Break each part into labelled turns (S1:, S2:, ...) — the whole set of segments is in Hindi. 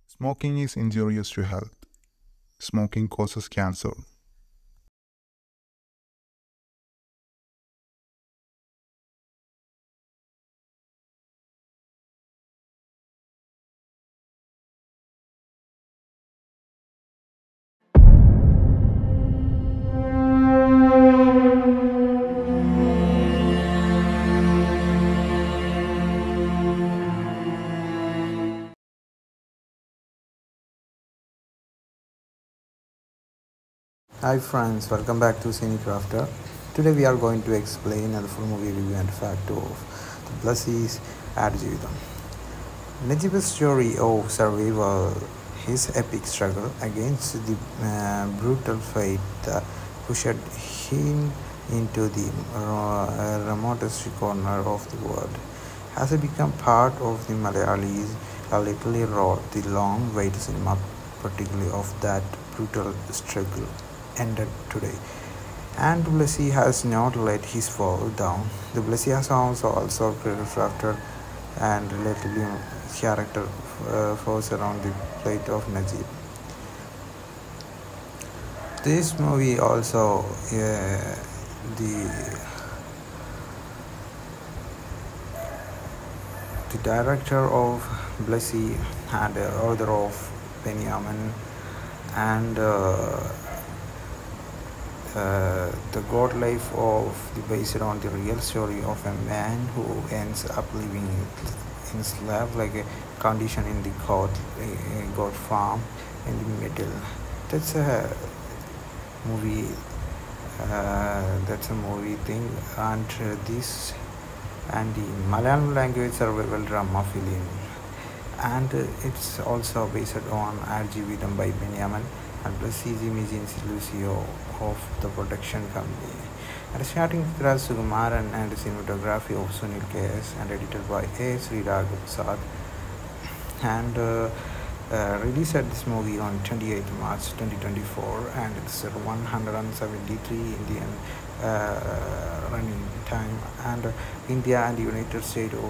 S1: Smoking is injurious to health. Smoking causes cancer.
S2: Hi friends, welcome back to Cinecrafter. Today we are going to explain the full movie review and fact of the Blessie's Adjuvidam. Najib's story of survival, his epic struggle against the brutal fate that pushed him into the remotest corner of the world, has become part of the Malayalis literally wrote the long wait cinema, particularly of that brutal struggle ended today. And Duplessis has not let his fall down. Duplessis has also crafted and relatively character force around the plate of Najib. This movie also the director of Blessy and the author of Benjamin and the God life of based on the real story of a man who ends up living in slave like a condition in the God farm in the middle. That's a movie. That's a movie thing, and this and the Malayalam language survival drama film, and it's also based on Arjividam by Benjamin and plus Imagines Lucio of the production company. And starting with Raj Sukumaran and cinematography of Sunil K.S. and edited by A. Sri Raghav Prasad. And released this movie on 28th March 2024, and it's 173 Indian running time, and India and United States of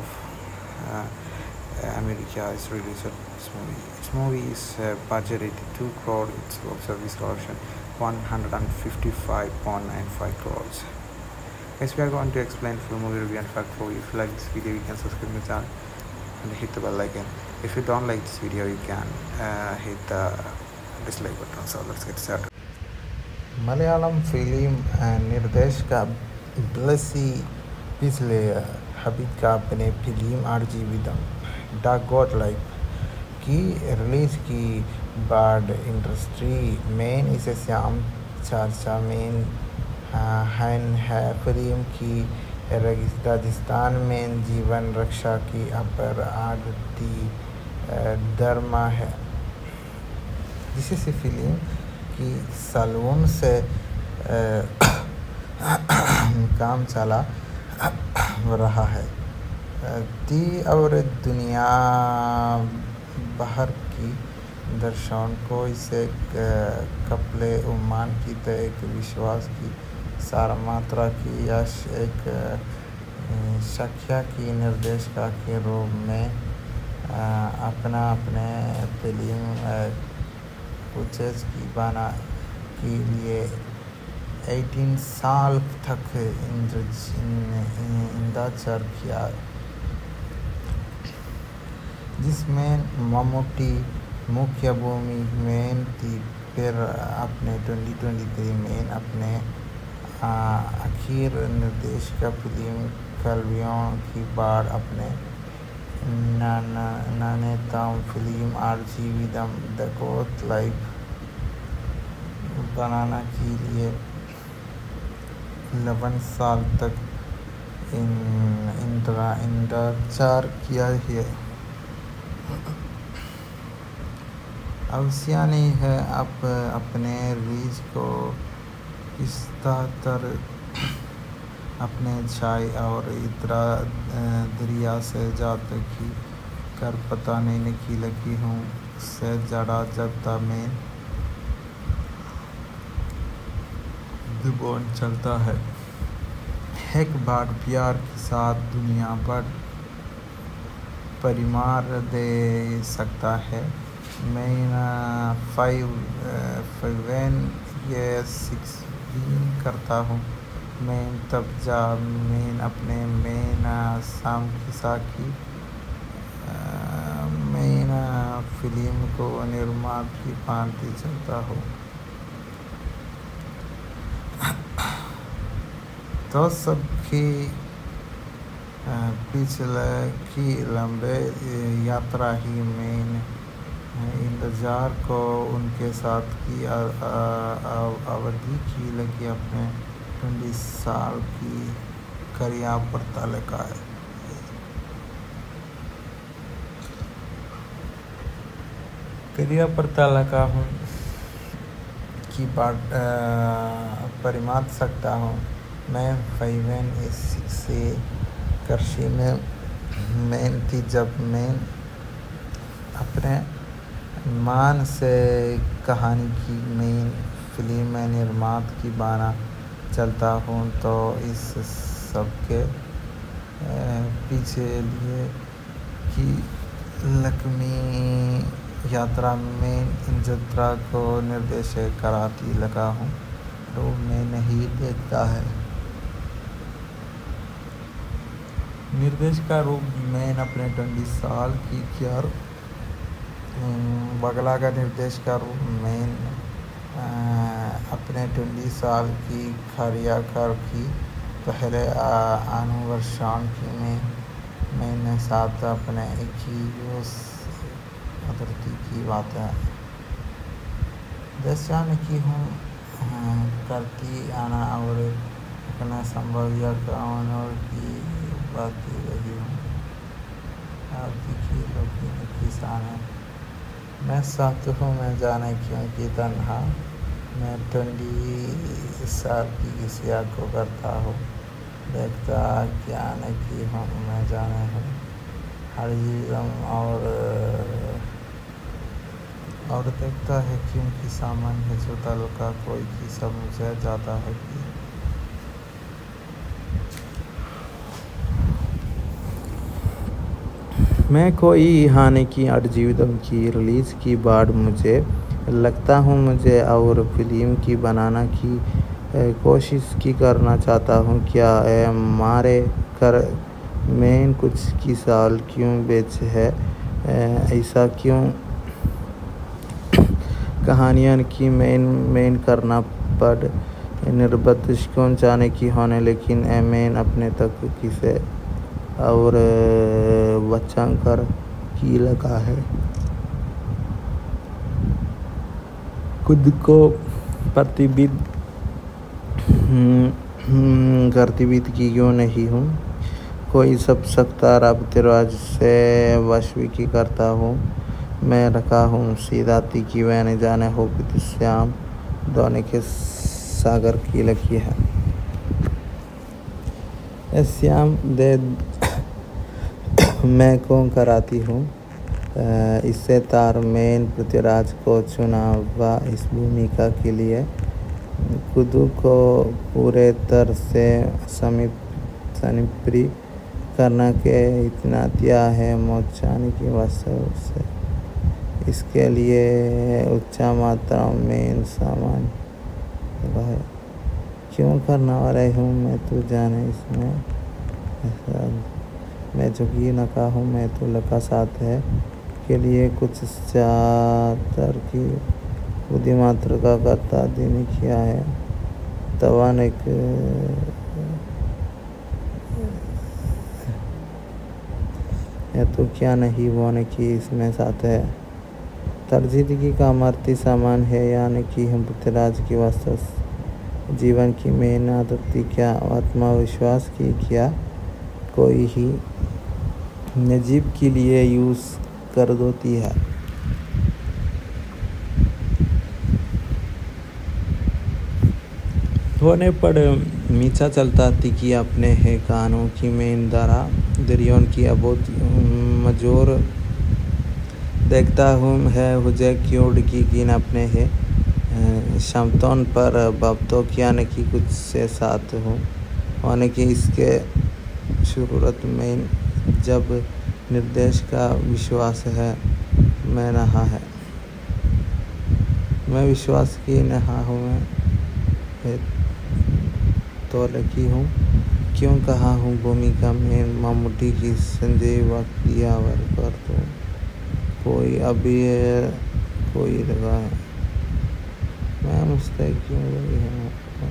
S2: America is released this movie. This movie is budgeted 2 crore, its box office collection 155.95 crores. Guys, we are going to explain full movie review and fact for you. If you like this video, you can subscribe to the channel and hit the bell icon. If you don't like this video, you can hit the dislike button. So let's get started. Malayalam film निर्देशक ब्लेसी पिछले हबीब का अपने film Aadujeevitham the goat life की रिलीज की बाद इंडस्ट्री में इसे श्याम चर्चा में है फिल्म की राजस्थान में जीवन रक्षा की अपराधी धर्मा है, जिससे फिल्म की सालों से काम चला रहा है और दुनिया भर की दर्शकों इसे कपले उम्मान की एक विश्वास की सारा मात्रा की यश एक शख्या की निर्देशक के रूप में अपने फिल्म कुचेज की बना के लिए 18 साल तक इंतजार किया, जिसमें मम्मूटी मुख्य भूमिका में थी। फिर अपने 2023 में अपने आखिर निर्देशक फिल्म कलवियों की बाद अपने नवीनतम film Aadujeevitham the goat life बनाने के लिए 11 साल तक इंतजार किया है। अवश्य नहीं है अब अपने रिलीज को इस तरह अपने छाई और इतरा दरिया से जाते की कर पता नहीं की लगी हूँ से जड़ा जबता में दुबोन चलता है। एक बार प्यार के साथ दुनिया पर परिमार दे सकता है। मैं 5 ये 6 करता हूँ मैं तब जा मैं अपने मैं शाम की साकी मैं फिल्म को निर्माण की भांति चलता हूँ। तो सबकी पिछले की लंबे यात्रा ही मैं इंतज़ार को उनके साथ की अवधि की लगी अपने 20 साल की करिया पर लगा है। करिया पर लगा हूँ कि बात परिमात सकता हूँ मैं 5 से कृषि में मैं थी जब मैं अपने मान से कहानी की मैं फिल्म निर्मात की बाना चलता हूँ। तो इस सब के पीछे लिए कि लक्ष्मी यात्रा में इन यात्रा को निर्देश कराती लगा हूँ तो मैं नहीं देखता है निर्देश का रूप मैं अपने 20 साल की क्या बगला का निर्देश का रूप मैं अपने 20 साल की खरिया कर की पहले अनुवर्षान की मैंने साथ अपने एक ही अधरती की बात है दर्शान की हूँ करती आना और अपना संभव या कानून की बात रही हूँ आपकी लोग किसान है मैं साथ हूँ मैं जाने क्यों की तन्हा मैं 20 साल की किसिया को करता हूँ देखता क्या नहीं हूँ मैं जाने हूँ हर जीवन और देखता है क्योंकि सामान्य जो तालुका कोई की समझ जाता है कि मैं कोई हानि की जीवितम की रिलीज़ की बाद मुझे लगता हूँ मुझे और फिल्म की बनाना की कोशिश की करना चाहता हूँ क्या मारे कर मैं कुछ की साल क्यों बेच है ऐसा क्यों कहानियाँ की मेन करना पड़ निर्बत कौन जाने की होने लेकिन मैन अपने तक किसे और बचाकर की लगा है खुद को प्रतिबिंब कर्तव्य की क्यों नहीं हूँ कोई सब सकता रब तिराज से वशवी करता हूँ मैं रखा हूँ सीधा तीखी वह जाने हो श्याम दोने के सागर की लगी है श्याम दे मैं कौन कराती हूँ इससे तार में पृथ्वीराज को चुना व इस भूमिका के लिए खुद को पूरे तरह से सनिप्री करना के इतना दिया है मोचाने की वस्तु से इसके लिए उच्च मात्रा में सामान क्यों करना वाला हूँ मैं तो जाने इसमें मैं झुकी नका हूँ मैं तो लका साथ है के लिए कुछ चातर की बुद्धि मात्र का करता देने किया है तवान एक तो क्या नहीं बोने की इसमें साथ है तरजीदगी का मरती सामान है यानी कि हम पृथ्वीराज की वास्तव जीवन की मेहनत क्या आत्मविश्वास की क्या कोई ही नजीब के लिए यूज़ कर देती है होने पर मीचा चलता थी कि अपने है कानों की मेन दरा दरियों की अबोध मजोर देखता हूँ है हुजे क्यों की गिन अपने है शमतौन पर बब्तो किया न की कुछ से साथ हूँ होने की इसके शुरूरत में जब निर्देश का विश्वास है मैं रहा है। मैं विश्वास की नहा हूँ मैं तो लकी हूँ, क्यों कहा हूँ भूमिका में मम्मूटी की संजय वक्तियावर पर तो कोई अभी है कोई लगा है, मैं मुस्तैद क्यों रही हूँ,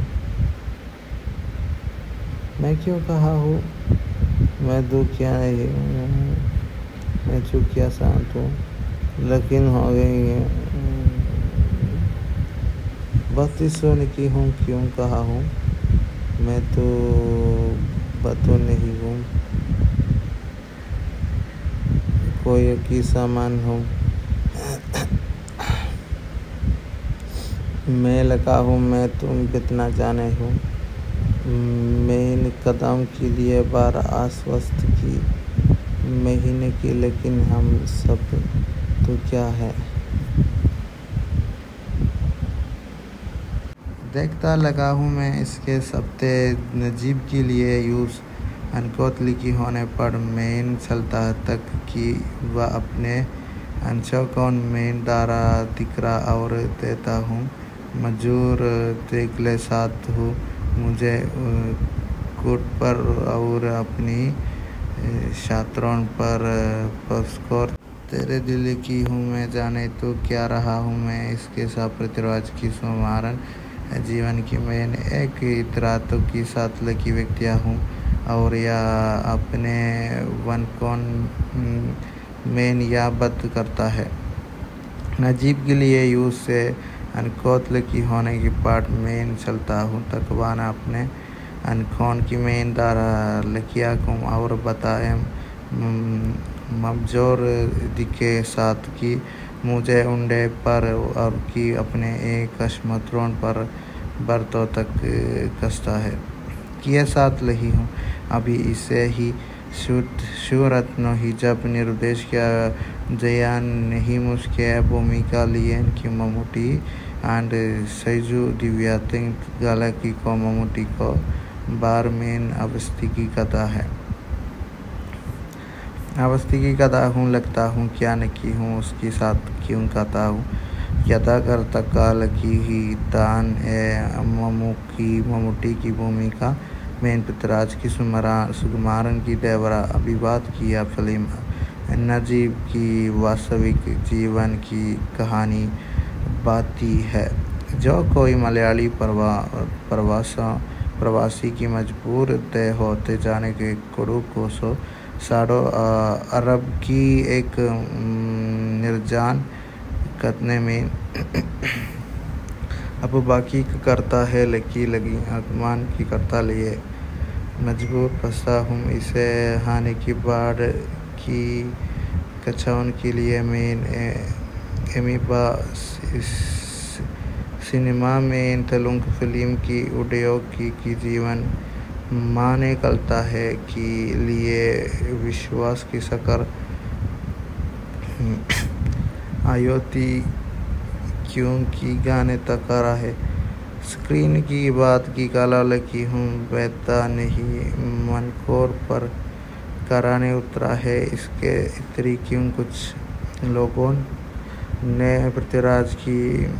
S2: मैं क्यों कहा हूँ मैं दुखिया नहीं हूँ, मैं चुकिया शांत हूँ लेकिन हो गई है 32 की हूँ, क्यों कहा हूँ मैं तो बतो नहीं हूँ, कोई की सामान हूँ, मैं लगा हूँ मैं तुम कितना जाने हूँ, मैं कदम के लिए बार आश्वस्त की महीने की, लेकिन हम सब तो क्या है देखता लगा हूँ मैं इसके सप्ते नजीब के लिए यूज़ अनकोत लिखी होने पर मेन चलता तक कि वह अपने अंशों को मेन दारा दिकरा और देता हूँ मजूर देखले साथ हूँ मुझे कोट पर और अपनी छात्रों पर पस्कोर तेरे दिल की हूँ मैं जाने तो क्या रहा हूँ मैं इसके साथ प्रतिराज की सुमारन जीवन की मैंने एक इतरातों की साथ लगी व्यक्तियाँ हूँ और या अपने वन कौन मैन या बद करता है नजीब के लिए यूँ से अनकोतल की होने की पार्ट मेन चलता हूँ तकवाना अपने अनकौन की मेन दारा लकिया कुम और बताए मबजोर दिखे साथ की मुझे उंडे पर और की अपने एक कश्मत्रों पर बरतों तक कसता है किए साथ लही हूँ अभी इसे ही शूरत्नो ही जब निर्देश किया जया नहीं मुझके भूमिका लिए कि मम्मूटी एंड सैजू दिव्या थिंग गालकी को मम्मूटी को बार मेन अवस्थी की कथा है अवस्थी की कथा हूँ लगता हूँ क्या नकी हूँ उसके साथ क्यों कहता हूँ यदा करता काल की ही दान है मम्मूटी की भूमिका मेन पितराज की सुकुमारन की देवरा अभिवाद किया फिल्म नजीब की वास्तविक जीवन की कहानी बाती है जो कोई मलयाली प्रवासी की मजबूर तय होते जाने के कुड़ू को सो साड़ो अरब की एक निर्जान कतने में अब बाकी करता है लगी आगमान की करता लिए मजबूर फंसा हूँ इसे हानि की बाढ़ की कछावन के लिए मेन एमीबा सिनेमा में तेलुगु फिल्म की उद्योग की जीवन माने करता है कि लिए विश्वास की सकर आयोती क्योंकि गाने तक आ रहा है स्क्रीन की बात की काला लगी हूँ बेता नहीं मनकोर पर कराने उतरा है इसके इतरी क्यों कुछ लोगों ने पृथ्वीराज की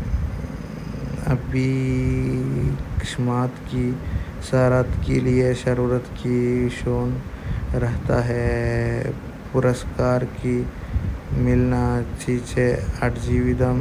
S2: अभी किस्मत की शरारत के लिए शरूरत की शोन रहता है पुरस्कार की मिलना चीज़ें आजीविदम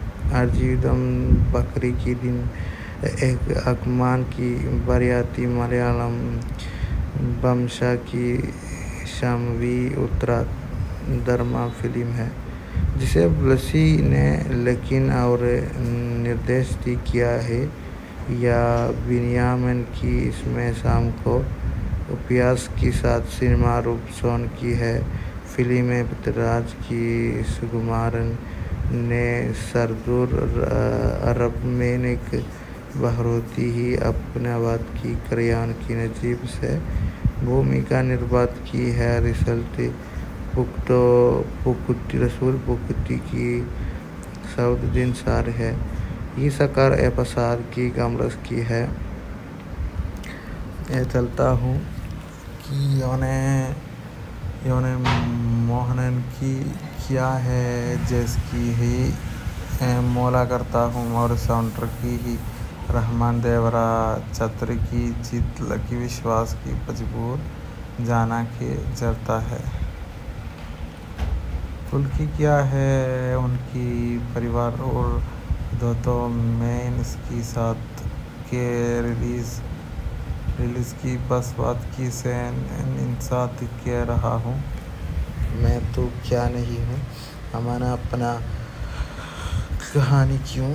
S2: बकरी की दिन एक अकमान की बरियाती मलयालम बमशा की शामवी उत्तरा धर्मा फिल्म है जिसे ब्लसी ने लेकिन और निर्देश किया है या बिनियामिन की इसमें शाम को उपयास के साथ सिनेमा रूप सोन की है फिल्म में पृथ्वीराज की सुकुमारन ने सरदूर अरब में एक बहरूती ही अपनाबाद की करियान की नजीब से भूमिका निर्बात की है रिसल्ट रसूल पुकुटी की सऊदीन सार है ये सकार एपसाद की गमरस की है ये चलता हूँ कि योने मोहनन की क्या है जिसकी ही मौला करता हूँ और साउंडर की ही रहमान देवरा छत्र की जीत लगी विश्वास की मजबूर जाना के जरता है। फुल्की क्या है उनकी परिवार और दोस्तों में इसकी साथ के रिलीज की बस बात की से इंसात कह रहा हूँ मैं तो क्या नहीं हूँ हमारा अपना कहानी क्यों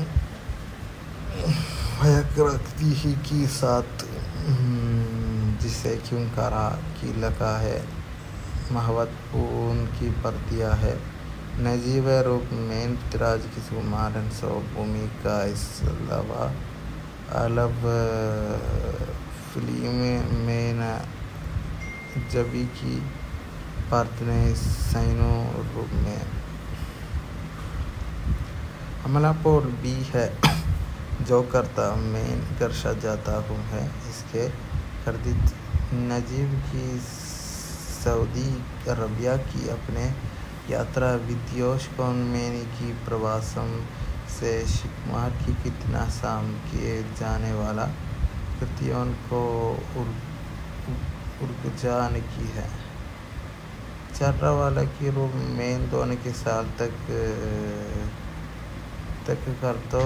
S2: भयक रखती ही की साथ जिसे क्यों करा की लगा है महवतपूर्ण की पर दिया है नजीब रूप में तिराज की सुमारन सो भूमिका इस अलावा अलग फिल्म में न जबी की पार्टने सैनो रूप में हमला पोल भी है जो करता मैं कर जाता हूँ है इसके गर्दित नजीब की सऊदी अरबिया की अपने यात्रा विद्योश कौन मैंने की प्रवासम से शिकमार की कितना शाम किए जाने वाला कृतियों को उर्गजान की है चार्रा वाला की रूप में दोनों के साल तक कर तो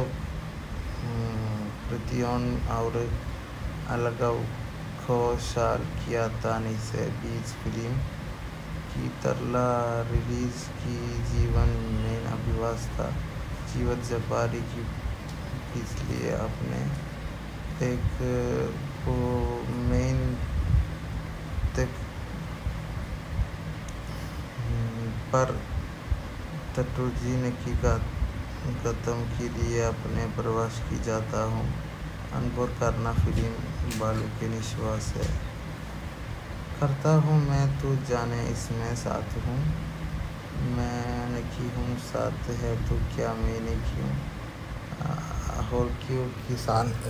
S2: कृतियों और अलग खुशहाल किया तानी से बीच फिल्म की तरला रिलीज की जीवन में अभिवस्था जीवत जबारी की इसलिए अपने एक मेन तक पर तटुजीने की कदम के लिए अपने प्रवास की जाता हूँ अनपुर करना फिल्म बालू के निश्वास है करता हूँ मैं तू जाने इसमें साथ हूँ मैं नहीं हूँ साथ है तो क्या मैंने क्यों और क्यों किसान है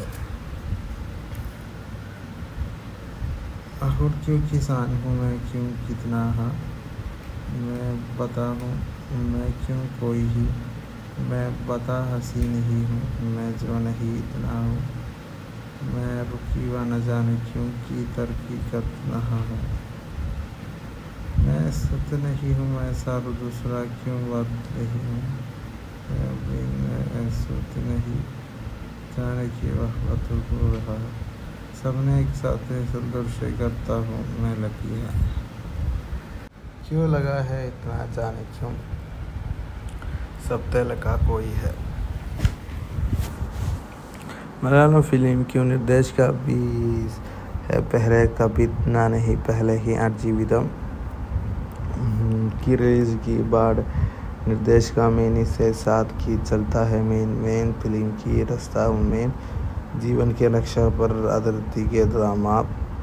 S2: और क्यों किसान हूँ मैं क्यों कितना हाँ मैं बता हूँ मैं क्यों कोई ही मैं बता हंसी नहीं हूँ मैं जो नहीं इतना हूँ मैं रुकी व न जाने क्यों की तरक्की कर रहा हूँ मैं सत्य नहीं हूँ मैं सारा दूसरा क्यों वर्त रही हूँ मैं सत्य नहीं जाने की वह हो रहा है सबने एक साथ सुंदर से करता हूँ मैं लगी है क्यों लगा है इतना जाने क्यों सब तय लगा कोई है मलयालम फिल्म क्यों निर्देश का भी है पहले कभी ना नहीं पहले ही आजीविदम की रिलीज की बाद निर्देश का मेनी से साथ की चलता है मेन फिल्म की रास्ता मेन जीवन के नक्शा पर आधारित के ड्रामा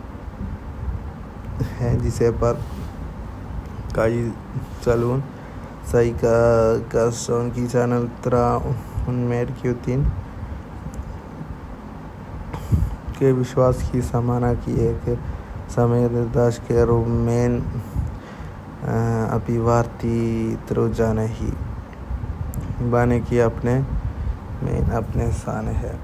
S2: है जिसे पर कई चलून सही का सोन की चैनल तरा उनमें क्यों तीन के विश्वास की समाना की एक समय निर्देश के रूप में अभिवार्ती त्रोजा नहीं बाने की अपने स्थान है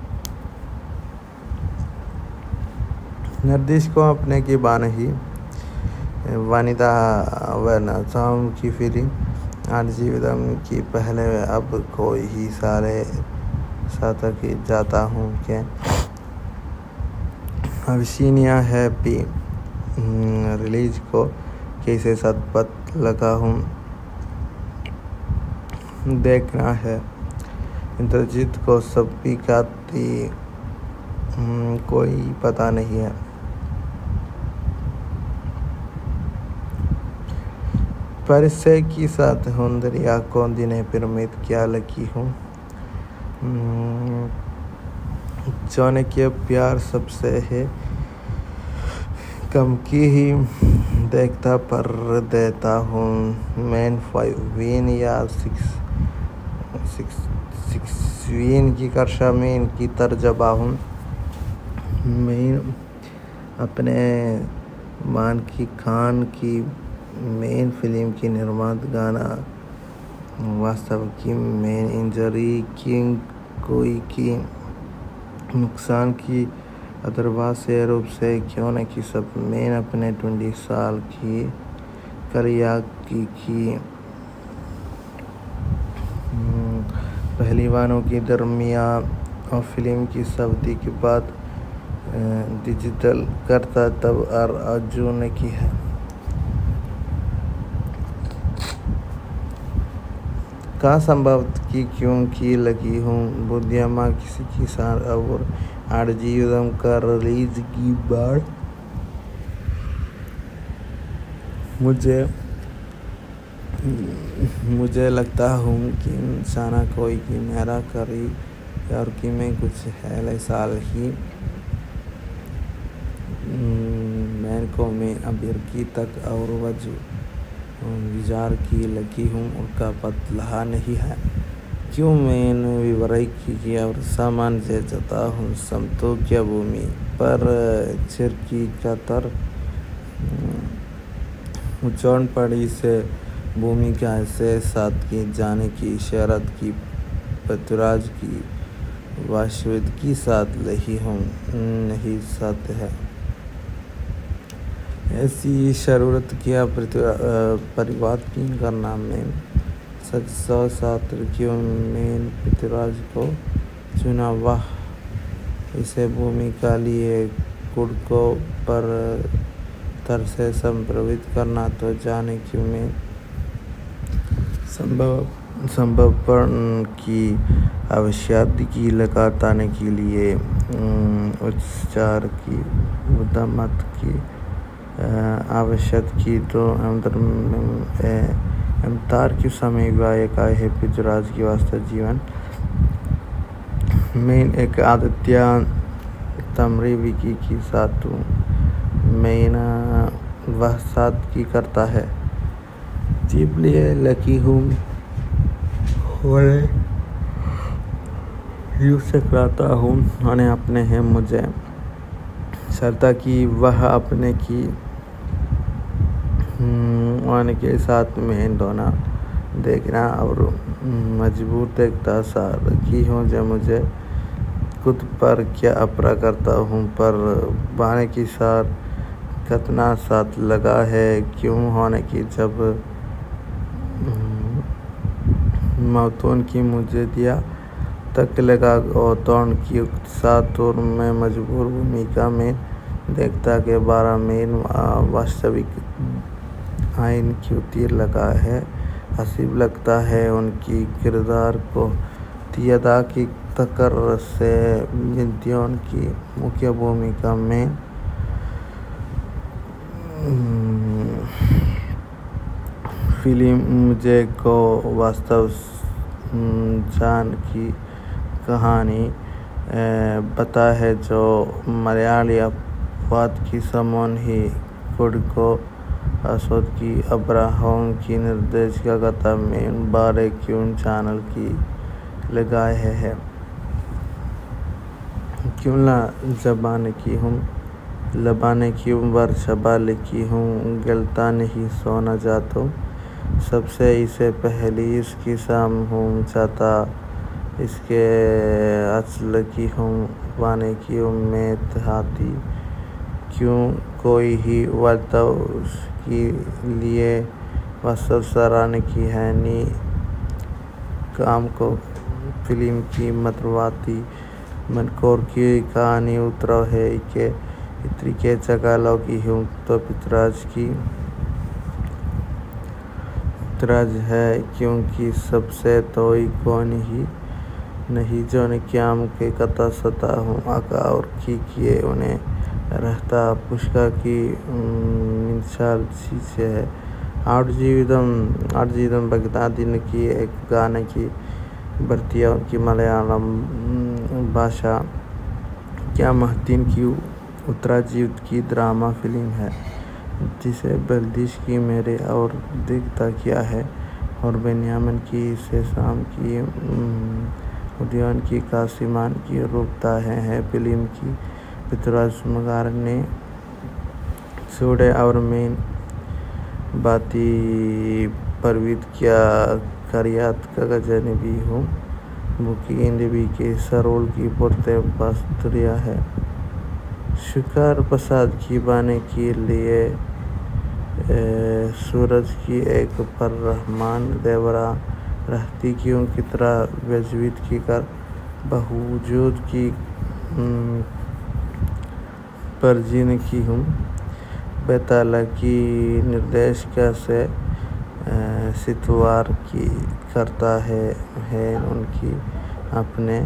S2: निर्देश को अपने की बाने ही वानिता वर्नासाम की फिल्म आजीविदम की पहले अब कोई ही सारे साथ की जाता हूँ के अविसीनिया है भी रिलीज को कैसे सदपत लगा हूँ देखना है इंद्रजीत को सब भी खाती कोई पता नहीं है परिचय की साथ हूँ दरिया को दिने पिरमिड क्या लगी हूँ जाने के प्यार सबसे है कम की ही देखता पर देता हूँ मैन 5 विन या 6 विन की कर्षा में इनकी तरजबा हूँ मैं अपने मान की खान की मेन फिल्म की निर्माण गाना
S3: वास्तव की मेन इंजरी की कोई की नुकसान की अदरवासे रूप से क्यों न कि सब मैन अपने 20 साल की करियर की पहलवानों की दरमियान और फिल्म की सऊदी के बाद डिजिटल करता तब अर्जुन की है। का संभव की क्योंकि लगी हूँ बुद्धिमा किसी किसान और आर्जीवम का रिलीज की बात मुझे लगता हूँ कि इंसाना कोई की मेरा करी और कि मैं कुछ है साल ही मैन को मैं अबिरकी तक और वजू विजार की लगी हूँ उनका बदला नहीं है क्यों मैंने विवरण की और सामान से जता हूँ समतो क्या भूमि पर चिरकी कतर उचौन पड़ी से भूमिका से साथ की जाने की शरत की पृथ्वीराज की वास्तविक की साथ नहीं साथ है ऐसी शरूरत किया परिवार की करना में सच सौ सात्र क्यों में पृथ्वीराज को चुना वाह इसे भूमिका लिए कुड़ को पर तर से संप्रवित करना तो जाने क्यों में संभवपन की आवश्यकता की लगातार के लिए उच्चार की उद्यमत की आवश्यक की तो अमतार के समय गायक है पृथ्वीराज की वास्तव जीवन में एक आदित्य तमरी विकी की साथ मैं वह साथ की करता है जीप लिए लकी हूँ यूँ से कराता हूँ उन्हें अपने हैं मुझे सरता की वह अपने की आने के साथ में दोना देखना और मजबूर देखता सार की हूँ जब मुझे खुद पर क्या अपरा करता हूँ पर बाने की साथ कितना साथ लगा है क्यों होने की जब मौतों की मुझे दिया तक लगा और तोड़ की साथ और मैं मजबूर भूमिका में देखता के 12 में वास्तविक आइन की तीर लगा है हसीब लगता है उनकी किरदार को तियदा की तकर से मिलतियों की मुख्य भूमिका में फिल्म मुझे को वास्तव जान की कहानी बता है जो मलयाली अपवाद की समून ही खुद को असोद की अब्राहम की निर्देशिका कथा में बारे क्यों चैनल की लगाए है क्यों ला जबान की हूँ लबाने की उम्र शबा लिखी हूँ गलता नहीं सोना जातो सबसे इसे पहली इसकी शाम हूँ चाहता इसके असल की हूँ वाने की उम्मीद हाथी क्यों कोई ही वार्ता के लिए वास्तव सराहना की है नी काम को फिल्म की मतवाती मनकोर की कहानी उतरा है कि इतनी के जगह लगी हूँ तो पितराज है क्योंकि सबसे तो ही कौन ही नहीं जो ने क्या के कथा सता हूँ आका और की किए उन्हें रहता पुष्का की मिसाल से है आठ जीवितम बगदादी की एक गाने की भर्तियों की मलयालम भाषा क्या महतीन की उत्तराजीवित की ड्रामा फिल्म है जिसे बल्दिश की मेरे और दिखता किया है और बेनियामिन की से शाम की उद्यान की कासिमान की रूपता है फिल्म की पृथ्वीराज मगार ने सूडे और मेन बाती परवित क्या karyat kagajani भी हूँ बुकी इंडिबी के सरोल की पुरते पास्तरिया है शिकार प्रसाद की बाने के लिए सूरज की एक पर रहमान देवरा रहती क्यों की तरह वजवीत की कर बहुजूद की परजीन की हूँ बेताला की निर्देश कैसे सितवार की करता है उनकी अपने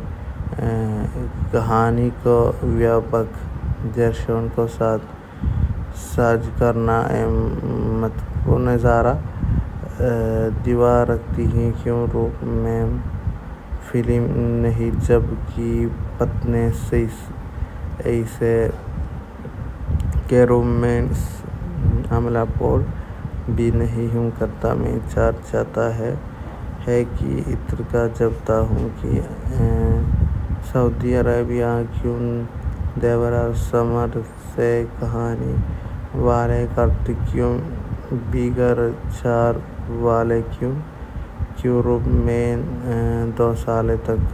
S3: कहानी को व्यापक दर्शन को साझ करना महत्वपूर्ण नज़ारा दीवार रखती हैं क्यों रूप में फिल्म नहीं जबकि पत्ने से ऐसे के रोमांस हमला पोल भी नहीं हूँ करता में चार जाता है कि इत्र का जबता हूँ कि सऊदी अरेबिया क्यों देवरा समर से कहानी वाले कार्तिक्यों बिगर चार वाले क्यों रूप में 2 साल तक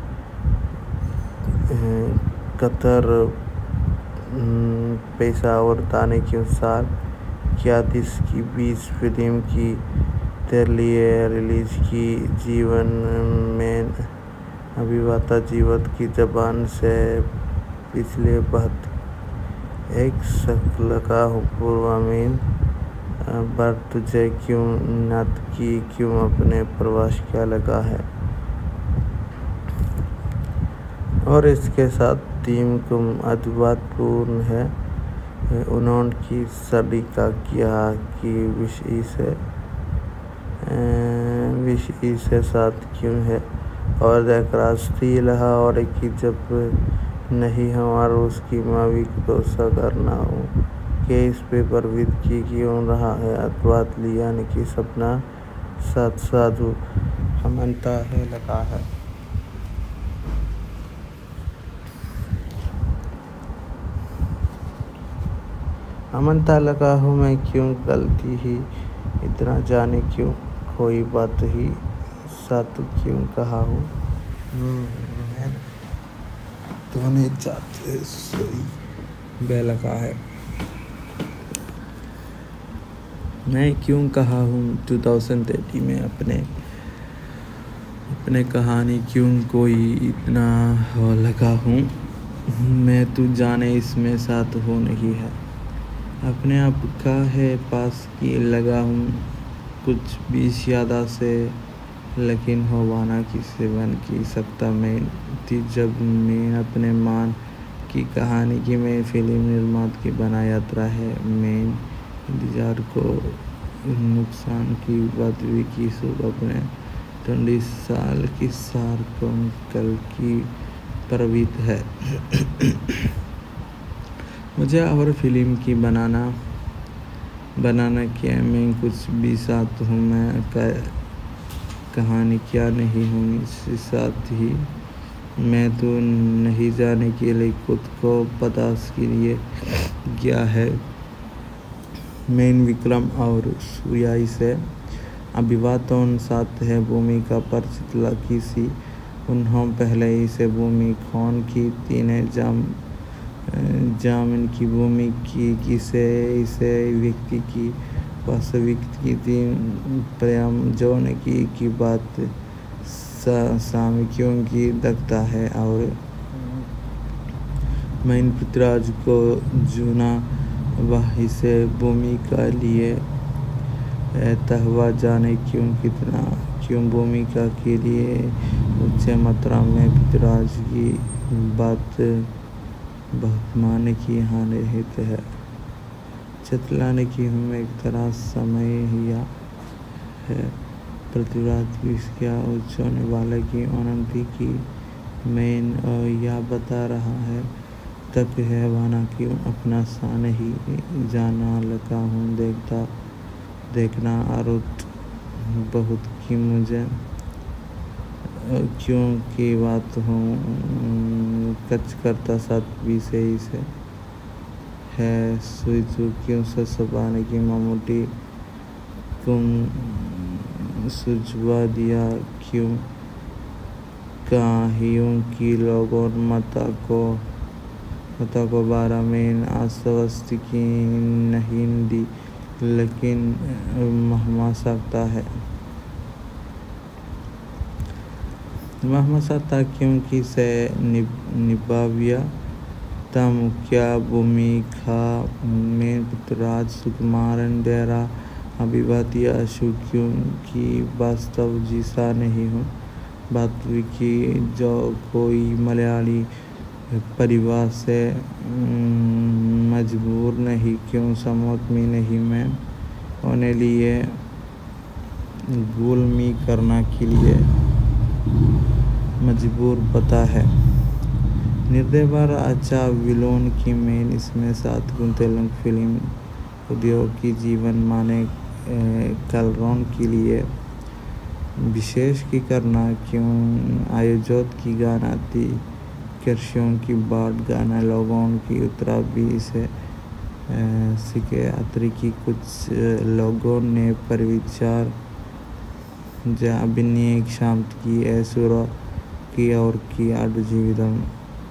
S3: कतर पैसा और ताने क्यों साल क्या इसकी 20 फिल्म की लिए रिलीज की जीवन में अभिवाता जीवत की जबान से पिछले बहुत एक शक्ल का पूर्वामीन बर तुझे क्यों नत की क्यों अपने प्रवास क्या लगा है और इसके साथ टीम को अद्भुतपूर्ण है उन्होंने की सलीका किया कि विषय से साथ क्यों है और राष्ट्रीय लहा और एक जब नहीं हमारा उसकी मावी भरोसा करना हो कि इस पे प्रवित की क्यों रहा है अद्वात लिया ने की सपना साथ साधु हमनता है लगा है अमनता लगा हूँ मैं क्यों गलती ही इतना जाने क्यों कोई बात ही साथ क्यों कहा हूँ तूने जाते सही बेलका है मैं क्यों कहा हूँ 2030 में अपने कहानी क्यों कोई इतना हो लगा हूँ मैं तू जाने इसमें साथ हो नहीं है अपने आप का है पास की लगा हूँ कुछ भी यादा से लेकिन होवाना की सेवन की सकता मैं थी जब मैं अपने मान की कहानी की मैं फिल्म निर्माता की बना यात्रा है मैं इंतजार को नुकसान की बात भी की सुबह अपने 20 साल की सार को कल की प्रवृत्त है मुझे और फिल्म की बनाना क्या मैं कुछ भी साथ हूँ मैं कहानी क्या नहीं हूँ इसके साथ ही मैं तो नहीं जाने के लिए खुद को पतास के लिए गया है मेन विक्रम और सूर्याई से अभिवादन साथ है भूमिका परिचित लकी सी उन्होंने पहले ही से भूमि खान की तीन जामिन की भूमि की किसे इसे व्यक्ति की वास्तविक की तीन प्रेम जौन की बात सामियों की दखता है और मैं इन पृथ्वीराज को जूना वही से भूमि का लिए तहवा जाने क्यों भूमिका के लिए उच्च मात्रा में पृथ्वीराज की बात बहुत माने की यहाँ निहित है चतलाने की हूँ एक तरह समय हिया है पृथ्वीराज क्या उच्चोने वाले की अनंती की मैं यह बता रहा है तक है वाना क्यों अपना सान ही जाना लगा हूँ देखना आरुत बहुत की मुझे क्यों की बात हूँ कच करता साथ भी सही से है सुई क्यों से सबाने की मामूटी तुम सुझवा दिया क्यों काहियों की लोगों मता को 12 में आश्वस्त की नहीं दी, लेकिन महमा सकता है क्योंकि से निभाविया तम क्या भूमिका में पुत्रराज सुकुमारन डेरा अभिवाती अशु क्योंकि वास्तव जिसा नहीं हूँ बात की जो कोई मलयाली परिवार से मजबूर नहीं क्यों समूह में नहीं मैं होने लिए गुलमी करना के लिए मजबूर पता है निर्देवर अच्छा विलोन की मेन इसमें साथ तेलुगु फिल्म उद्योग की जीवन माने कलरोन के लिए विशेष की करना क्यों आयोजक की गाना थी कृषियों की बाट गाना लोगों की उतरा भी से सीखे अतरी की कुछ लोगों ने परिविचार जा अभिनय क्षांत की ऐसुरा की और की आडु जीवितम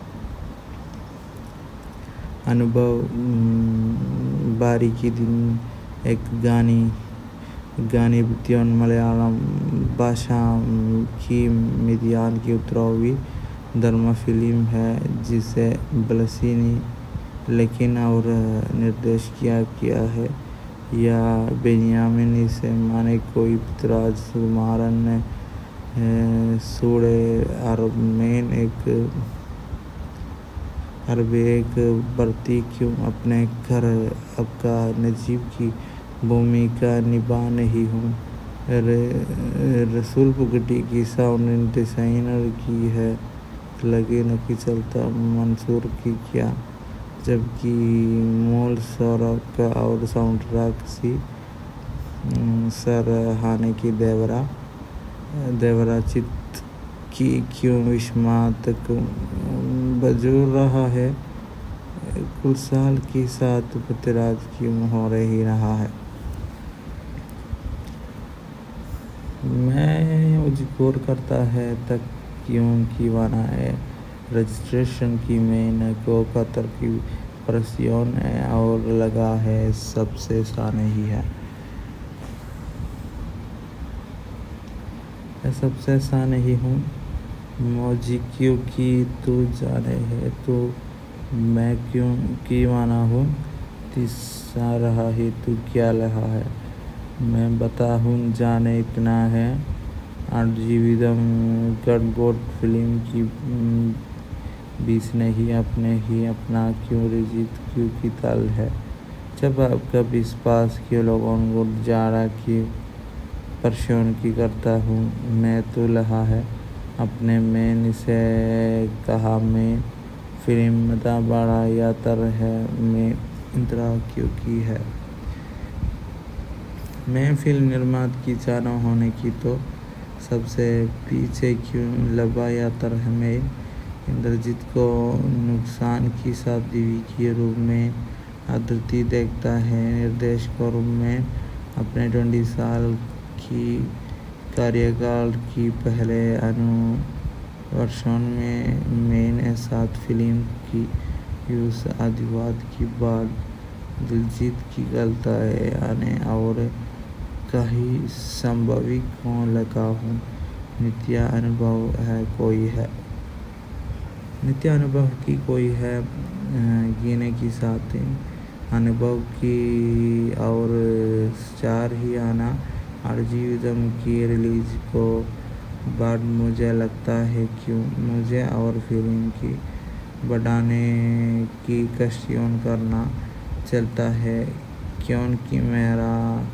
S3: अनुभव बारीकी दिन एक गानी बित्योन मलयालम भाषा की मिदियान की उत्तरावी धर्म फिल्म है जिसे बलसीनी लेकिन और निर्देश किया है या बेनियामिन इसे माने कोई पुत्रराज सुकुमारन ने सूड़े अरब में एक बढ़ती क्यों अपने घर आपका नजीब की भूमिका निभा नहीं हूँ रसूल पुगटी की साउंड डिजाइनर की है लगे न कि चलता मंसूर की क्या जबकि मूल सौरभ और साउंड ट्रैक सी सरहाने की देवरा चित की क्यों विस्मा तक बजूर रहा है कुल साल के साथ पुत्रराज क्यों हो रही रहा है मैं उजगोर करता है तक क्यों की वाना है रजिस्ट्रेशन की मैंने को कतर की प्रसियोन है और लगा है सबसे सा नहीं है सबसे सा नहीं हूँ मौजी क्यों की तू जाने है तो मैं क्यों की माना हूँ तीसा रहा है तू क्या रहा है मैं बता हूँ जाने इतना है जीवितम गडगोट फिल्म की बीच नहीं अपने ही अपना क्यों रिजित क्यों की तल है जब आपका विश्वास के लोगों को जाड़ा की परशोन की करता हूँ मैं तो लहा है अपने में से कहा मैं फिल्म मता बड़ा यातर है मैं इंतरा क्यों की है मैं फिल्म निर्माता की चारों होने की तो सबसे पीछे क्यों लबा यातर है मैं इंद्रजीत को नुकसान की साथ दिवी के रूप में आदृति देखता है निर्देश के रूप में अपने 20 साल की कार्यकाल की पहले वर्षों में मैंने 7 फिल्म की यूस आदिवाद की बाद दिलजीत की गलताएं आने और कहीं संभवी को लगा हूँ नित्य अनुभव की कोई है गिने की साथ अनुभव की और 4 ही आना और जीवितम की रिलीज को बाद मुझे लगता है क्यों मुझे और फिल्म की बढ़ाने की कशियों करना चलता है क्योंकि मेरा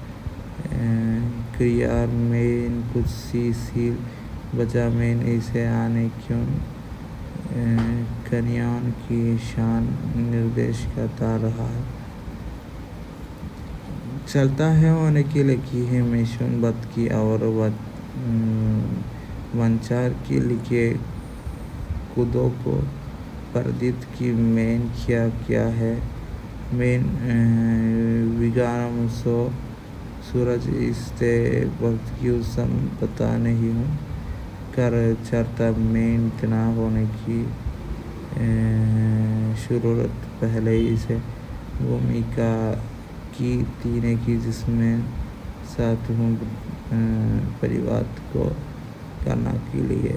S3: क्रिया में कुछ सील बचा में इसे आने क्यों कन्यान की शान निर्देश करता रहा है चलता है होने के लिए की है मिशन बद की और वंचार के लिखे खुदों को परदित की मेन क्या है मेन विगारम सो सूरज इससे वक्त क्यों सम पता नहीं हूँ कर चरता में इतना होने की शुरूरत पहले ही से भूमिका की तीने की जिसमें साथ हूँ परिवार को करना के लिए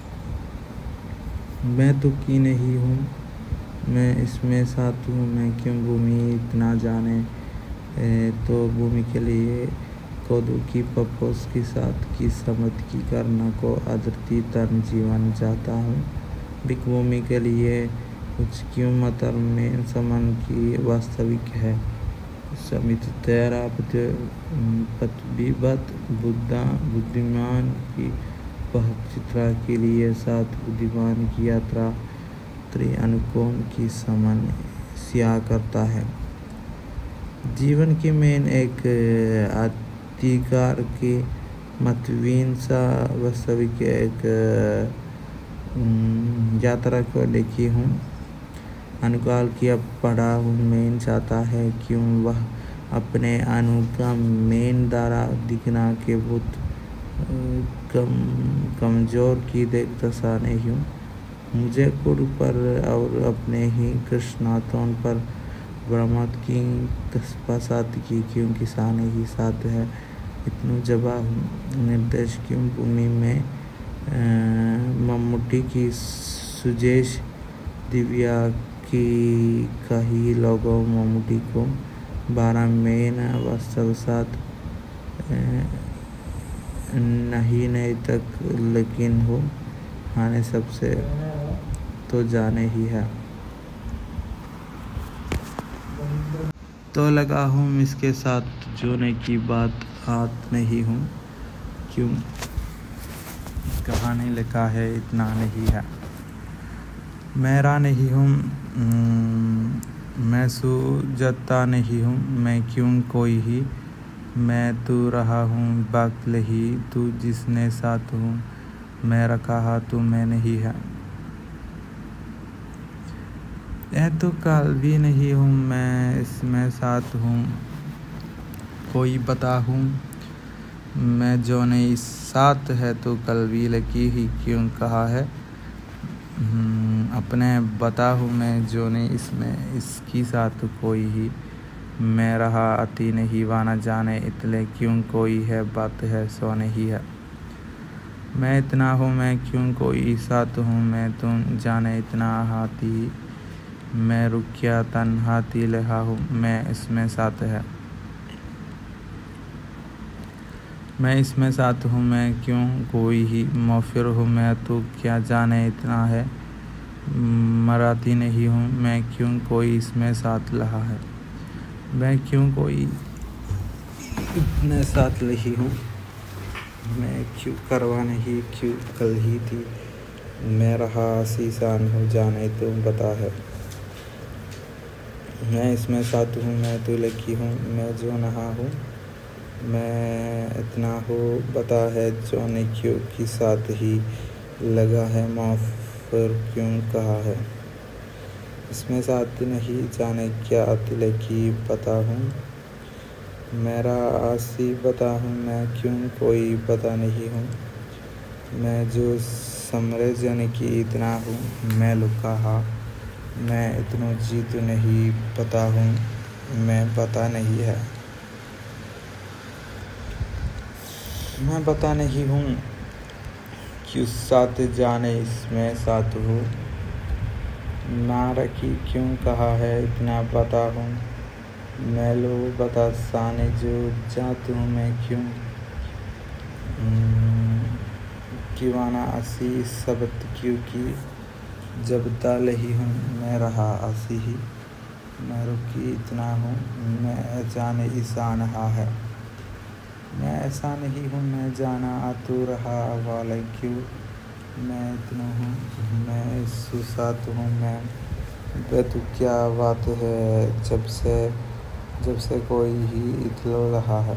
S3: मैं तो की नहीं हूँ मैं इसमें साथ हूँ मैं क्यों भूमि इतना जाने तो भूमि के लिए कोदू की पपोस के साथ की समझ की करना को आदरती तन जीवन चाहता हूँ बिक भूमि के लिए कुछ क्यों मतल में समान की वास्तविक है समित तेरा पतविबत बुद्धा बुद्धिमान की चित्रा के लिए साथ बुद्धिमान की यात्रा त्रिअनुकोण की समान स्या करता है जीवन की मेन एक अधिकार की मतवीन सा वास्तविक एक यात्रा को लिखी हूँ अनुकाल की अब पढ़ा हूँ मेन चाहता है क्यों वह अपने अनु का मेन द्वारा दिखना के बहुत कमजोर की देखता सा नहीं हूँ मुझे कुड़ पर और अपने ही कृष्णातों पर ब्रह्मत की कस्पा की क्यों किसान ही साथ है इतनु जबा निर्देश क्यों भूमि में मम्मूटी की सुजेश दिव्या की कई लोगों मम्मूटी को 12 में वास्तव साथ नहीं तक लेकिन हो आने सबसे तो जाने ही है तो लगा हूँ इसके साथ जोने की बात हाथ नहीं हूँ क्यों कहानी लिखा है इतना नहीं है मेरा नहीं हूँ मैं सूझता नहीं हूँ मैं क्यों कोई ही मैं तू रहा हूँ बाकल ही तू जिसने साथ हूँ मैं रखा तू मैं नहीं है यह तो काल भी नहीं हूँ मैं इसमें साथ हूँ कोई बता हूँ मैं जो नहीं साथ है तो कल भी लगी ही क्यों कहा है अपने बता हूँ मैं जो नहीं इसमें इसकी साथ कोई ही मैं रहा अति नहीं वाना जाने इतने क्यों कोई है बात है सो नहीं है मैं इतना हूँ मैं क्यों कोई साथ हूँ मैं तुम जाने इतना हाथी मैं रुकिया तन हाथी लहा हूँ मैं इसमें साथ है मैं इसमें साथ हूँ मैं क्यों कोई ही मौफिर हूँ मैं तो क्या जाने इतना है मराती नहीं हूँ मैं क्यों कोई इसमें साथ लहा है मैं क्यों कोई इतने साथ लही हूँ मैं क्यों करवा नहीं क्यों कल ही थी मैं रहा सीसान हो जाने तो बता है मैं इसमें साथ हूँ मैं तो लगी हूँ मैं जो नहा हूँ मैं इतना हो बता है जो ने क्यों की साथ ही लगा है माफ़र क्यों कहा है इसमें साथ नहीं जाने क्या तिले की पता हूँ मेरा आसी बता हूँ मैं क्यों कोई पता नहीं हूँ मैं जो समरे जन की इतना हूँ मैं लुका मैं इतना जीत नहीं पता हूँ मैं पता नहीं है मैं पता नहीं हूँ क्यों साथ जाने इसमें साथ हूँ ना रखी क्यों कहा है इतना पता हूँ मैं लो बता साने जो जात हूँ मैं क्यों किवाना असी सबत क्योंकि जब ताल ही हूँ मैं रहा असी ही मैं रुकी इतना हूँ मैं जाने ईसा नहा है मैं ऐसा नहीं हूँ मैं जाना आतू रहा वाले क्यों मैं इतना हूँ मैं सुसात हूँ मैं तो क्या बात है जब से कोई ही इतलो रहा है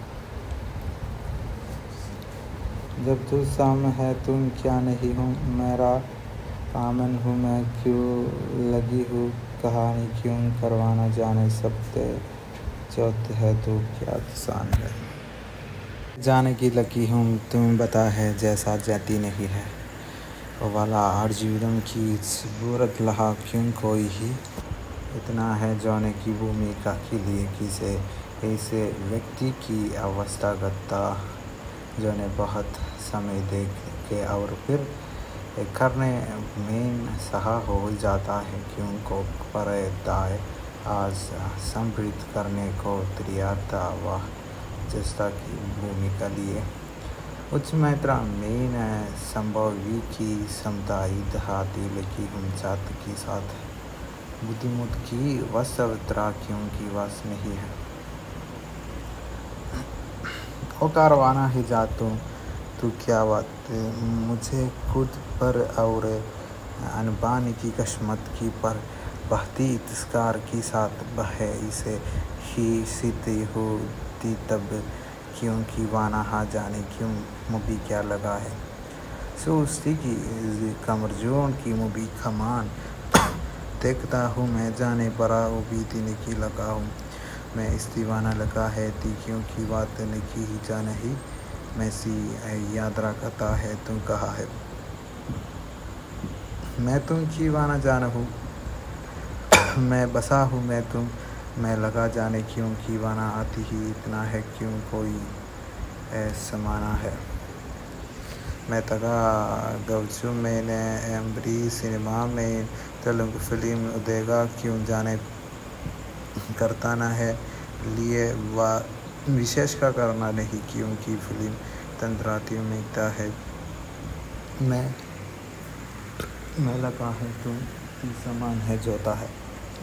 S3: जब तू साम है तुम क्या नहीं हूँ मेरा आमन हूँ मैं क्यों लगी हूँ कहानी क्यों करवाना जाने सबते
S2: चौथ है तो क्या किसान है। जाने की लकी हूँ तुम बता है जैसा जाती नहीं है वाला हर जीवन की बुरत लहा क्यों कोई ही इतना है जाने की भूमिका के लिए किसे ऐसे व्यक्ति की अवस्था गत्ता जो ने बहुत समय देख के और फिर करने में सहा हो जाता है क्यों को पर दाए आज समृद्ध करने को तैयार था वह जैसा की भूमिका लिए उच्च मात्रा में संभवी की समताई दहाती लकी हम जात के साथ बुद्धिमुत की वस्तवत्रा क्योंकि वस नहीं है ओ कारवाना ही जातू तू क्या बात मुझे खुद पर और अनबान की कस्मत की पर बहती तिस्कार के साथ बहे इसे ही सिद्ध होती तब क्योंकि वाना हाँ जाने क्यों मुबी क्या लगा है सोचती की कमरजों की मुबी कमान देखता हूँ मैं जाने बड़ा उबीती की लगा हूँ मैं इस दीवाना लगा है ती क्योंकि बात की ही जा नहीं मैं सी याद रखता है तुम कहा है मैं तुम की वाना जान हूँ मैं बसा हूँ मैं लगा जाने क्यों की वाना आती ही इतना है क्यों कोई समाना है मैं तगा गवचू मैंने एम्बरी सिनेमा में तेलुगु फिल्म उदेगा क्यों जाने करता ना है लिए विशेष का करना नहीं क्योंकि फिल्म तंत्राती उम्मीदता है मैं लगा है तुम समान है जोता है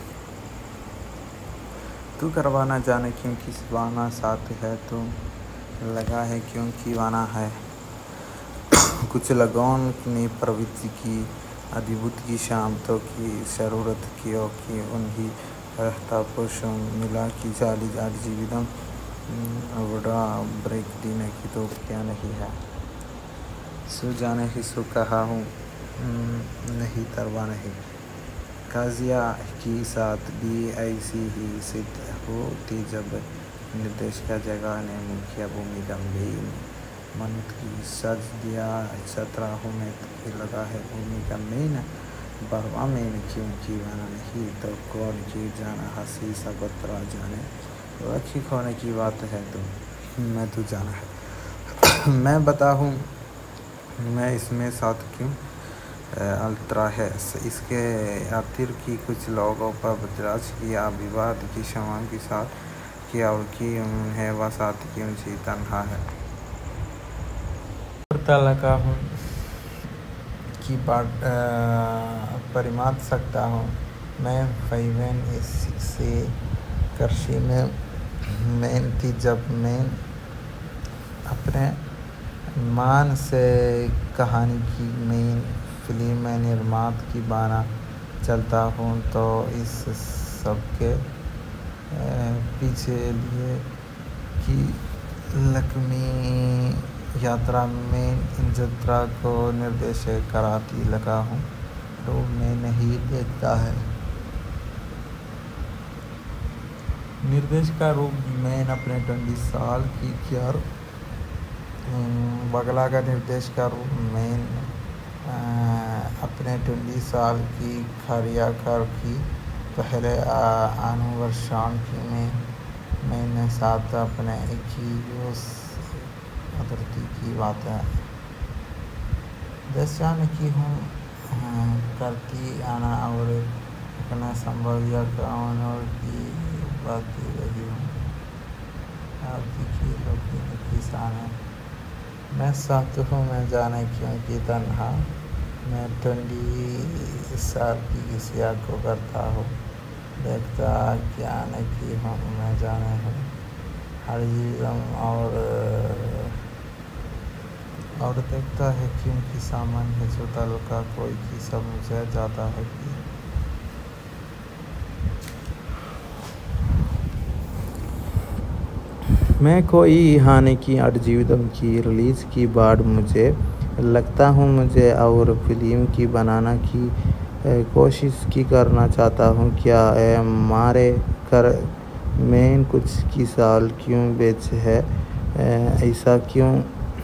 S2: तू करवाना जाने क्योंकि वाना साथ है तुम लगा है क्योंकि वाना है कुछ लगौन ने प्रवृत्ति की अद्भुत की शाम तो की जरूरत की उन्हीं रहता पुरुषों मिला की जाली जाली जीवितम बड़ा ब्रेक देने की तो क्या नहीं है सो जाने ही सो कहा हूँ नहीं तरवा नहीं काजिया की साथ भी ऐसी ही सिद्ध होती जब निर्देश का जगह ने मुखिया भूमिका में मनुत की सज दिया सत्रह में लगा है भूमिका में बरवा में क्योंकि वाना नहीं तो कौन की जाना हंसी सबतरा जाने रखी खोने की बात है तुम मैं तो जाना है मैं बता हूँ मैं इसमें साथ क्यों अल्तरा है इसके आखिर की कुछ लोगों पर बदराज किया विवाद की क्षमा के साथ किया और की है वह साथ क्यों सी तन्हा है पता लगा हूँ की बात परिमात सकता हूँ मैं फैवन इससे कृषि में मेहनती जब मैं अपने मान से कहानी की मेन फिल्म में निर्मात की बाना चलता हूँ तो इस सब के पीछे लिए कि लक्ष्मी यात्रा में इन यात्रा को निर्देश कराती लगा हूँ तो मैं नहीं देखता है निर्देश का रूप मैं अपने 20 साल की क्या बगला का निर्देश का रूप मैं अपने 20 साल की खरियाकर की पहले अनुवर्षांक में मैंने साथ अपने एक ही अदरती की बात है जैसा की हूँ करती आना और अपना संभव या कौन और की बात रही हूँ आपकी किसान है मैं साथ हूँ मैं जाने क्योंकि तन्हा मैं 20 साल की किसी को करता हूँ देखता क्या नहीं हूँ मैं जाने हूँ हर जीवन और देखता है क्योंकि सामान्य जो तल का कोई की समझ जाता है कि मैं कोई हानि की आठ जीवितम की रिलीज़ की बाद मुझे लगता हूँ मुझे और फिल्म की बनाना की कोशिश की करना चाहता हूँ क्या मारे कर
S3: मैंने कुछ की साल क्यों बेच है, ऐसा क्यों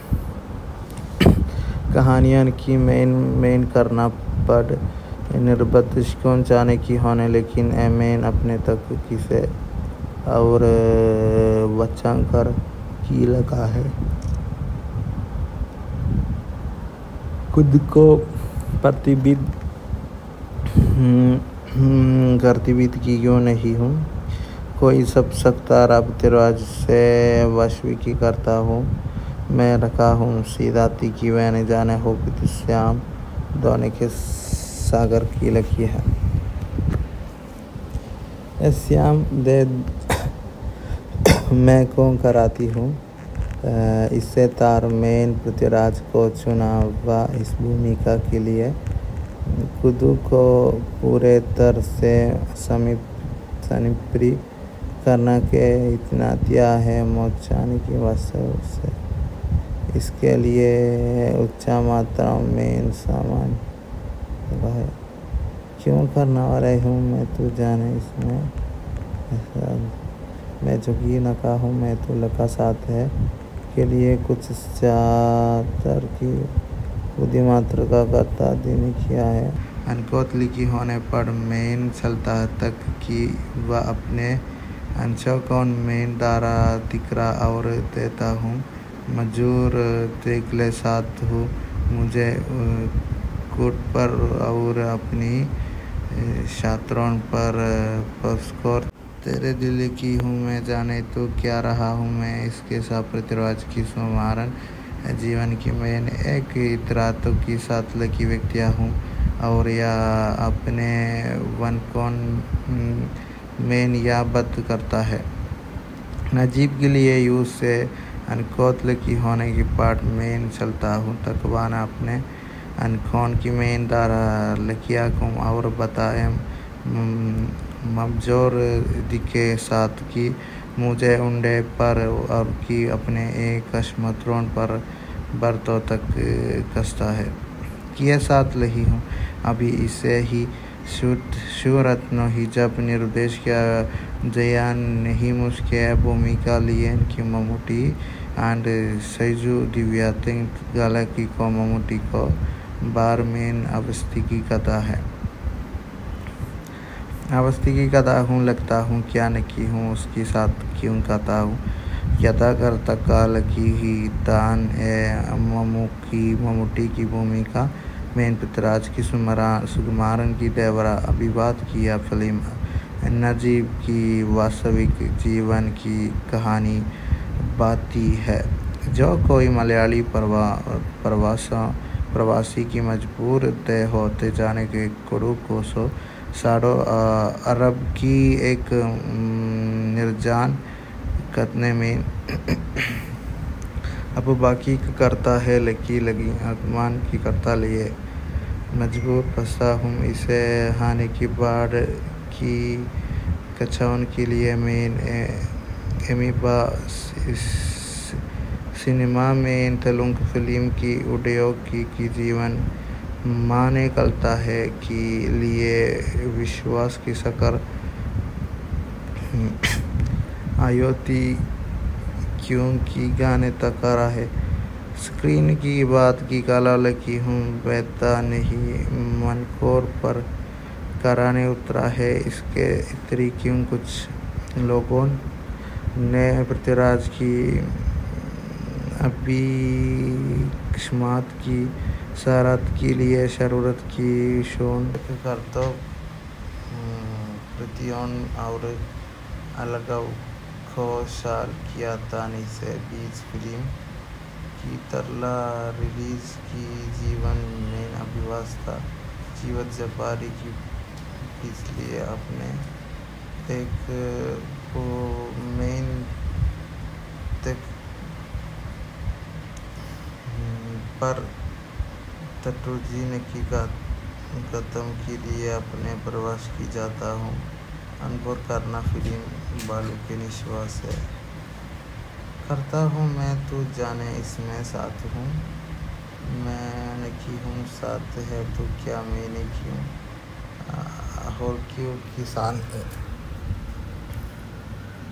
S3: कहानियाँ की मैन करना पड़, निर्बत कौन जाने की होने, लेकिन मैन अपने तक किसे और बचा कर की लगा है। खुद को प्रतिबिंब करती की क्यों नहीं हूँ, कोई सब सकता रब तिरवाज से वशविकी करता हूँ, मैं रखा हूँ सीधाती की मैंने जाने हो कि श्याम दोने के सागर की लकी है। श्याम दे मैं कौन कराती हूँ, इससे तार मैंने पृथ्वीराज को चुना हुआ इस भूमिका के लिए, खुद को पूरे तरह से सनिप्री करना के इतना दिया है मोचाने की वस्तु से, इसके लिए उच्च मात्रा में सामान है, क्यों करना वाले हूँ मैं तो जाने इसमें, मैं झुकी नका हूँ मैं तो लका साथ है, के लिए कुछ चातर की बुद्धि मात्र का करता देने किया है। अनकोत लिखी होने पर मैन चलता तक कि वह अपने अंशों को मैन द्वारा दिकरा और देता हूँ, मजूर देखले साथ हूँ मुझे कोट पर और अपनी छात्रों पर पस्कोर, तेरे दिल की हूँ मैं जाने तो क्या रहा हूँ मैं, इसके साथ प्रतिराज की सुमारन जीवन की मैंने एक इतरातों की साथ लकी व्यक्तियाँ हूँ, और या अपने वन कौन मैन या बद करता है, नजीब के लिए यूँ से अनकोतल की होने की पार्ट मैन चलता हूँ, तकवाना अपने अनखोन की मैन दारा लकिया को और बताए मबजोर दिखे साथ की मुझे उंडे पर और की अपने एक कश्मत्रों पर बरतों तक कसता है, किए साथ लही हूँ अभी इसे ही शूरत्नो ही जब निर्देश किया जयान नहीं मुझके भूमिका लिए की ममूटी एंड सैजू दिव्यातिंग गालकी को ममूटी को बार मेन अवस्थी की कथा है, अवस्थी की कथा हूँ लगता हूँ क्या नकी हूँ उसके साथ क्यों कहता हूँ, यथा करता काल की ही दान है ममूटी की भूमिका मैन पृथ्वीराज की सुकुमारन की देवरा अभिवाद किया फिल्म नजीब की वास्तविक जीवन की कहानी बाती है, जो कोई मलयाली प्रवासी की मजबूर तय होते जाने के कुड़ू कोसो साड़ो अरब की एक निर्जान कतने में अब बाकी करता है लकी लगी आत्मान की करता लिए मजबूर फंसा हूँ इसे हानि की बाढ़ की कछावन के लिए मैं एमीबा सिनेमा में तेलुगु फिल्म की उद्योग की जीवन माने करता है कि लिए विश्वास की सकर आयोती क्योंकि गाने तक आ रहा है, स्क्रीन की बात की काला लगी हूँ बेहता नहीं मनकोर पर कराने उतरा है, इसके इतरी क्यों कुछ लोगों ने पृथ्वीराज की अभी किस्मत की शरारत के लिए शरूरत की शोन कर तो प्रतियों और अलग को साल किया तानी से बीच फिल्म की तरला रिलीज की जीवन में अभिवस्था जीवत जपारी की इसलिए अपने एक को मेन तक पर टटुजी ने की गतम के लिए अपने प्रवास की जाता हूँ, अनपुर करना फिल्म बालू के निश्वास है करता हूँ मैं तो जाने इसमें साथ हूँ मैं नहीं हूँ साथ है तो क्या मैंने क्यों और क्यों किसान है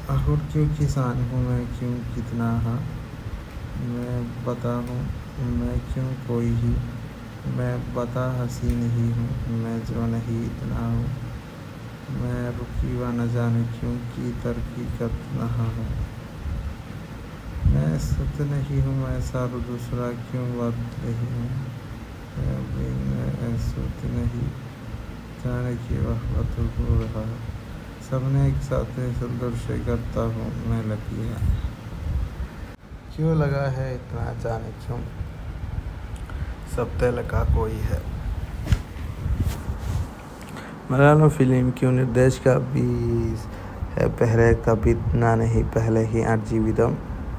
S3: और क्यों किसान हूँ मैं, क्यों कितना हाँ मैं बता हूँ, मैं क्यों कोई ही, मैं बता हंसी नहीं हूँ, मैं जो नहीं इतना हूँ, मैं रुकी व न जाने क्यों की तरक्की कर रहा हूँ, मैं सुत नहीं हूँ, मैं सारू दूसरा क्यों वर्त रही हूँ, मैं सुत नहीं जाने की वह बात हो रहा है, सबने एक साथ सुंदर से करता हूँ मैं लगी है, क्यों लगा है इतना जाने क्यों, सब तय लगा कोई है। मलयालम फिल्म की निर्देश का भी है पहले कभी ना नहीं पहले ही आजीविदम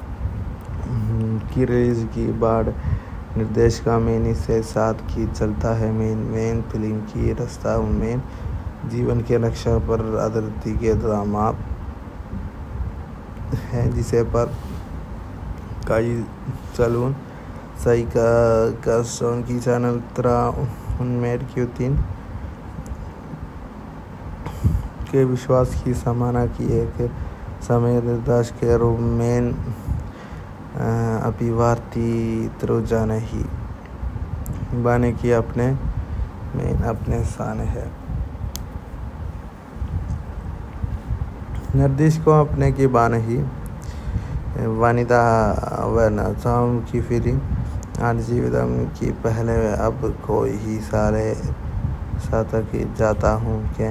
S3: की रिलीज की बाद निर्देश का मेन से साथ की चलता है मेन फिल्म की रास्ता मेन जीवन के लक्ष्य पर आधारित के ड्रामा है जिसे पर कई चलून सही का सोन की चैनल उनमें क्यूतिन के विश्वास की समाना की एक समय निर्देश के रूप में अभिवार्ती त्रोजा नहीं बाने की अपने स्थान है। निर्देश को अपने की बान ही वानिदा वनसाम की फिल्म आजीविदम की पहले अब कोई ही सारे साथ की जाता हूँ के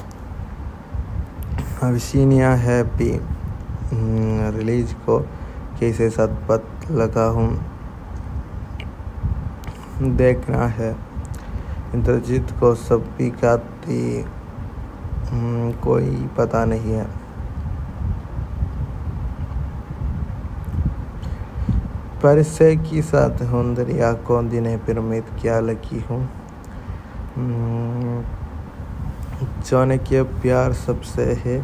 S3: अविसीनिया हैप्पी रिलीज को कैसे सदपत लगा हूँ देखना है। इंद्रजीत को सब भी खाती कोई पता नहीं है। परिचय की साथ हुंदरिया को दिने पिरमिड क्या लगी हूँ जाने के प्यार सबसे है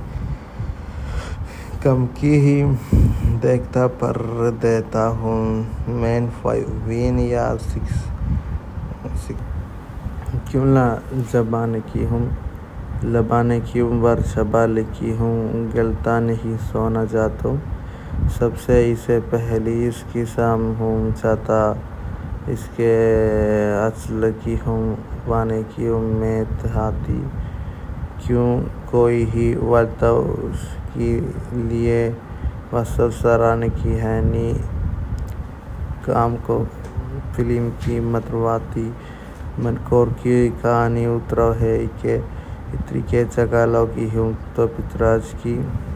S3: कम की ही देखता पर देता हूँ मैन 5 विन या 6 क्यों ना जबान की हूँ लबाने की उम्र शबा लिखी हूँ गलता नहीं सोना जाता सबसे इसे पहली इसकी शाम हूँ चाहता इसके असल की हूँ वाने की उम्मीद हाथी क्यों कोई ही वार्ता उसके लिए वसव सराहने की है नी काम को फिल्म की मतवाती मनकोर की कहानी उतरा है कि इतनी के जगह लगी हूँ तो पितराज की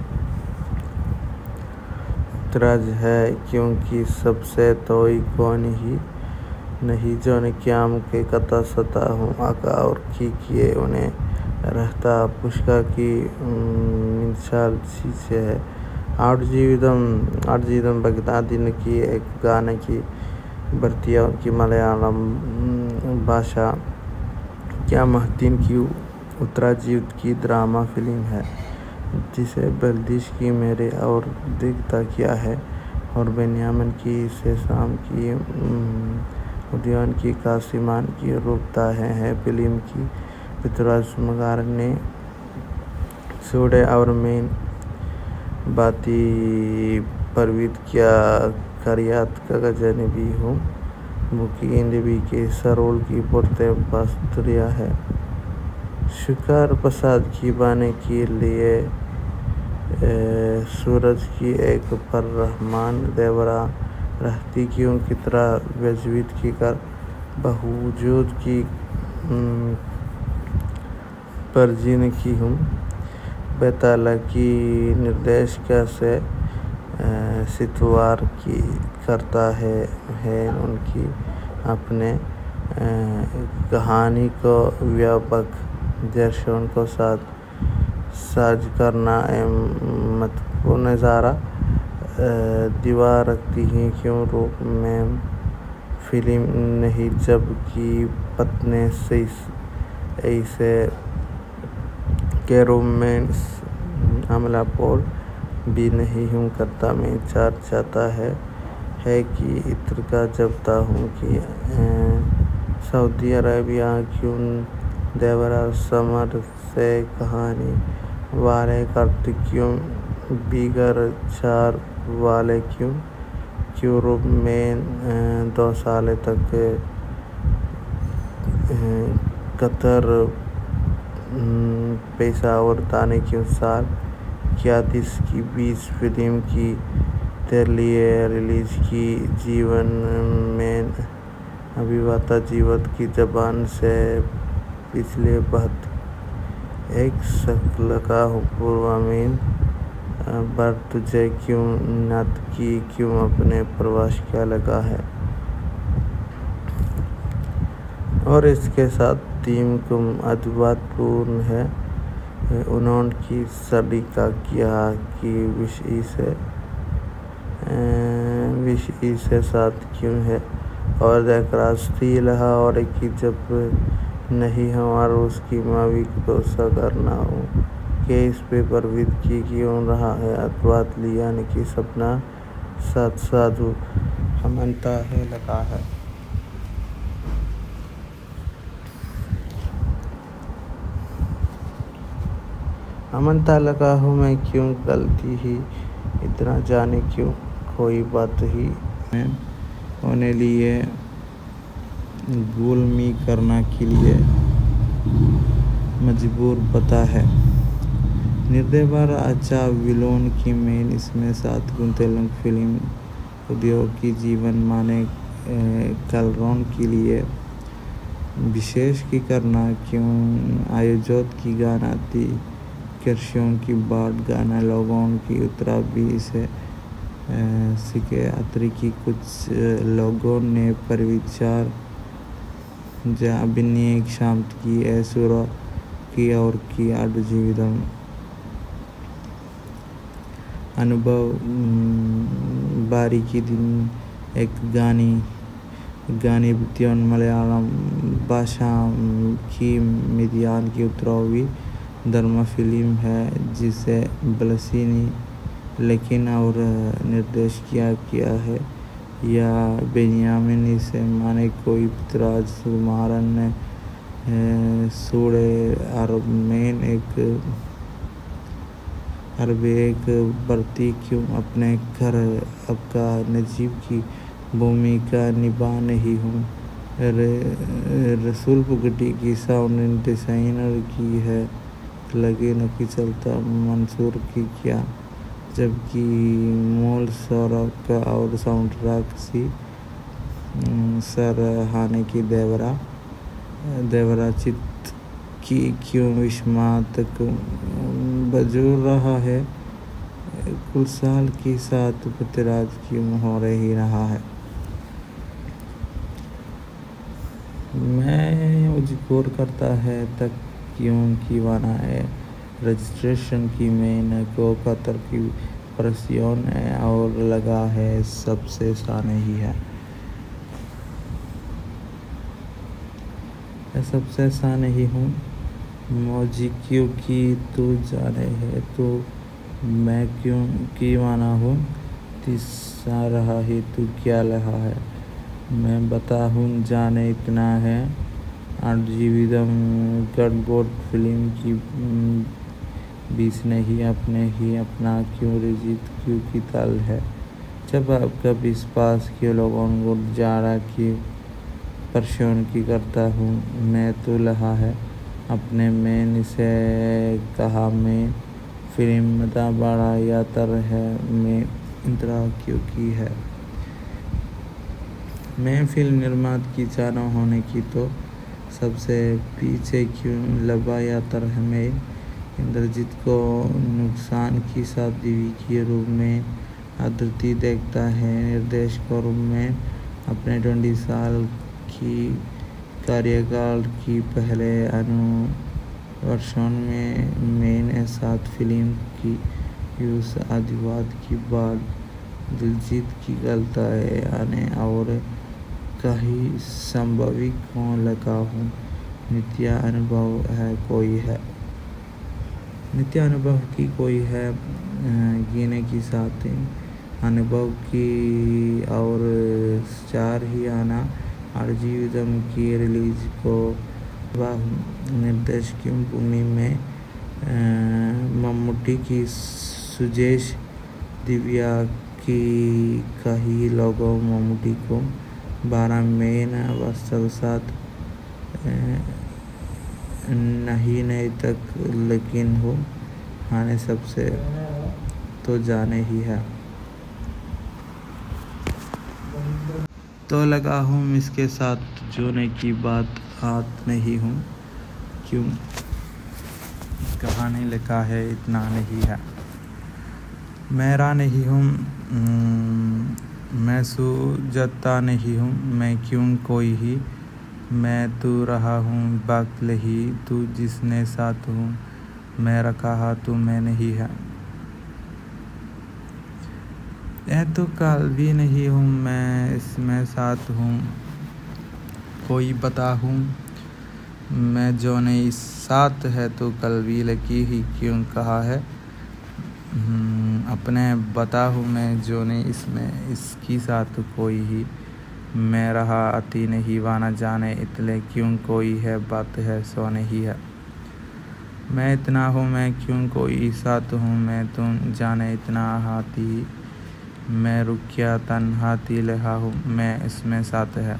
S3: पितराज है क्योंकि सबसे तो ही कौन ही नहीं जो ने क्या के कथा सता हूँ आका और की किए उन्हें रहता पुष्का की मिसाल चीज़ है। आठ जीवितम बगदा दिन की एक गाने की बर्तिया उनकी मलयालम भाषा क्या महतीन की उत्तराजीवित की ड्रामा फिल्म है जिसे बल्दिश की मेरे और दिखता क्या है और बेनियामिन की से शाम की उद्यान की कासिमान की रूपता है फिल्म की पितराज मगार ने सोडे और मेन बाती परवित क्या करियात का गजन भी हूँ मुकी इंदबी के सरोल की पुरते बस्तरिया है शिकार प्रसाद की बाने के लिए सूरज की एक पर रहमान देवरा रहती क्यों की तरह वजवीत की कर बहुजूद की परजीन की हूँ बेताला की निर्देश कैसे सितवार की करता है उनकी अपने कहानी को व्यापक दर्शन को साथ साझ करना महत्वपूर्ण नज़ारा दीवार रखती हैं क्यों रूप में फिल्म नहीं जबकि पत्ने से ऐसे के रूप में हमला पोल भी नहीं हूँ करता में चार चाहता है कि इत्र का जबता हूँ कि सऊदी अरेबिया क्यों देवरा समर से कहानी वारे कार्तिक क्यों बिगर 4 वाले क्यों यूरोप में 2 साल तक कतर पैसा और ताने क्यों साल क्या इसकी 20 फिल्म की लिए रिलीज की जीवन में अभिवाता जीवत की जबान से पिछले बात एक शक्ल का पूर्वामीन पर तुझे क्यों नत की क्यों अपने प्रवास क्या लगा है। और इसके साथ टीम कुम अद्भुतपूर्ण है उन्होंने की सदी का किया कि विषय से साथ क्यों है और राष्ट्रीय लहा और कि जब नहीं हमारा उसकी मावी भरोसा करना हो कि इस पे परविद की क्यों रहा है अद्वात लिया ने की सपना साथ साधु हमनता है लगा है। अमनता लगा हूँ मैं क्यों गलती ही इतना जाने क्यों कोई बात ही मैं होने लिए गुलमी करना के लिए मजबूर पता है निर्देवर अच्छा विलोन की मेन इसमें साथ गुंतेलुंग फिल्म उद्योग की जीवन माने कलरोन के लिए विशेष की करना क्यों आयोजक की गाना थी कृषियों की बाट गाना लोगों की उतरा भी से सीखे अतरी की कुछ लोगों ने परिविचार जा अभिनय एक शाम की ऐसुरा की और की आड़ जीवितम अनुभव बारी की दिन एक गानी बित्योन मलयालम भाषा की मिदियान की उतरावी धर्म फिल्म है जिसे बलसीनी लेकिन और निर्देश किया है या बेनियामिन इसे माने कोई पुत्राज सुमारन ने सूड़े अरब में एक बरती क्यों अपने घर आपका नजीब की भूमिका निभा नहीं हूँ रसूल पुगटी की साउंड डिजाइनर की है लगे न कि चलता मंसूर की क्या जबकि मूल सौरभ का और साउंड ट्रैक सी सरहाने की देवरा चित की क्यों विस्मात बजूर रहा है कुल साल के साथ पतराज क्यों हो रही रहा है। मैं उजगोर करता है तक क्यों की वाना है रजिस्ट्रेशन की मैंने को कतर की प्रसियोन है और लगा है सबसे सा नहीं है सबसे सा नहीं हूँ मौजी क्यों की तू जाने है तो मैं क्यों की माना हूँ तीसरा रहा है तू क्या रहा है मैं बता हूँ जाने इतना है जीवितम गडबोर्ड फिल्म की 20 नहीं अपने ही अपना क्यों रिजीत क्यों की तल है जब आपका विश्वास के लोगों को जाड़ा की परशोन की करता हूँ मैं तो लहा है अपने में इसे कहा मैं फिल्म मदा बड़ा यातर है मैं इंतरा क्यों की है मैं फिल्म निर्माता की जाना होने की तो सबसे पीछे क्यों लबा यातर है मैं इंद्रजीत को नुकसान की शादी के रूप में आदृति देखता है निर्देश के रूप में अपने 20 साल की कार्यकाल की पहले वर्षों में मैंने 7 फिल्म की यूस आदिवाद की बाद दिलजीत की गलता है आने और कहीं संभावित को लगा हूँ नित्य अनुभव है कोई है नित्य अनुभव की कोई है गिने की साथ अनुभव की और 4 ही आना और जीवितम की रिलीज को निर्देश की भूमि में मम्मूटी की सुजेश दिव्या की काही लोगों मम्मूटी को 12 महीना वास्तव साथ नहीं तक लेकिन हो हाने सबसे तो जाने ही है। तो लगा हूँ इसके साथ जोने की बात आत नहीं हूँ क्यों कहानी लिखा है इतना नहीं है। मेरा नहीं हूँ मैं सूझता नहीं हूँ मैं क्यों कोई ही मैं तू रहा हूँ बात ही तू जिसने साथ हूँ मेरा कहा तू मैं नहीं है। यह तो कल भी नहीं हूँ मैं इसमें साथ हूँ कोई बता हूँ मैं जो नहीं साथ है तो कल भी लकी ही क्यों कहा है अपने बता हूँ मैं जो नहीं इसमें इसकी साथ कोई ही मैं रहा अति नहीं वाना जाने इतने क्यों कोई है बात है सो नहीं है। मैं इतना हूँ मैं क्यों कोई साथ हूँ मैं तुम जाने इतना हाथी मैं रुकिया तन्हाती लहा हूँ मैं इसमें साथ है।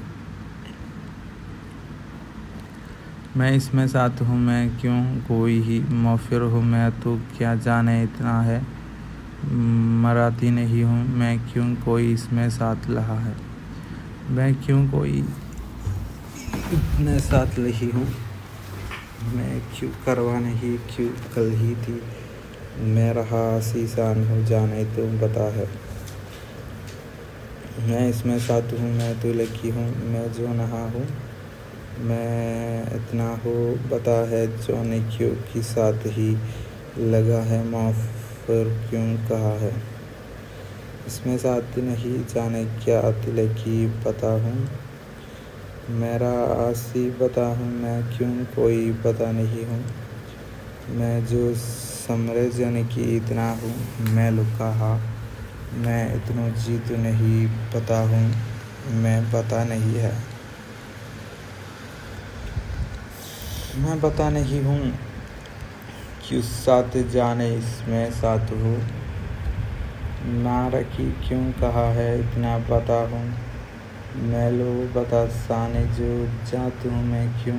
S3: मैं इसमें साथ हूँ मैं क्यों कोई ही मौफिर हूँ मैं तो क्या जाने इतना है मराती नहीं हूँ मैं क्यों कोई इसमें साथ लहा है। मैं क्यों कोई इतने साथ लही हूँ मैं क्यों करवा नहीं क्यों कल ही थी मैं रहा सीसान हूँ जाने तुम बता है। मैं इसमें साथ हूँ मैं तो लकी हूँ मैं जो नहा हूँ मैं इतना हो बता है जो ने क्यों की साथ ही लगा है माफ़र क्यों कहा है। इसमें साथ नहीं जाने क्या तिले की पता हूँ मेरा आसी बता हूँ मैं क्यों कोई पता नहीं हूँ मैं जो समरे जन की इतना हूँ मैं लुका हा मैं इतनों जीत नहीं पता हूँ मैं पता नहीं है। मैं पता नहीं हूँ क्यों साथ जाने इसमें साथ हूँ नारकी क्यों कहा है इतना पता हूँ मैं लो बता साने जो जात हूँ मैं क्यों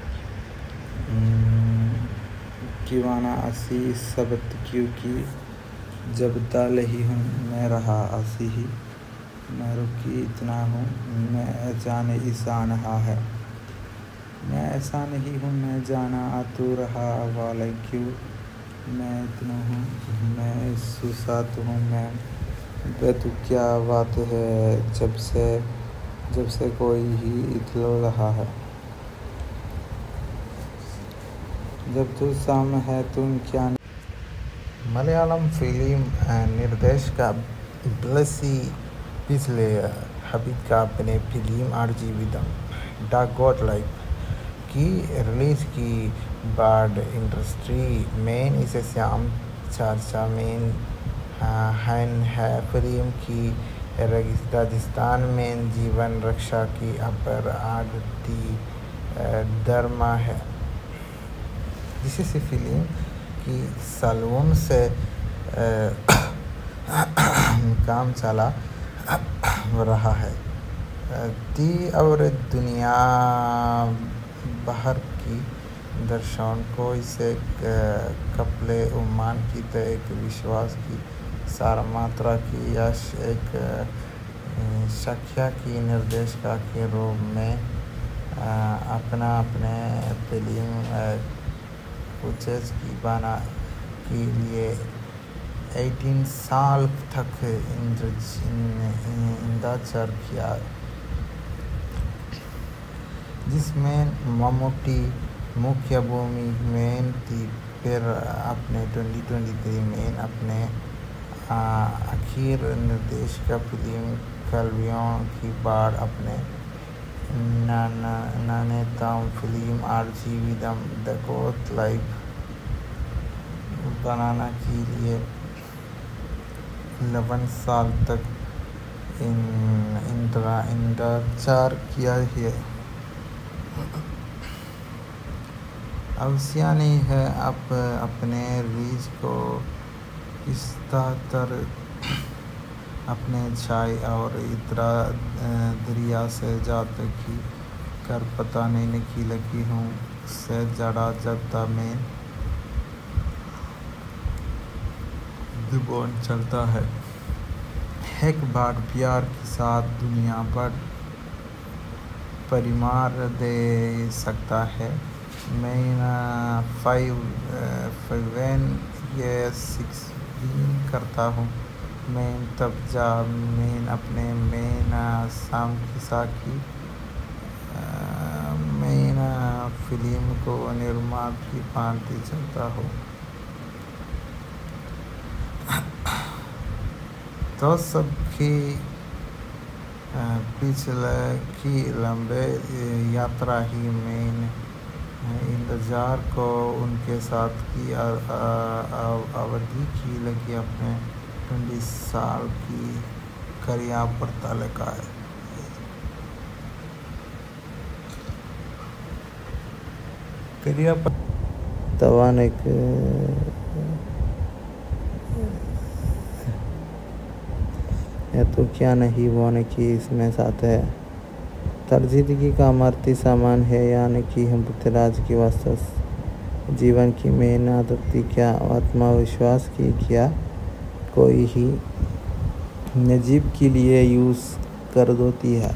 S3: किवाना असी सबत क्योंकि जब ताल ही हूँ मैं रहा असी ही मैं रुकी इतना हूँ मैं जाने ईसा नहा है। मैं ऐसा नहीं हूँ मैं जाना आतू रहा वाले क्यों मैं इतना हूँ मैं सुसात हूँ मैं बेतु क्या बात है जब से कोई ही इतलो रहा है जब तू सामने है तुम क्या। मलयालम फिल्म निर्देशक ब्लेसी पिछले हबीब का अपने film Aadujeevitham the goat life की रिलीज की बाद इंडस्ट्री में इसे श्याम चर्चा में है। फिल्म की राजस्थान में जीवन रक्षा की अपराधी धर्मा है जिससे फिल्म की सालों से काम चला रहा है थी और दुनिया बाहर की दर्शन को इसे कपले उम्मान की तो एक विश्वास की सारा मात्रा की यश एक शख्या की निर्देशका के रूप में अपने फिल्म कुचेस की बना के लिए 18 साल तक इंतजार किया जिसमें मम्मूटी मुख्य भूमि में थी। फिर अपने 2023 में अपने आखिर निर्देशक फिल्म कलवियों की बाद अपने नन्हेतम film Aadujeevitham the goat life बनाने के लिए 11 साल तक इंतजार किया है। अवश्य नहीं है अब अपने रिलीज को
S2: इस तर अपने छाई और इतरा दरिया से जाते की कर पता नहीं की लगी हूँ से जड़ा जबता में दिबोन चलता है। एक बार प्यार के साथ दुनिया भर परिमार दे सकता है। मैं 5 करता हूँ मैं तब जा मैं अपने शाम की साकी मैं फिल्म को निर्माण की भांति चलता हूँ। तो सबकी पिछले की लंबे यात्रा ही मैं इंतज़ार को उनके साथ की अवधि की लगी अपने 20 साल की करिया पर तालिका है। करिया पर
S3: तवान एक तो क्या नहीं बोने की इसमें साथ है तरजीदगी का अमरती सामान है यानी कि हम पुत्रराज की वास्तव जीवन की मेहनत क्या आत्मविश्वास की क्या कोई ही नजीब के लिए यूज़ कर देती है।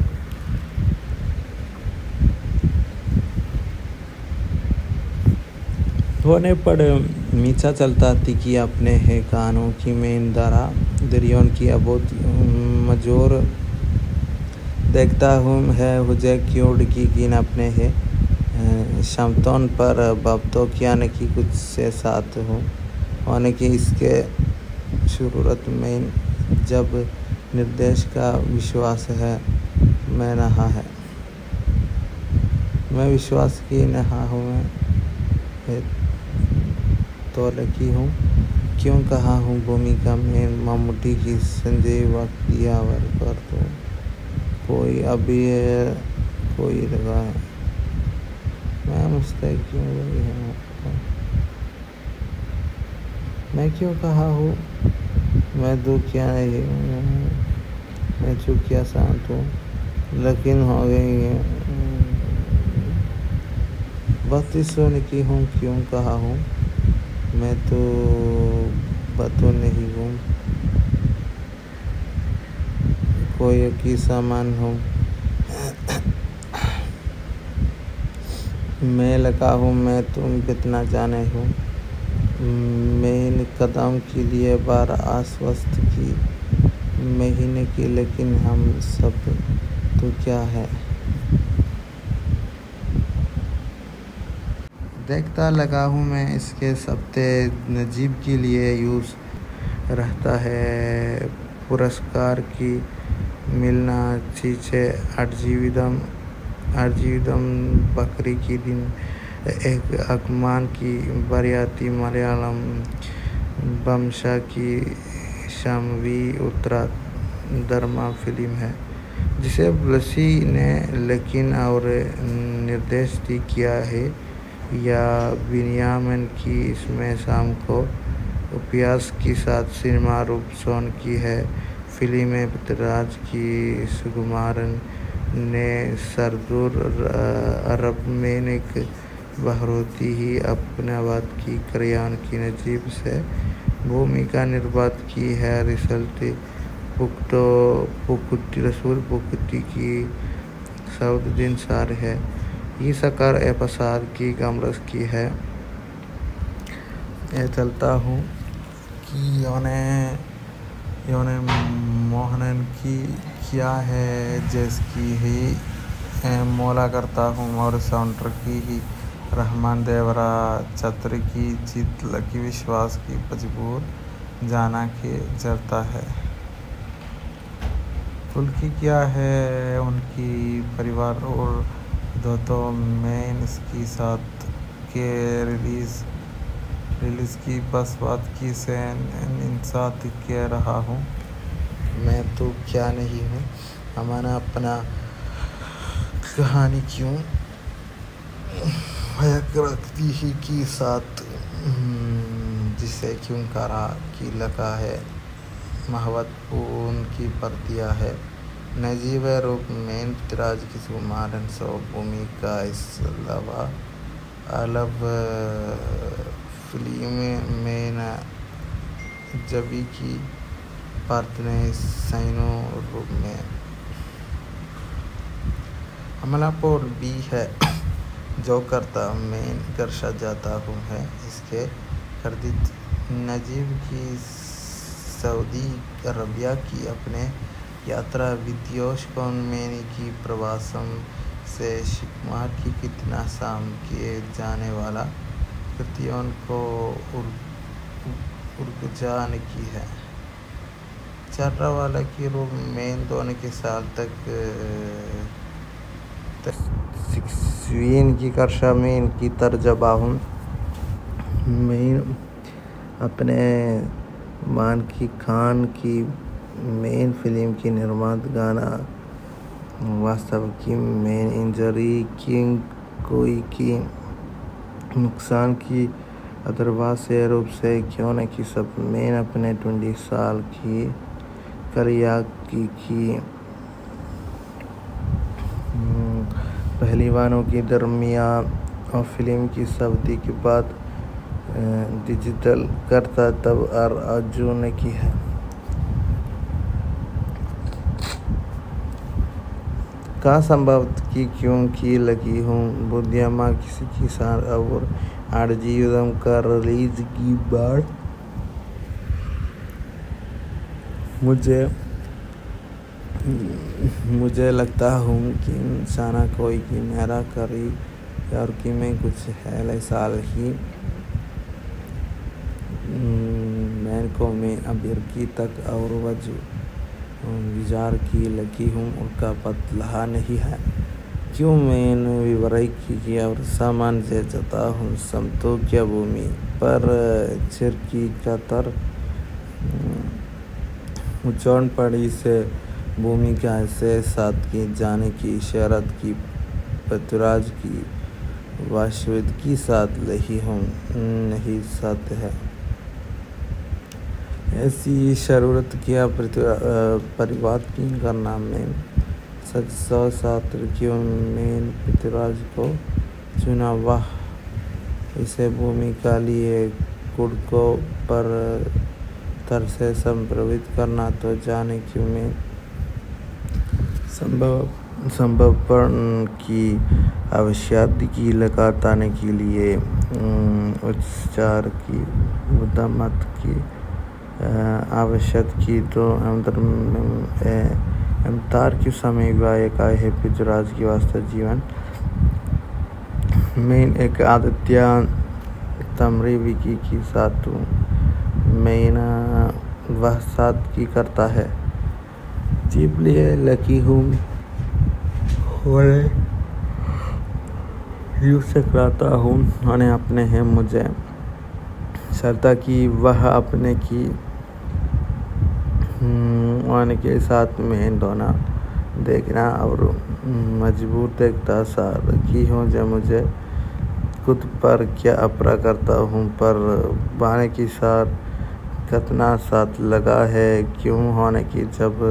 S3: होने पर मीठा चलता थी कि अपने है कानों की मेन दरा दरियों की अबोध मजोर देखता हूँ है हुजे क्यों की गिन अपने है शमतौन पर बब्तो क्या न की कुछ से साथ हूँ होने की इसके शुरूरत में जब निर्देश का विश्वास है मैं नहा है मैं विश्वास की नहा हूँ मैं तो लगी हूँ क्यों कहा हूँ भूमिका में मम्मूटी की संजय वक्तियावर कर दो कोई अभी है कोई लगा है मैं मुस्तैद क्यों रही हूँ मैं क्यों कहा हूँ मैं दुखिया नहीं हूँ मैं चुकिया शांत हूँ लेकिन हो गई है 32 सोने की हूँ क्यों कहा हूँ मैं तो बतो नहीं हूँ कोई की सामान हूँ मैं लगा हूँ मैं तुम कितना जाने हूँ मैं इन कदम के लिए बार आश्वस्त की महीने की लेकिन हम सब तो क्या है देखता लगा हूँ मैं इसके सप्ते नजीब के लिए यूज़ रहता है पुरस्कार की मिलना चीज़ें अर्जीविदम बकरी की दिन एक अकमान की बरियाती मलयालम बमशा की शामवी उत्तरा दरमा फिल्म है जिसे ब्लसी ने लेकिन और निर्देश किया है या बिनियामिन की इसमें शाम को उपयास के साथ सिनेमा रूप सोन की है। फिल्म में पुत्रराज की सुकुमारन ने सरदूर अरब में एक बहरोती ही अपनाबाद की करियान की नजीब से भूमिका निर्बात की है। रिसल्ट रसूल पुकुटी की सऊदीन सार है ये सकार एपसाद की गमरस की है। ये चलता हूँ कि योने मोहनन की क्या है जिसकी ही मौला करता हूँ और साउंडर की ही रहमान देवरा छत्र की जीत लगी विश्वास की मजबूर जाना के जरता है। फुल की क्या है उनकी परिवार और दोस्तों मैं इसकी साथ के रिलीज़ की बस बात की से इंसात कह रहा हूँ मैं तो क्या नहीं हूँ हमारा अपना कहानी क्यों रखती ही की साथ जिसे से क्यों करा की लगा है महत्वपूर्ण की पर दिया है नजीब रूप में पृथ्वीराज की सुकुमारन सो भूमिका इस अलावा अलग फिल्म में न जबी की पार्टने सैनो रूप में हमला पोल भी है जो करता मैं दर्शा जाता हूँ है इसके कर्दित नजीब की सऊदी अरबिया की अपने यात्रा विद्योश कौनमेनी की प्रवासम से शिकमार की कितना शाम किए जाने वाला कृतियों को उर्गजान की है चार्रा वाला की रूप में दोनों के साल तक सिक्सवीन की कर्षा में इनकी तरजबा हूँ मैं अपने मान की खान की मेन फिल्म की निर्मात गाना वास्तव की मेन इंजरी किंग कोई की नुकसान की अदरवा से रूप से क्यों न कि सब मेन अपने 20 साल की करिया की पहलवानों की दरमिया और फिल्म की सऊदी के बाद डिजिटल करता तब अर्जुन ने की है का संभव की क्यों की लगी हूँ बुद्धियामा किसी किसान और आरजी युद्धम का रिलीज की बात मुझे लगता हूँ कि इंसाना कोई की मेरा करी और कि मैं कुछ है साल ही मैं को मैं अबिरकी तक और वजू विजार की लगी हूँ उनका पतला नहीं है क्यों मैंने विवराई की और सामान से जता हूँ समतो क्या भूमि पर चिरकी का तर उचौन पड़ी से भूमिका से साथ की जाने की शरत की पृथ्वीराज की वास्तविक की साथ लही हूँ नहीं साथ है ऐसी शरूरत किया परिवार की करना में सच सौ सात्र क्यों में पृथ्वीराज को चुना वाह इसे भूमिका लिए कुड़ को पर तर से संप्रवित करना तो जाने क्यों में संभवपन की आवश्यकता की लगाताने के लिए उच्चार की उद्दमत की आवश्यक की तो अमतार के समय गायक आए है पृथ्वीराज की वास्तव जीवन मैं एक आदित्य तमरी विकी की साथ मैं वह साथ की करता है जीप लिए लकी हूँ यूँ से कराता हूँ उन्हें अपने हैं मुझे सरता की वह अपने की आने के साथ में दोना देखना और मजबूर देखता सा रखी हूँ जब मुझे खुद पर क्या अपरा करता हूँ पर बाने की साथ कितना साथ लगा है क्यों होने की जब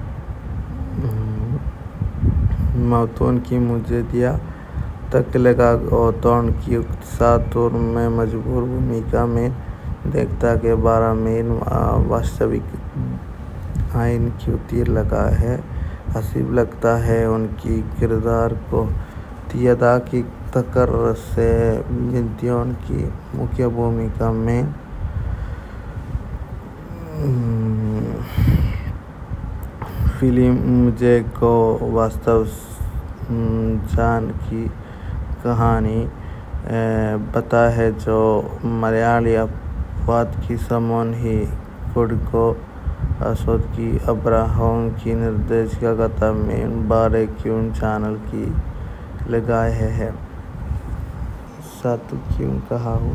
S3: मौतून की मुझे दिया तक लगा और तौन की साथ और मैं मजबूर भूमिका में देखता के 12 में वास्तविक आइन की तीर लगा है हसीब लगता है उनकी किरदार को तियदा की तकर से विद्यों की मुख्य भूमिका में फिल्म मुझे को वास्तव जान की कहानी बता है जो मलयाली अपवाद की समून ही खुद को असोद की अब्राहम की निर्देशिका कथा में बारे क्यों चैनल की लगाए है सातु क्यों कहा हूँ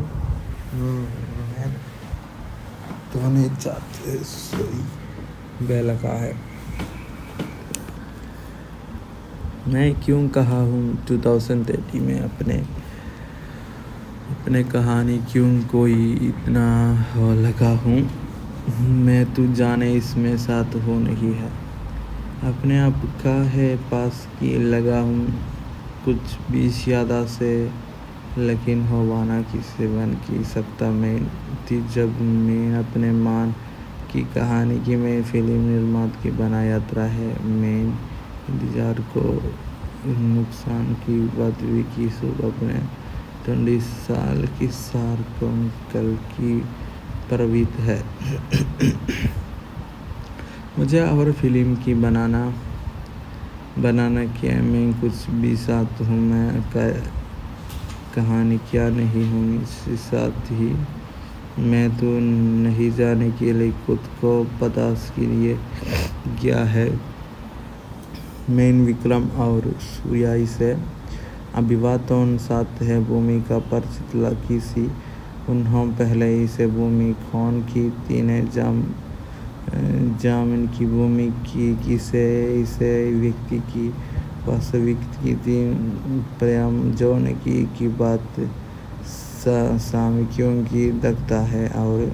S3: तो नहीं चाहते सही बेलका है मैं क्यों कहा हूँ 2030 में अपने अपने कहानी क्यों कोई इतना हो लगा हूँ, मैं तू जाने इसमें साथ हो नहीं है। अपने आप का है पास की लगा हूँ, कुछ भी ज्यादा से, लेकिन हो वाना किसे बन की सकता मैं थी जब मैं अपने मान की कहानी की मैं फिल्म निर्माता की बना यात्रा है। मैं इंतजार को नुकसान की बात भी की सुबह अपने 20 साल की सार कम कल की प्रवृत्त है। मुझे और फिल्म की बनाना क्या मैं कुछ भी साथ हूँ, मैं कहानी क्या नहीं हूँ इसके साथ ही। मैं तो नहीं जाने के लिए खुद को पदार्थ के लिए गया है। मैं विक्रम और सूर्याई से अभिवादन साथ है भूमिका परिचित लकी सी। उन्होंने पहले ही से भूमि खोन की तीन जामिन की भूमि की किसे इसे व्यक्ति की वास्तविक की तीन प्रेम जोन की बात सामियों की दखता है। और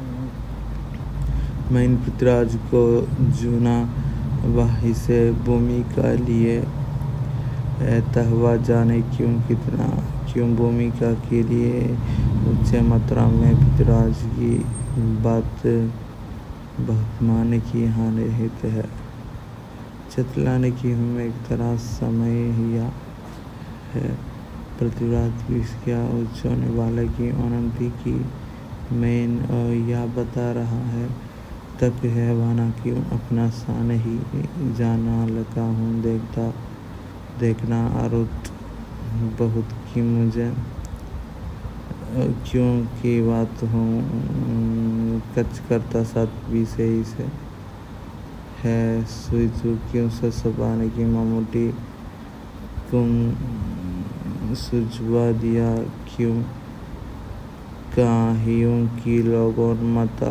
S3: मैं इन पृथ्वीराज को जुना वही से भूमि का लिए तहवा जाने क्यों भूमिका के लिए उच्च मात्रा में पृथ्वीराज की बात बहुत माने की यहाँ निहित है। चतलाने की हम एक तरह समय हिया है पृथ्वीराज की क्या उच्च होने वाले की अनंती की मैं यह बता रहा है तक है वाना क्यों अपना सान ही जाना लगा हूँ देखना आरुत बहुत की मुझे क्यों की बात हूँ कच करता साथ भी से ही से है सुई क्यों सबाने की ममूटी तुम सुझवा दिया क्यों काहियों की लोगों माता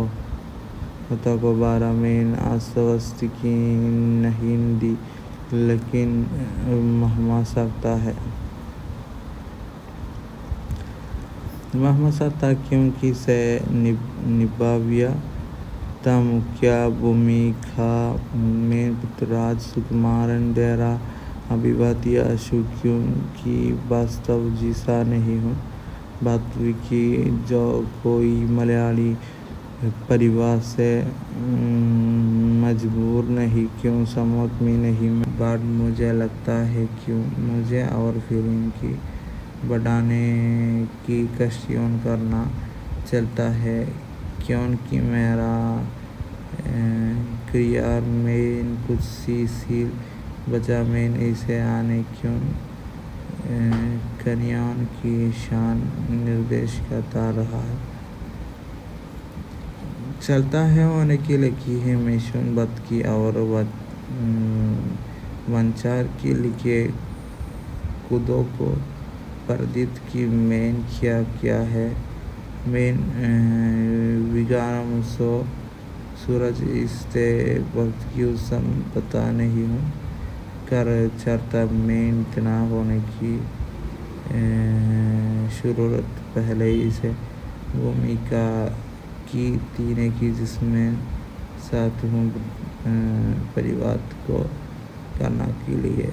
S3: को 12 में आश्वस्त की नहीं दी लेकिन महमा सकता है क्योंकि से निभाविया तम क्या भूमिका में पृथ्वीराज सुकुमारन डेरा अभिवादी अशुक्यों की वास्तव जिसा नहीं हूँ बात की जो कोई मलयाली परिवार से मजबूर नहीं क्यों समझ में नहीं बात मुझे लगता है क्यों मुझे और फिल्म की बढ़ाने की कशियों करना चलता है क्योंकि मेरा क्रिया में कुछ सी बचा में इसे आने क्यों कन्यान की शान निर्देश करता रहा है चलता है होने के लिए की है मिशन बद की और वंचार के लिए खुदों को परदित की मेन क्या है मेन विगारम सो सूरज इससे वक्त की उसम पता नहीं हूँ कर चरता में इतना होने की शुरुआत पहले ही से भूमिका की तीने की जिसमें साथ हूँ परिवार को करना के लिए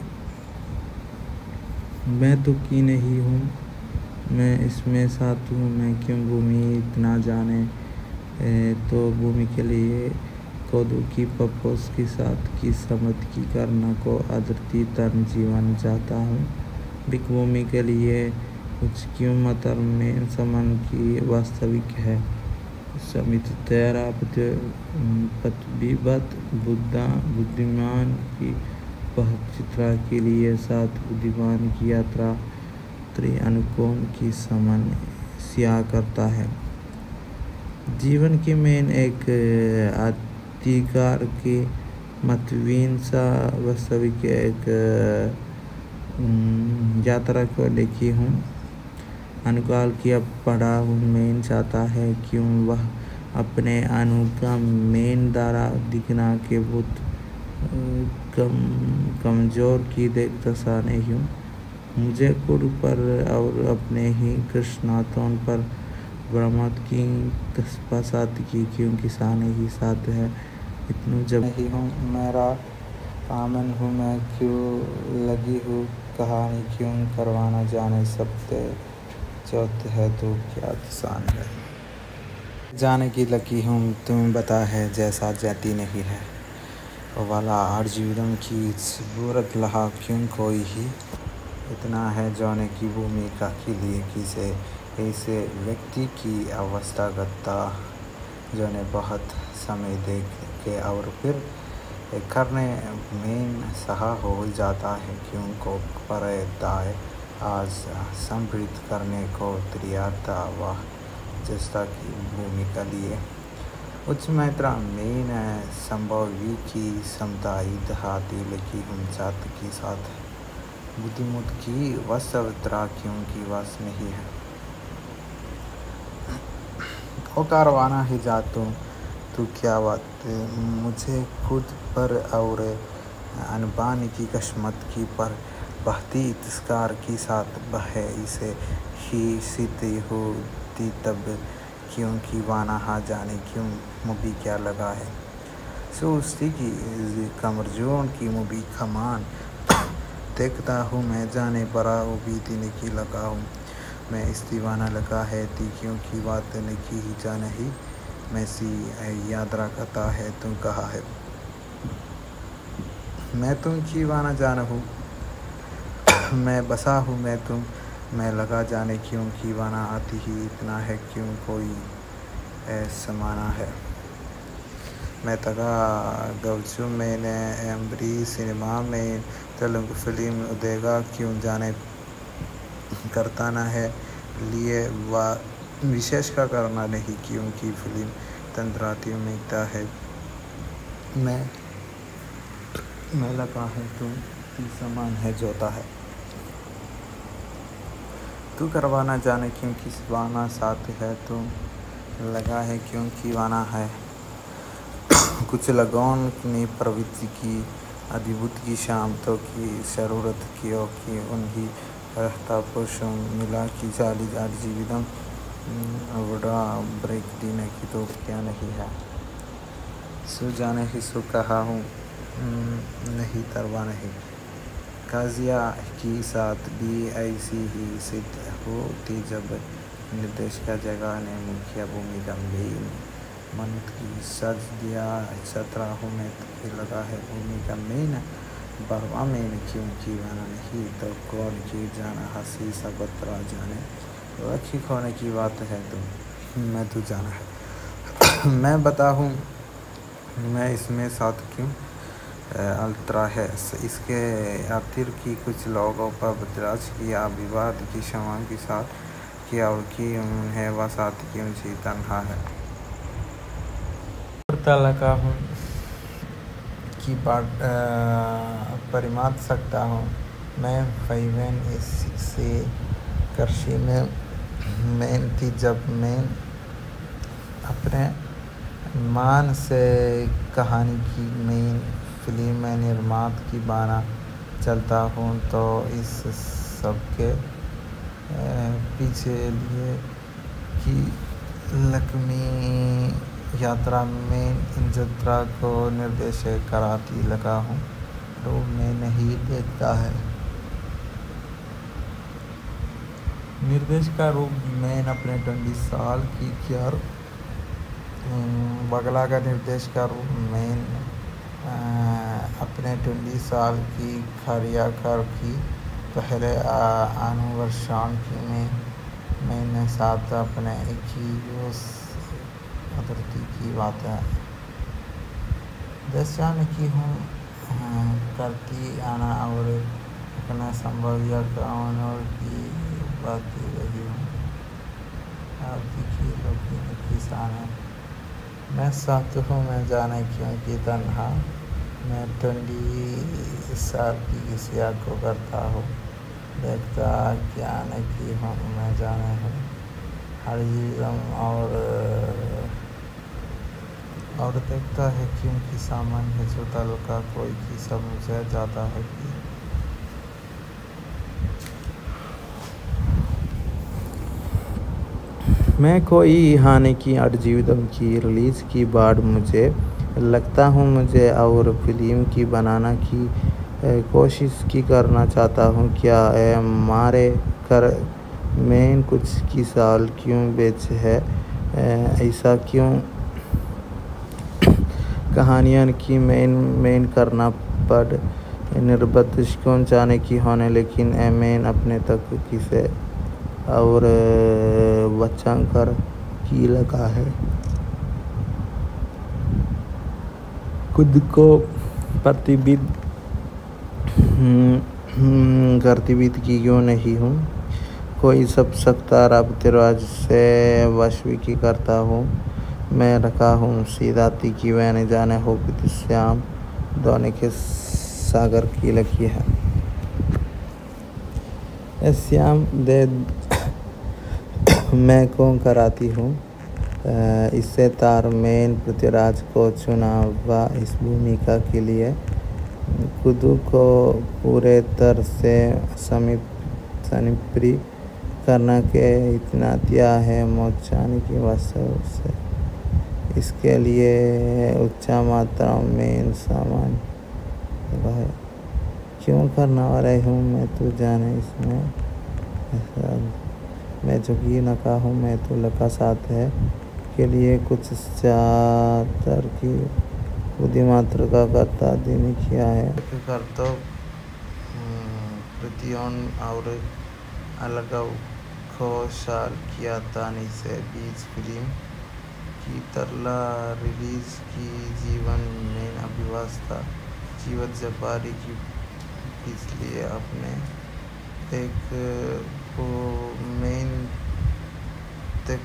S3: मैं तो की नहीं हूँ मैं इसमें साथ हूँ मैं क्यों भूमि इतना जाने तो भूमि के लिए कोदू की पपोस के साथ की समझ की करना को आदरती तन जीवन चाहता हूँ बिक भूमि के लिए कुछ क्यों मतर में समन की वास्तविक है समित तेरा पतविबत बुद्धिमान की चित्रा के लिए साथ बुद्धिमान की यात्रा त्रिअनुकोण की समन सिया करता है जीवन की मेन एक अधिकार की मतवीन सा वास्तविक एक यात्रा को लिखी हूँ अनुकाल की अब पढ़ा हूँ मेन चाहता है क्यों वह अपने अनु का मेन द्वारा दिखना के बहुत कमजोर की देखता सा नहीं हूँ मुझे खुद पर और अपने ही कृष्णातों पर बरामद की कसपसात की, क्योंकि साने ही साथ है इतनू जब नहीं हूँ मेरा आमन हूँ मैं, क्यों लगी हूँ कहानी क्यों करवाना जाने सबते चौथ है तो क्या सान है। जाने की लगी हूँ तुम बता है जैसा जाती नहीं है वाला हर जीवन की बुरत लहा, क्यों कोई ही इतना है जाने की भूमिका के लिए किसे ऐसे व्यक्ति की अवस्था गत्ता जो ने बहुत समय देख के और फिर करने में सहा हो जाता है, क्यों को परदाय आज समृद्ध करने को त्रियाता वह जैसा की भूमिका लिए उच्च मात्रा में संभवी की समताई दहाती लगी हम जात के साथ बुद्धिमुत की वस्तवत्रा क्योंकि वस नहीं है ओ कारवाना ही जातू तू क्या बात मुझे खुद पर और अनबान की कस्मत की पर बहती तिस्कार के साथ बहे इसे ही सीती होती तब क्योंकि वाना हा जाने क्यों मुबी क्या लगा है सोचती की कमरजोन की मुबी खमान देखता हूँ मैं जाने बरा उबीती निकी लगा हूँ मैं इस दीवाना लगा है ती क्योंकि बात निकी ही जा नहीं मैं सी याद रखता है तुम कहा है मैं तुम की वाना जान हूँ मैं बसा हूँ मैं लगा जाने क्यों की वाना आती ही इतना है क्यों कोई समाना है मैं तगा गवचू मैंने एम्बरी सिनेमा में तेलुगु फिल्म उदेगा क्यों जाने करता ना है लिए विशेष का करना नहीं क्योंकि फिल्म तंत्राती उम्मीदता है मैं लगा है तुम समान है जोता है तू करवाना जाने क्योंकि वाना साथ है तुम लगा है क्योंकि वाना है कुछ लगौन अपनी प्रवृत्ति की अद्भुत की शाम तो की जरूरत की उन्हीं रहता पुरुषों मिला की जाली जाली जीवितम बड़ा ब्रेक देने की तो क्या नहीं है सु जाने ही सु कहा हूँ नहीं तरवा नहीं काजिया की साथ भी ऐसी ही सिद्ध होती जब निर्देश का जगह ने मुख्य भूमिका में मनुत की सज दिया सत्रह में लगा है भूमिका में बरवा में क्योंकि वाना नहीं तो कौन की जाना हंसी सबत्रा जाने रखी खोने की बात है तुम मैं तो जाना है मैं बता हूँ मैं इसमें साथ क्यों अल्तरा है इसके आखिर की कुछ लोगों पर बदराज किया विवाद की क्षमा के साथ किया और की उन्हें वह साथ क्यों सी तन्हा है लगा हूँ की परिमात सकता हूँ मैं फैवन इससे कृषि में थी जब मैं अपने मान से कहानी की मेन फिल्म में निर्मात की बाना चलता हूँ तो इस सब के पीछे लिए कि लक्ष्मी यात्रा में इन यात्रा को निर्देश कराती लगा हूँ तो मैं नहीं देखता है निर्देश का रूप मैं अपने 20 साल की क्या बगला का निर्देश का रूप मैं अपने 20 साल की खरियाकर की पहले अनुवर्षान की मैंने साथ अपने इक्कीस अदरती की बात है दर्शाने की हूँ करती आना और अपना संभव्य और की बात रही हूँ आपकी किसान है मैं साथ हूँ मैं जाने क्योंकि तन्हा मैं 20 साल की किसी को करता हूँ देखता क्या नहीं हूँ मैं जाने हूँ हर जीवन और देखता है क्योंकि सामान्य जो तल का कोई की समझ जाता है कि मैं कोई हानि की आठ जीवितम की रिलीज़ की बाद मुझे लगता हूँ मुझे और फिल्म की बनाना की कोशिश की करना चाहता हूँ क्या मारे कर मैं कुछ की साल क्यों बेच है ऐसा क्यों कहानियाँ की मेन करना पड़ निर्बत कौन जाने की होने लेकिन मैन अपने तक किसे और बच्चा कर की लगा है खुद को प्रतिबिंब कर्तव्य की क्यों नहीं हूँ कोई सब सकता रब तिरवाज से वशविकी करता हूँ मैं रखा हूँ सीधाती की वह जाने हो कि श्याम दोने के सागर की लकी है श्याम दे मैं कौन कराती हूँ इससे तार मेन पृथ्वीराज को चुना हुआ इस भूमिका के लिए खुद को पूरे तरह से सनिप्री करना के इतना दिया है मोचाने की वस्तु से इसके लिए उच्च मात्रा में सामान है क्यों करना वाला हूँ मैं तो जाने इसमें मैं झुकी नका हूँ मैं तो लका साथ है के लिए कुछ चातर की बुद्धि मात्र का करता देने किया है कर तो प्रतियों और अलग खुशहाल किया तानी से बीच फिल्म की तरला रिलीज की जीवन में अभिवस्था जीवत जपारी की इसलिए अपने एक को मेन तक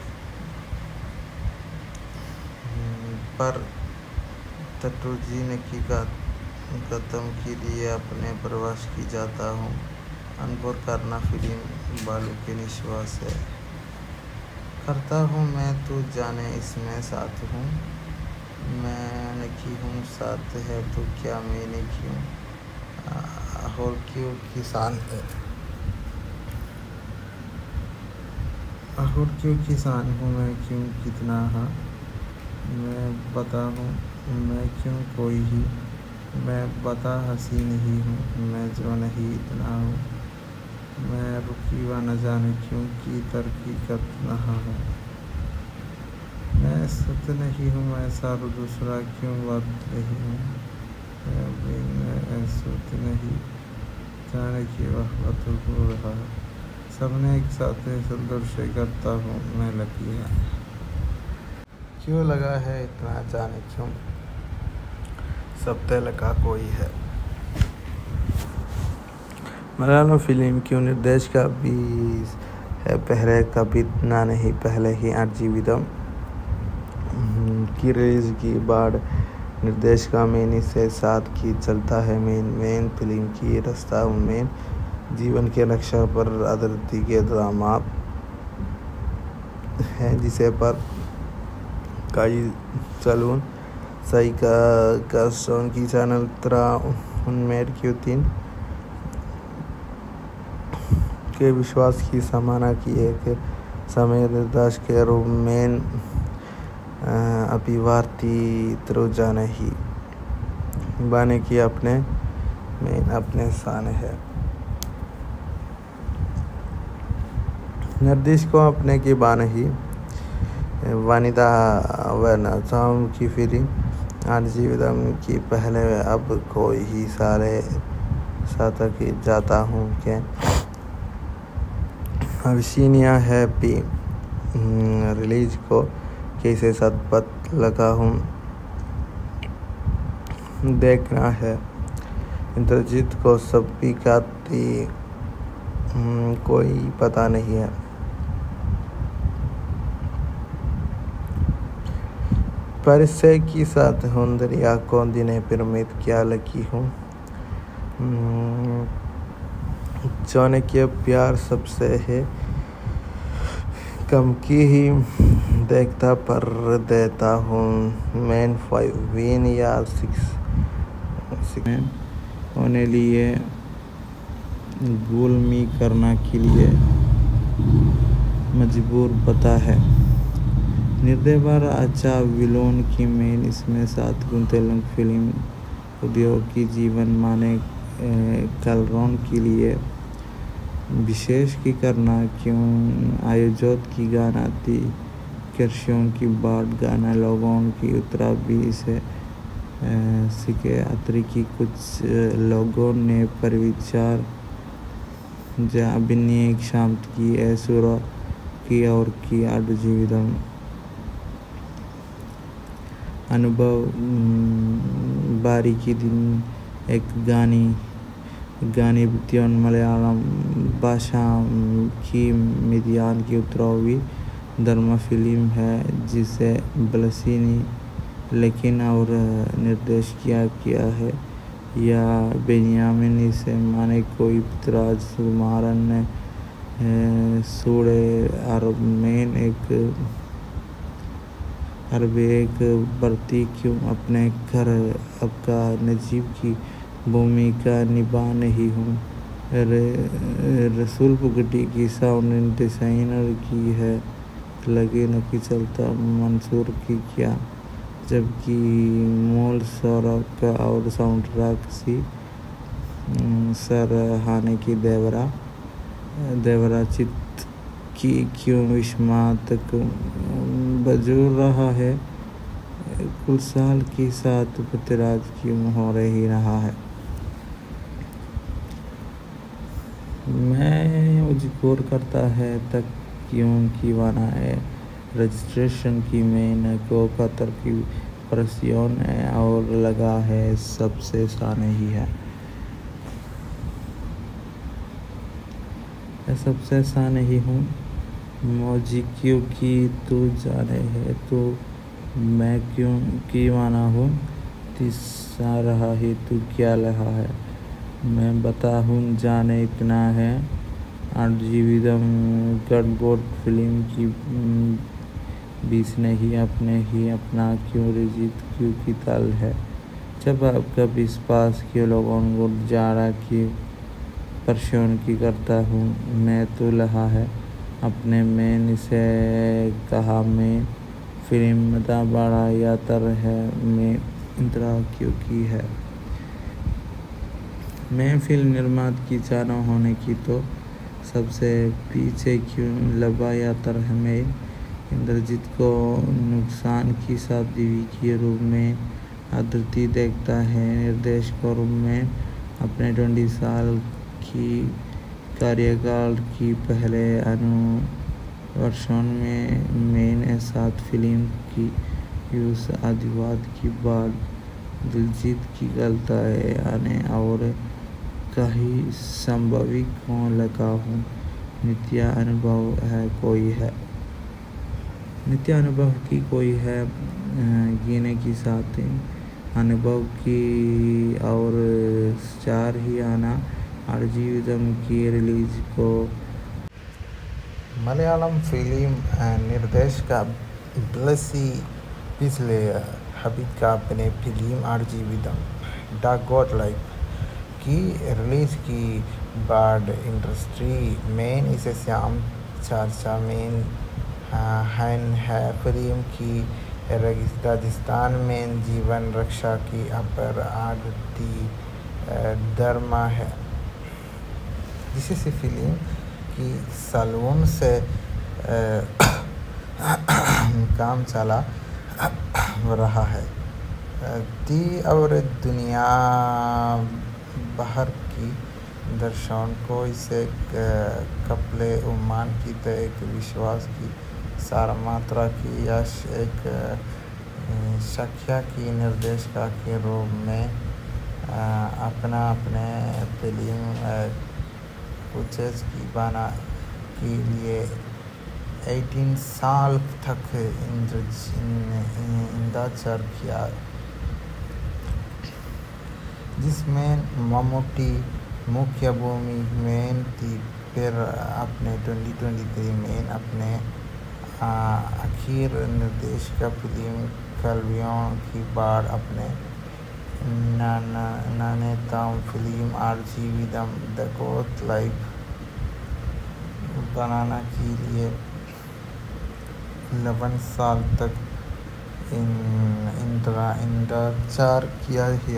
S3: पर तटुजी ने की गतम के लिए अपने प्रवास की जाता हूँ अनपुर करना फिल्म बालू के निश्वास है करता हूँ मैं तो जाने इसमें साथ हूँ मैं नहीं हूँ साथ है तो क्या मैं नहीं क्यों और क्यों किसान है और क्यों किसान हूँ मैं क्यों कितना हाँ मैं बता हूँ मैं क्यों कोई ही मैं बता हंसी नहीं हूँ मैं जो नहीं इतना हूँ मैं रुकी व न जाने क्यों की तरक्की कर रहा हूँ मैं सत नहीं हूँ मैं सारू दूसरा क्यों बात रही हूँ मैं सोच नहीं जाने की वह बात हो रहा है सबने एक साथ सुंदर से करता हूँ मैं लगी है क्यों लगा है इतना जाने क्यों सब तय लगा कोई है मलयालम फिल्म क्यों निर्देश का भी है पहले कभी ना नहीं पहले ही आठ जीवितम की रिलीज की बाद निर्देश का मेन से साथ की चलता है मेन फिल्म की रास्ता मेन जीवन के रक्षा पर आधारित के ड्रामा है जिसे पर कई चलून सही का सोन की चैनल उनमें क्यों तीन के विश्वास की समाना की एक समय निर्देश के रूप में अभिवार्ती त्रोजा नहीं बाने की अपने स्थान है निर्देश को अपने की बान ही वानिता वर्णाम की फिल्म आठ जीवितम की पहले अब कोई ही सारे साथ की जाता हूँ के अविसीनिया हैप्पी रिलीज को कैसे सदपत लगा हूँ देखना है इंद्रजीत को सब भी खाती कोई पता नहीं है परिचय की साथ हुंदरिया को दिने पिरमिड क्या लगी हूँ जाने के प्यार सबसे है कम की ही देखता पर देता हूँ मैन 5 विन या 6 होने लिए गुलमी करना के लिए मजबूर पता है निर्देशक अच्छा विलोन की मेन इसमें साथ तेलुगु फिल्म उद्योग की जीवन माने कलरों के लिए विशेष की करना क्यों आयोजक की गाना थी कृषियों की बात गाना लोगों की उतरा भी से सीखे अतरी की कुछ लोगों ने परिविचार अभिनय क्षमता की ऐसुर की और की आड़ जीवितम अनुभव बारीकी दिन एक गानी बित्योन मलयालम भाषा की मिदियान की उत्तरावी धर्म फिल्म है जिसे बलसीनी लेकिन और निर्देश किया है या बेनियामिन इसे माने कोई पुत्राज सुमारन ने सूड़े अरब एक बरती क्यों अपने घर आपका नजीब की भूमिका निभा नहीं हूँ रसूल पुगटी की साउंड डिज़ाइनर की है लगे न कि चलता मंसूर की क्या जबकि मूल सौरभ और साउंड ट्रैक सी सरहाने की देवरा चित की क्यों विस्मात बजूर रहा है कुल साल के साथ पतराज क्यों हो रही रहा है मैं उजगोर करता है तक क्यों की वाना है रजिस्ट्रेशन की मैंने को कतर की प्रसियों और लगा है सबसे सा नहीं है सबसे सा नहीं हूँ मौजी क्यों की तू जाने है तो मैं क्यों की माना हूँ तीसरा रहा है तू क्या रहा है मैं बता हूँ जाने इतना है जीवितम गडबोर्ड फिल्म की बीच नहीं अपने ही अपना क्यों रिजित क्यों की तल है जब आपका विश्वास के लोगों को जाड़ा की परशोन की करता हूँ मैं तो लहा है अपने में से कहा मैं फिल्म मदा बड़ा यातर है मैं इंतरा क्यों की है मैं फिल्म निर्माता की चारों होने की तो सबसे पीछे क्यों लबा यातर है मैं इंद्रजीत को नुकसान की शादी के रूप में आदृति देखता है निर्देश के रूप में अपने 20 साल की कार्यकाल की पहले वर्षों में मैंने 7 फिल्म की यूस आदिवाद की बाद दिलजीत की गलताएं आने और कहीं संभावित को लगा हूँ नित्य अनुभव की कोई है गिने की साथ अनुभव की और चार ही आना और जीवितम की रिलीज को
S2: मलयालम फिल्म निर्देश का ब्लसी पिछले हबीब का अपने film Aadujeevitham the goat life की रिलीज की बाद इंडस्ट्री में इसे श्याम चर्चा में है फिल्म की राजस्थान में जीवन रक्षा की अपर आदती धर्मा है जिससे फिल्म की सालों से काम चला रहा है ती और दुनिया बाहर की दर्शन को इसे कपले उम्मान की तो एक विश्वास की सारा मात्रा की यश एक शख्या की निर्देशक के रूप में अपने फिल्म कुछ की बना के लिए 18 साल तक इंतजार किया जिसमें मम्मूटी मुख्य भूमि में थी फिर अपने 2023 में अपने आखिर निर्देश का फिल्म कलवियों की बार अपने नानेताम film Aadujeevitham the goat life बनाना के लिए 11 साल तक इंतजार किया है।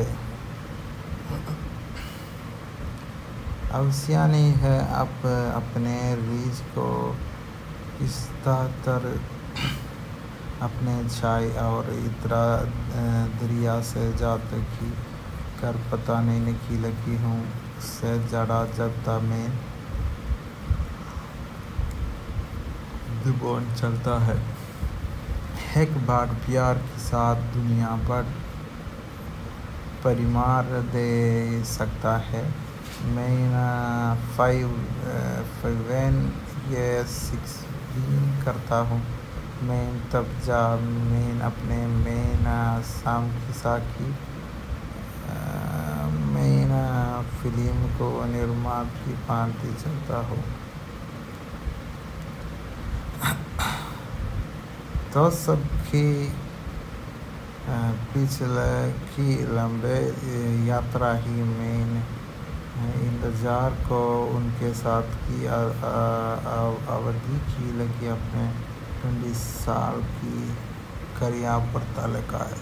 S2: अब सिया नहीं है, अब अपने रीछ को इस तर अपने छाई और इतरा दरिया से जात की कर पता नहीं निकी लगी हूँ से जड़ा जबता में दुबोन चलता है। एक बार प्यार के साथ दुनिया पर परिमार दे सकता है। मैं 5 ये 6 करता हूँ। मैं तब जा मैं अपने मैं शाम की साकी मैं फिल्म को निर्माण की भांति चलता हूँ। तो सबकी पिछले की लंबे यात्रा ही मैं इंतजार को उनके साथ की अवधि की लगी अपने 20 साल की करिया पर तालिका है।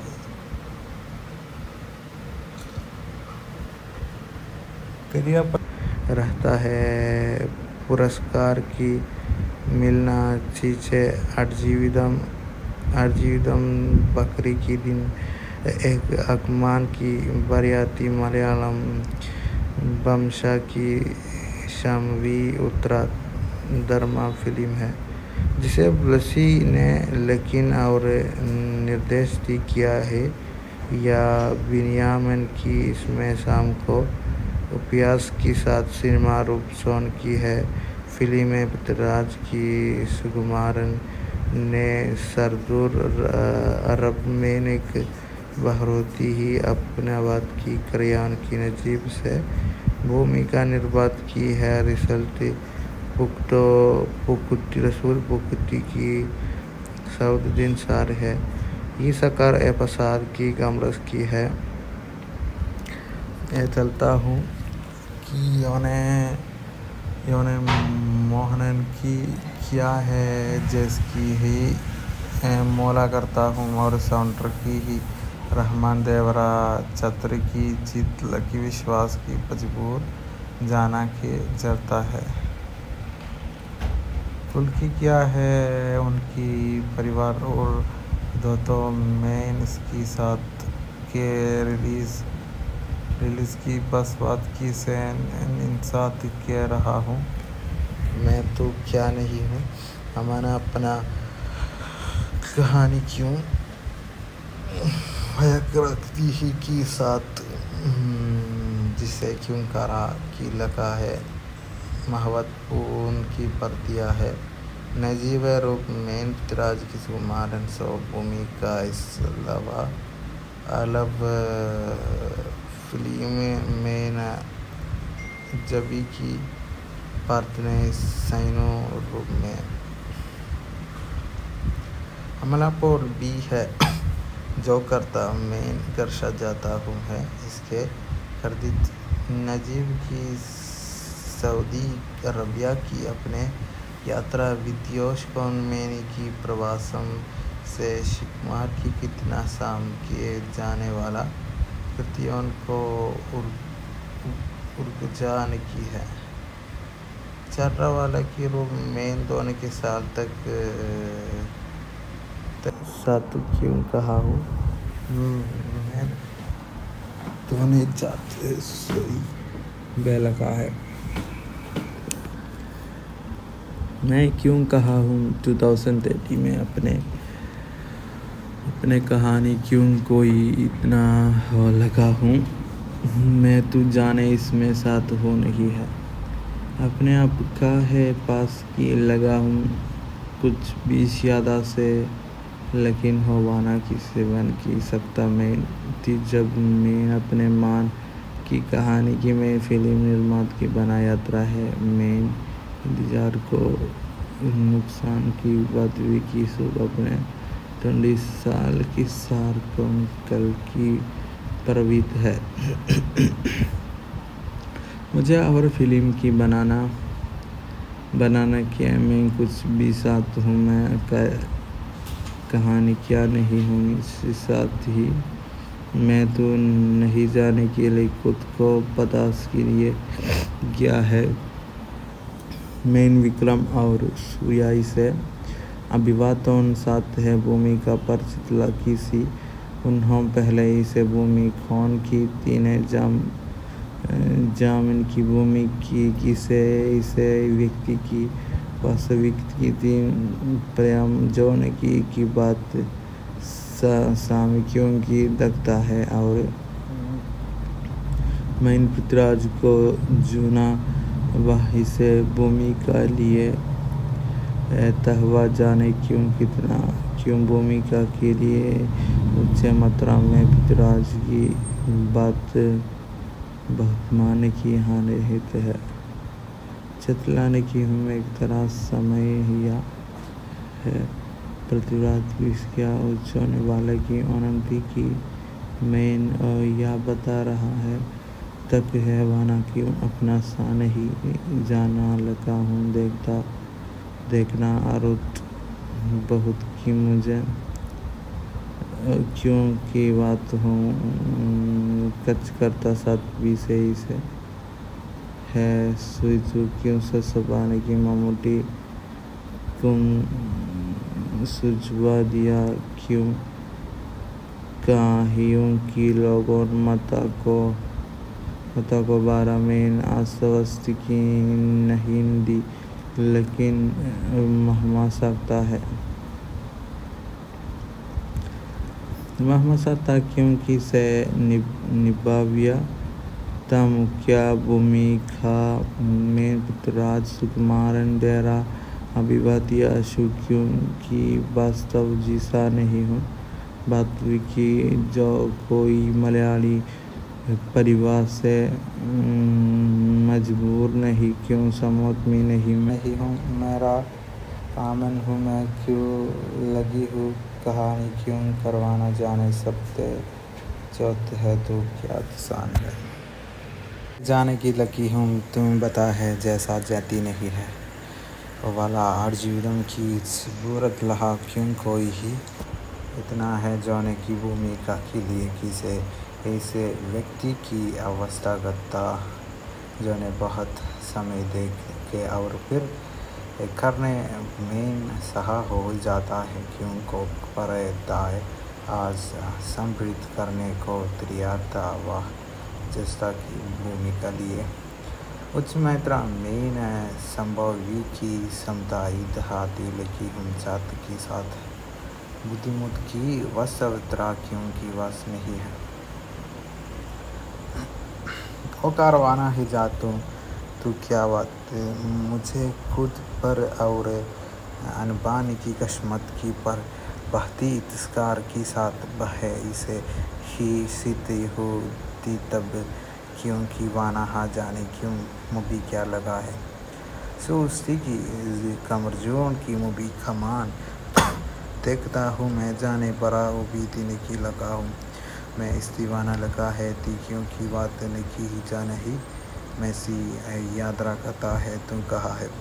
S2: करिया पर
S3: रहता है पुरस्कार की मिलना चीज़ें आजीविदम बकरी की दिन एक अकमान की बरियाती मलयालम वंशा की शामवी उत्तरा धर्मा फिल्म है जिसे ब्लसी ने लेकिन और निर्देशित किया है या बिनियामिन की इसमें शाम को उपयास के साथ सिनेमा रूप सोन की है। फिल्म में पृथ्वीराज की सुकुमारन ने सरदूर अरब में एक बहरोती ही अपने बात की करियान की नजीब से भूमिका निर्वात की है। रिसल्ट रसूल पुकुटी की सऊदीन सार है। ये सकार ए पसाद की कमरस की है। ये चलता हूँ कि योने मोहनन की क्या है जिसकी ही मौला करता हूँ और साउंडर की ही रहमान देवरा छत्र की जीत लकी विश्वास की मजबूर जाना के जरता है। उनकी क्या है उनकी परिवार और दोस्तों में इसकी साथ के रिलीज़ की बस बात की से इंसात कह रहा हूँ। मैं तो क्या नहीं हूँ हमारा अपना कहानी क्यों भयक रखती ही की साथ जिसे क्यों करा की लगा है महत्वपूर्ण की पर दिया है। नजीब रूप में पृथ्वीराज की सुकुमारन सो भूमिका इस अलावा अलग फिल्म में न जबी की पार्टने सैनो रूप में हमला पोल भी है जो करता मैं दर्शा जाता हूँ है इसके खरीद नजीब की सऊदी अरबिया की अपने यात्रा विद्योश कौन मैंने की प्रवासम से शिकमार की कितना शाम किए जाने वाला कृतियों को उर्जान की है। चर्रा वाला की रूप में दोनों के साल तक सातु क्यों कहा हूँ मैं दोनों जाते सोई बेला का है। मैं क्यों कहा हूँ 2030 में अपने कहानी क्यों कोई इतना हो लगा हूँ मैं तू जाने इसमें साथ हो नहीं है अपने आप का है पास की लगा हूँ कुछ भी यादा से लेकिन होवाना की सेवन की सकता मैं थी जब मैं अपने मान की कहानी की मैं फिल्म निर्माता की बना यात्रा है मैं इंतजार को नुकसान की बात भी की सब अपने 20 साल की सार को कल की प्रवृत्ति है। मुझे और फिल्म की बनाना बनाना क्या मैं कुछ भी साथ हूँ, मैं कहानी क्या नहीं हूँ इसके साथ ही। मैं तो नहीं जाने के लिए खुद को पता के लिए गया है। मेन विक्रम और सूर्याई से अभिवादन साथ है भूमि का परिचित लकी सी। उन्होंने पहले ही से भूमि खोन की तीन जामिन की भूमि की किसे इसे व्यक्ति की वास्तविक की तीन प्रेम जोन की बात सामियों की दखता है। और मैं पृथ्वीराज को जुना वही से भूमि का लिए तहवा जाने क्यों भूमिका के लिए उच्च मात्रा में पृथ्वीराज की बात बहुत माने की यहाँ रहते है। चतलाने की हम एक तरह समय हिया है पृथ्वीराज क्या उच्चोने वाले की अनंती की मैं यह बता रहा है तक है वाना क्यों अपना सा नहीं जाना लगा हूँ देखना आरुत बहुत की मुझे क्यों की बात हूँ कच करता साथ भी से ही से है सुई क्यों सबाने की ममूटी तुम सुझवा दिया क्यों काहियों की लोगों मता को 12 में आश्वस्त की नहीं दी लेकिन महमा सकता है क्योंकि से निभाविया तम क्या भूमिका में पृथ्वीराज सुकुमारन डेरा अभिवादिया क्यों की वास्तव जिसा नहीं हूँ बात की जो कोई मलयाली परिवार से मजबूर नहीं क्यों समोत में नहीं हूँ मेरा कामन हूँ मैं क्यों लगी हूँ कहानी क्यों करवाना जाने सबते चौथ है तो क्या किसान है जाने की लकी हूँ तुम्हें बता है जैसा जाती नहीं है वाला आर्जीविदम की बुरत लहा क्यों कोई ही इतना है जोने की भूमिका के लिए किसे ऐसे व्यक्ति की अवस्था गत्ता जोने बहुत समय देख के और फिर करने में सहा हो जाता है क्यों को परदाय आज समृद्ध करने को त्रियाता वह जैसा की भूमिका लिए उच्च मात्रा में संभवी की समताई दहाती लिखी हम जात के साथ बुद्धिमुत की वास्तवता क्यों की वास नहीं है ओ कारवाना ही जातू तू क्या बात मुझे खुद पर और अनबान की कस्मत की पर बहती तिस्कार के साथ बहे इसे ही सीती होती तब क्योंकि वाना हा जाने क्यों मुबी क्या लगा है सोचती की कमरजोन की मुबी खमान देखता हूँ मैं जाने बड़ा उबी दिन की लगा हूँ मैं इस दीवाना लगा है ती क्योंकि बात ने की ही जा नहीं मैं सी याद रखता है तुम कहा है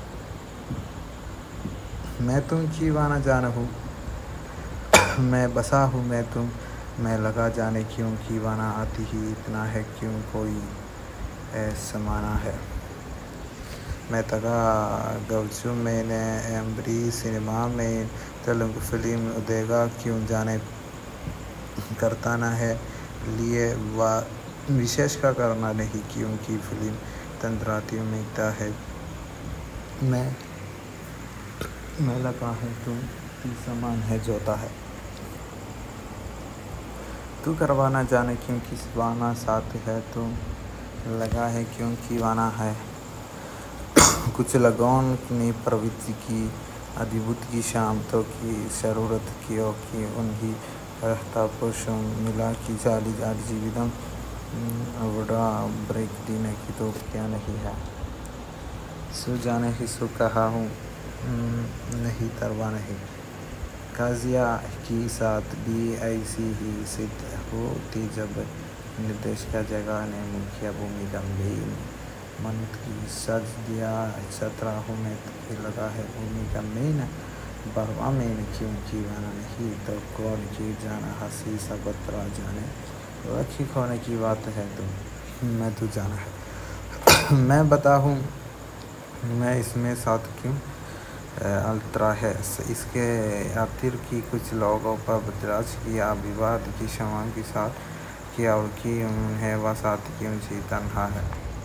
S3: मैं तुम की वाना जान हूँ मैं बसा हूँ मैं लगा जाने क्यों की वाना आती ही इतना है क्यों कोई समाना है मैं तगा गवचू मैंने एम्बरी सिनेमा में तेलुगु फिल्म उदेगा क्यों जाने करता ना है लिए विशेष का करना नहीं क्योंकि फिल्म तंत्राती मिलता है मैं लगा है तुम समान है जोता है तू करवाना जाने क्योंकि वाना साथ है तुम लगा है क्योंकि वाना है कुछ लगौन की प्रवृत्ति की अद्भुत की शाम तो की जरूरत की उनकी रहता पुरुषों मिला की जाली जीवितम बड़ा ब्रेक देने की तो क्या नहीं है सो जाने ही सो कहा हूँ नहीं तरवा नहीं काजिया की साथ भी ऐसी ही सिद्ध होती जब निर्देश का जगह ने मुखिया भूमिका में
S2: मनुष्य की सज दिया सतरा में लगा है भूमि का मेन बरवा में क्योंकि बना नहीं तो कौन की जाना हंसी सबतरा जाने रखी खोने की बात है तो मैं तो जाना है मैं बता हूँ मैं इसमें साथ क्यों अल्तरा है इसके आखिर की कुछ लोगों पर बदराज किया विवाद की क्षमा के साथ किया और की है वह साथ क्यों जी तन्हा है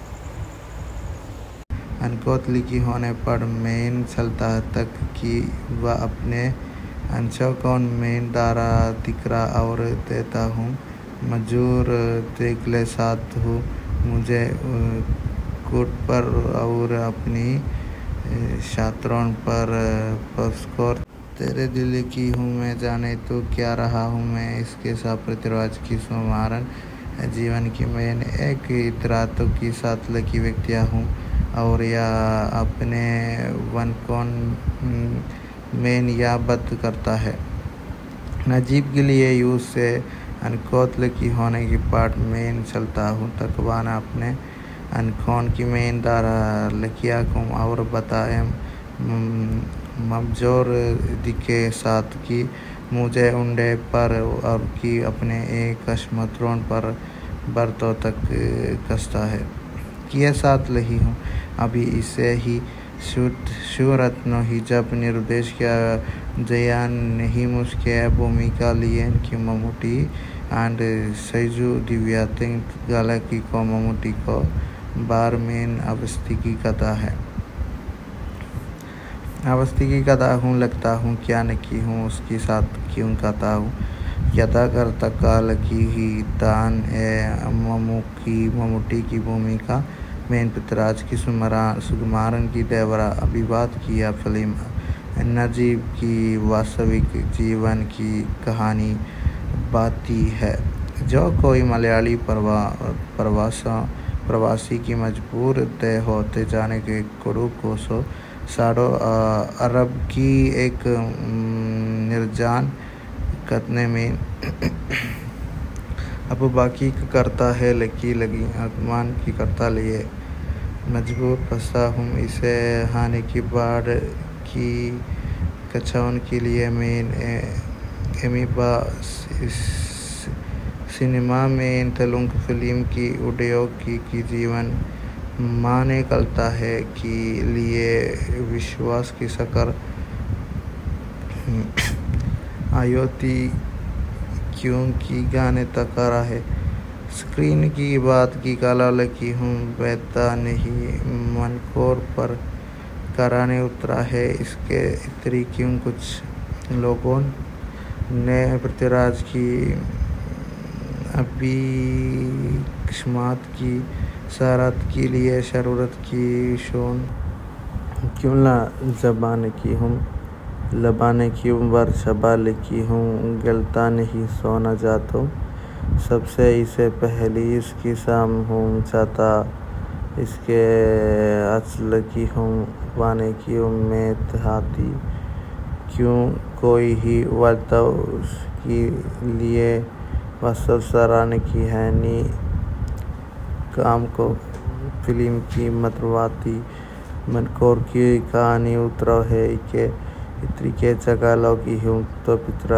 S3: अनकोत लिखी होने पर मेन चलता तक कि वह अपने अंशों को मेन दारा दिकरा और देता हूँ मजूर देखले साथ हूँ मुझे कूट पर और अपनी छात्रों पर पस्कोर तेरे दिल की हूँ मैं जाने तो क्या रहा हूँ मैं इसके साथ प्रतिराज की सुमारन जीवन की मैं एक इतरातों की साथ लकी व्यक्तियाँ हूँ और या अपने वन कौन मेन याबत करता है नजीब के लिए यूँ से अनकोतल की होने की पार्ट मेन चलता हूँ तकवाना अपने अनखोन की मेन दारा लकिया को और बताए मबजोर दिखे साथ की मुझे उंडे पर और की अपने एक कश्मत्रों पर बरतों तक कसता है किए साथ लही हूँ अभी इसे ही शूरत नो ही जब निर्देश किया जयान नहीं मुझके भूमिका लिए की ममूटी एंड सैजू दिव्यातिंग गाला की को ममूटी को बार मेन अवस्थी की कथा है अवस्थी की कथा हूँ लगता हूँ क्या न की हूँ उसके साथ क्यों कहता हूँ यथा करता काल की ही दान है ममूटी की भूमिका मेन पितराज की सुकुमारन की देवरा अभिवाद किया फिल्म नजीब की वास्तविक जीवन की कहानी बाती है जो कोई मलयाली प्रवासी की मजबूर तय होते जाने के कुड़ू कोसो साड़ो अरब की एक निर्जान कतने में अब बाकी करता है लगी आगमान की करता लिए मजबूर फंसा हूँ इसे हाने की बाढ़ की कछाउन के लिए मेन एमीबा सिनेमा में तेलुगु फिल्म की उद्योग की जीवन माने करता है कि लिए विश्वास की सकर आयोती क्योंकि गाने तकरा है स्क्रीन की बात की काला लगी हूँ बेता नहीं मनकोर पर कराने उतरा है इसके इतरी क्यों कुछ लोगों ने पृथ्वीराज की अभिक्षमात की सारत के लिए शरूरत की शोन क्यों ला जबान की हूँ लबाने की उम्र शबा लिखी हूँ गलता नहीं सोना जातो सबसे इसे पहली इसकी शाम हूँ चाहता इसके अचल की हूँ पाने की उम्मीद हाथी क्यों कोई ही वार्ता उसके लिए वसव सराहने की है नी काम को फिल्म की मतवाती मनकोर की कहानी उतरा है कि इतनी के जगह लगी हूँ तो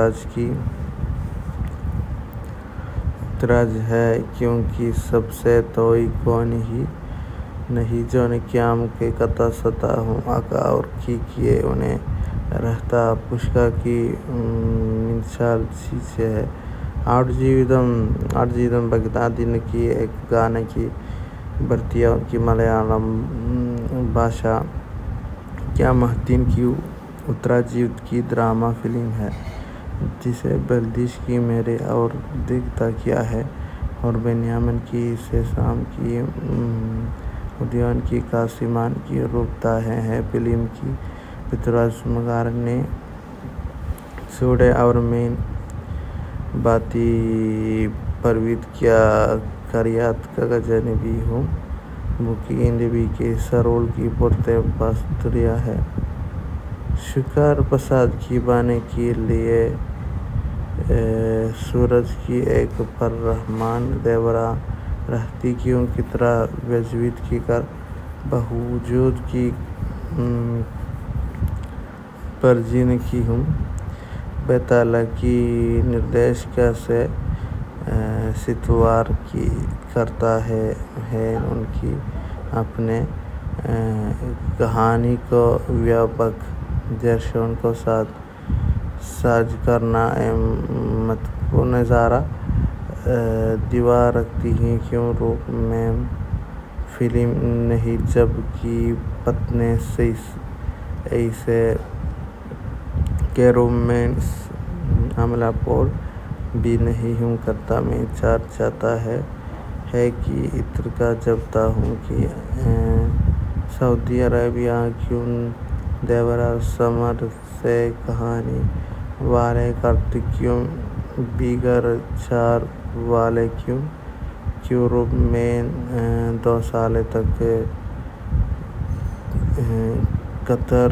S3: पितराज है क्योंकि सबसे तो कौन ही नहीं जो ने क्याम के कथा सता हूँ आका और की किए उन्हें रहता पुष्का की मिसाल से है आठ जीवितम भगता दिन की एक गाने की भर्तिया की मलयालम भाषा क्या महतीन की उत्तराजीवित की ड्रामा फिल्म है जिसे बल्दिश की मेरे और दिखता क्या है और बेन्यामिन की से शाम की उद्यान की कासिमान की रूपता है फिल्म की पितराज मगार ने सोडे और मेन बाती परवित क्या करियात का जनबी हूँ मुकी इंदबी के सरोल की पुरते बस्तरिया है शिकार प्रसाद की बाने के लिए सूरज की एक पर रहमान देवरा रहती क्यों की तरह वजवीत की कर बहुवजूद की परजीन की हूँ। बेताला की निर्देश कैसे सितवार की करता है उनकी अपने कहानी को व्यापक दर्शन को साझ करना महत्वपूर्ण नज़ारा दीवार रखती है क्यों रूप में फिल्म नहीं जबकि पत्ने से ऐसे के रूप में हमला पोल भी नहीं हूँ करता मैं चाहता है कि इत्र का जबता हूँ कि सऊदी अरेबिया क्यों देवराज समर से कहानी वाले कार्तिक्यों बिगर चार वाले क्यों रूप में 2 साल तक कतर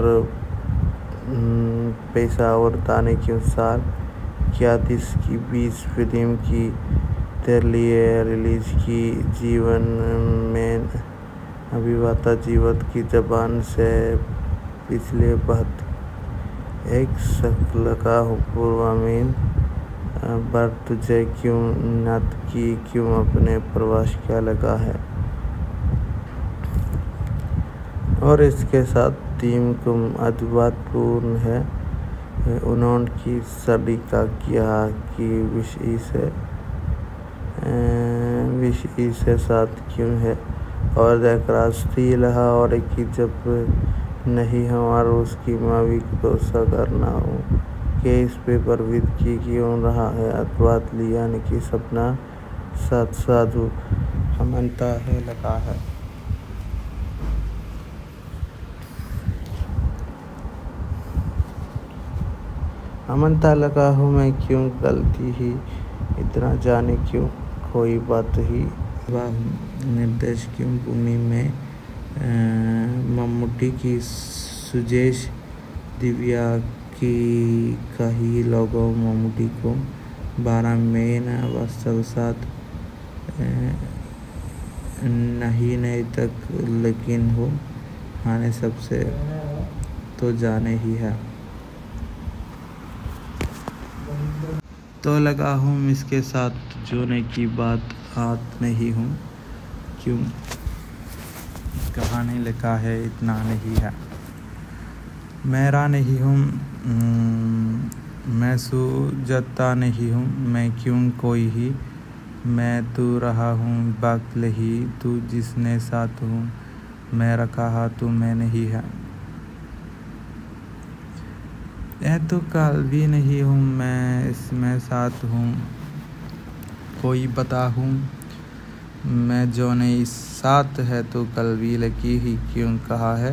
S3: पैसा और ताने क्यों साल क्या इसकी 20 फिल्म की लिए रिलीज की जीवन में अभिवाता जीवत की जबान से पिछले बात एक शक्ल का पूर्वामीन बर तुझे क्यों नत की क्यों अपने प्रवास क्या लगा है। और इसके साथ टीम कुम अद्भुतपूर्ण है उन्होंने की सलीका किया कि विषय से साथ क्यों है और राष्ट्रीय लहा और कि जब नहीं हमारा उसकी मावी भरोसा करना हो कि इस पे प्रवित की क्यों रहा है अद्वात लिया ने की सपना साथ साधु हमनता है लगा है। हमनता लगा हूँ मैं क्यों गलती ही इतना जाने क्यों कोई बात ही निर्देश क्यों भूमि में मम्मूटी की सुजेश दिव्या की कई लोगों मम्मूटी को 12 महीना वास्तव साथ नहीं तक लेकिन हो आने सबसे तो जाने ही है तो लगा हूँ इसके साथ जोने की बात हाथ में ही हूँ क्यों कहानी लिखा है इतना नहीं है मेरा नहीं हूँ मैं सूझता नहीं हूँ मैं क्यों कोई ही मैं तू रहा हूँ वक्त ही तू जिसने साथ हूँ मैं रखा तू मैं नहीं है यह तो कल भी नहीं हूँ मैं इसमें साथ हूँ कोई बता हूँ मैं जो नहीं साथ है तो कल भी लगी ही क्यों कहा है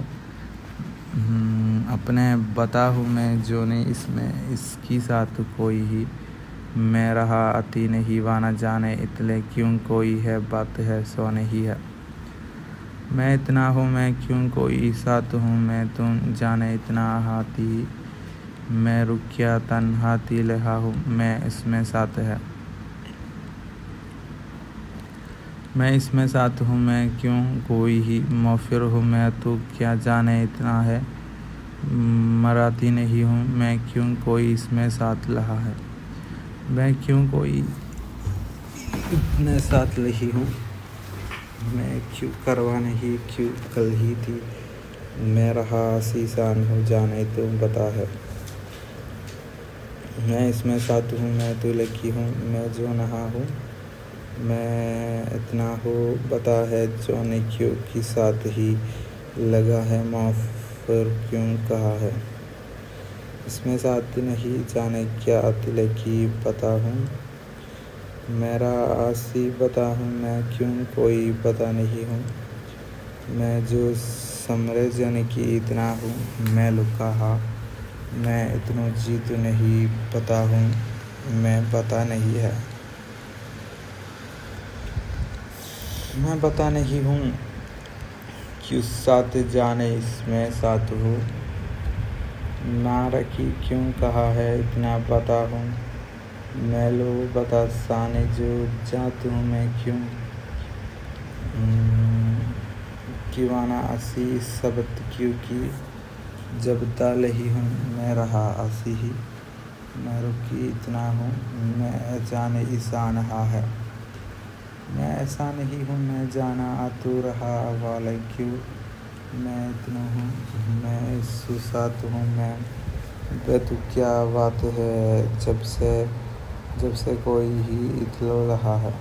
S3: अपने बता हूँ मैं जो नहीं इसमें इसकी साथ कोई ही मैं रहा अति नहीं वाना जाने इतने क्यों कोई है बात है सो नहीं है मैं इतना हूँ मैं क्यों कोई साथ हूँ मैं तुम जाने इतना हाथी मैं रुकिया तन्हाती लहा हूँ मैं इसमें साथ है मैं इसमें साथ हूँ मैं क्यों कोई ही मौफिर हूँ मैं तू क्या जाने इतना है मराती नहीं हूँ मैं क्यों कोई इसमें साथ लहा है मैं क्यों कोई इतने साथ लही हूँ मैं क्यों करवा नहीं क्यों कल ही थी मैं रहा सीसान हो जाने तुम बता है मैं इसमें साथ हूँ मैं तो लगी हूँ मैं जो नहा हूँ मैं इतना हो बता है जो ने क्यों की साथ ही लगा है माफ़र क्यों कहा है इसमें साथ नहीं जाने क्या तिले की पता हूँ मेरा आसी बता हूँ मैं क्यों कोई पता नहीं हूँ मैं जो समरे जन की इतना हूँ मैं लुका हा मैं इतना जीत नहीं पता हूँ मैं पता नहीं है मैं पता नहीं हूँ क्यों साथ जाने इसमें साथ हूँ ना रखी क्यों कहा है इतना पता हूँ मैं लो बता साने जो जात हूँ मैं क्यों
S2: किवाना असी सबत क्योंकि जब दाल ही हूँ मैं रहा असी ही मैं रुकी इतना हूँ मैं जाने ईसा नहा है मैं ऐसा नहीं हूँ मैं जाना तू रहा वाले क्यों मैं इतना हूँ मैं सुसात हूँ मैं तू क्या बात है जब से कोई ही इतलो रहा है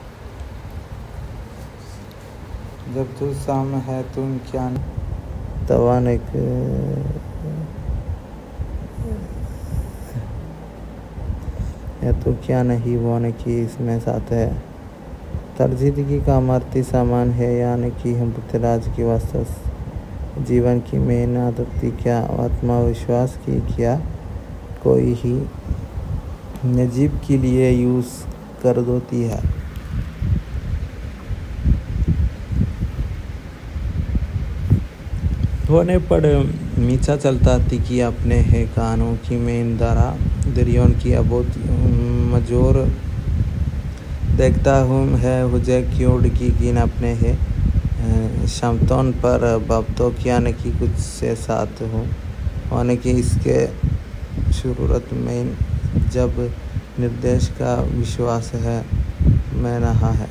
S2: जब तू साम है तुम क्या
S3: तवानेक या तो क्या नहीं बोने की इसमें साथ है तरजीदगी का मरती सामान है यानी कि हम पृथ्वीराज की वास्ता जीवन की मेन आदत थी क्या आत्मविश्वास की क्या कोई ही नजीब के लिए यूज़ कर देती है होने पर मीठा चलता थी कि अपने है कानों की मेन दरा दरियों की अबोध मजोर देखता हूँ है हुजे क्यों डकी गिन अपने है शमतौन पर बब्तो किया न कि कुछ से साथ हूँ होने की इसके शुरूरत में जब निर्देश का विश्वास है मैं नहा है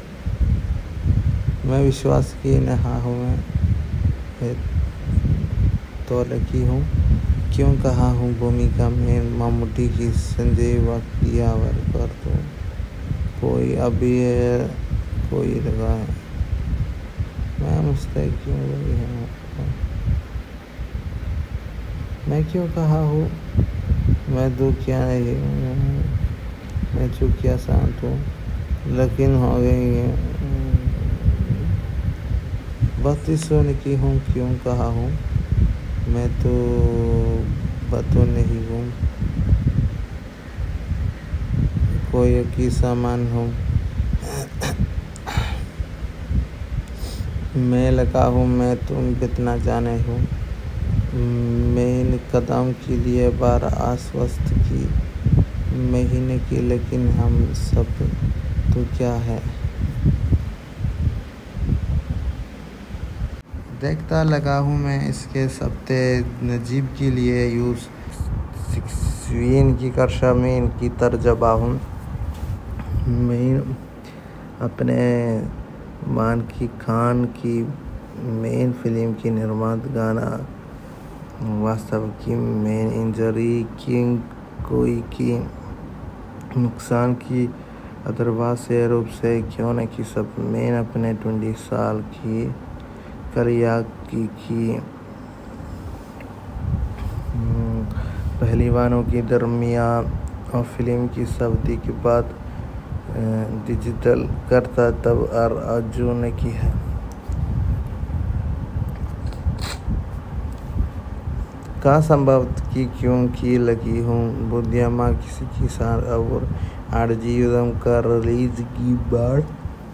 S3: मैं विश्वास की नहा हूँ मैं तो लकी हूँ क्यों कहा हूँ भूमिका में मम्मूटी की संजय वक्तियावर कर दूँ कोई अभी है कोई लगा है मैं मुस्तैद क्यों लगी हूँ मैं क्यों कहा हूँ मैं दुखिया नहीं हूँ मैं चुकिया शांत हूँ लेकिन हो गई है 32 सोने की हूँ क्यों कहा हूँ मैं तो बतो नहीं हूँ कोई की सामान हूँ मैं लगा हूँ मैं तुम कितना जाने हूँ मैं इन कदम के लिए बार आश्वस्त की महीने की लेकिन हम सब तो क्या है देखता लगा हूँ मैं इसके सप्ते नजीब के लिए यूज़ 16 की कक्षा में इनकी तर्जबा हूँ मैं अपने मान की खान की मेन फिल्म की निर्माण गाना वास्तव की मेन इंजरी किंग कोई की नुकसान की अदरवा से रूप से क्यों न कि सब मेन अपने 20 साल की करिया की पहलवानों की दरमियान और फिल्म की सब्दी के बाद डिजिटल करता तब अर्जु ने की है का संभव की क्योंकि लगी हूँ बुद्धिमा किसी किसान और आरजी युद्धम का रिलीज की बात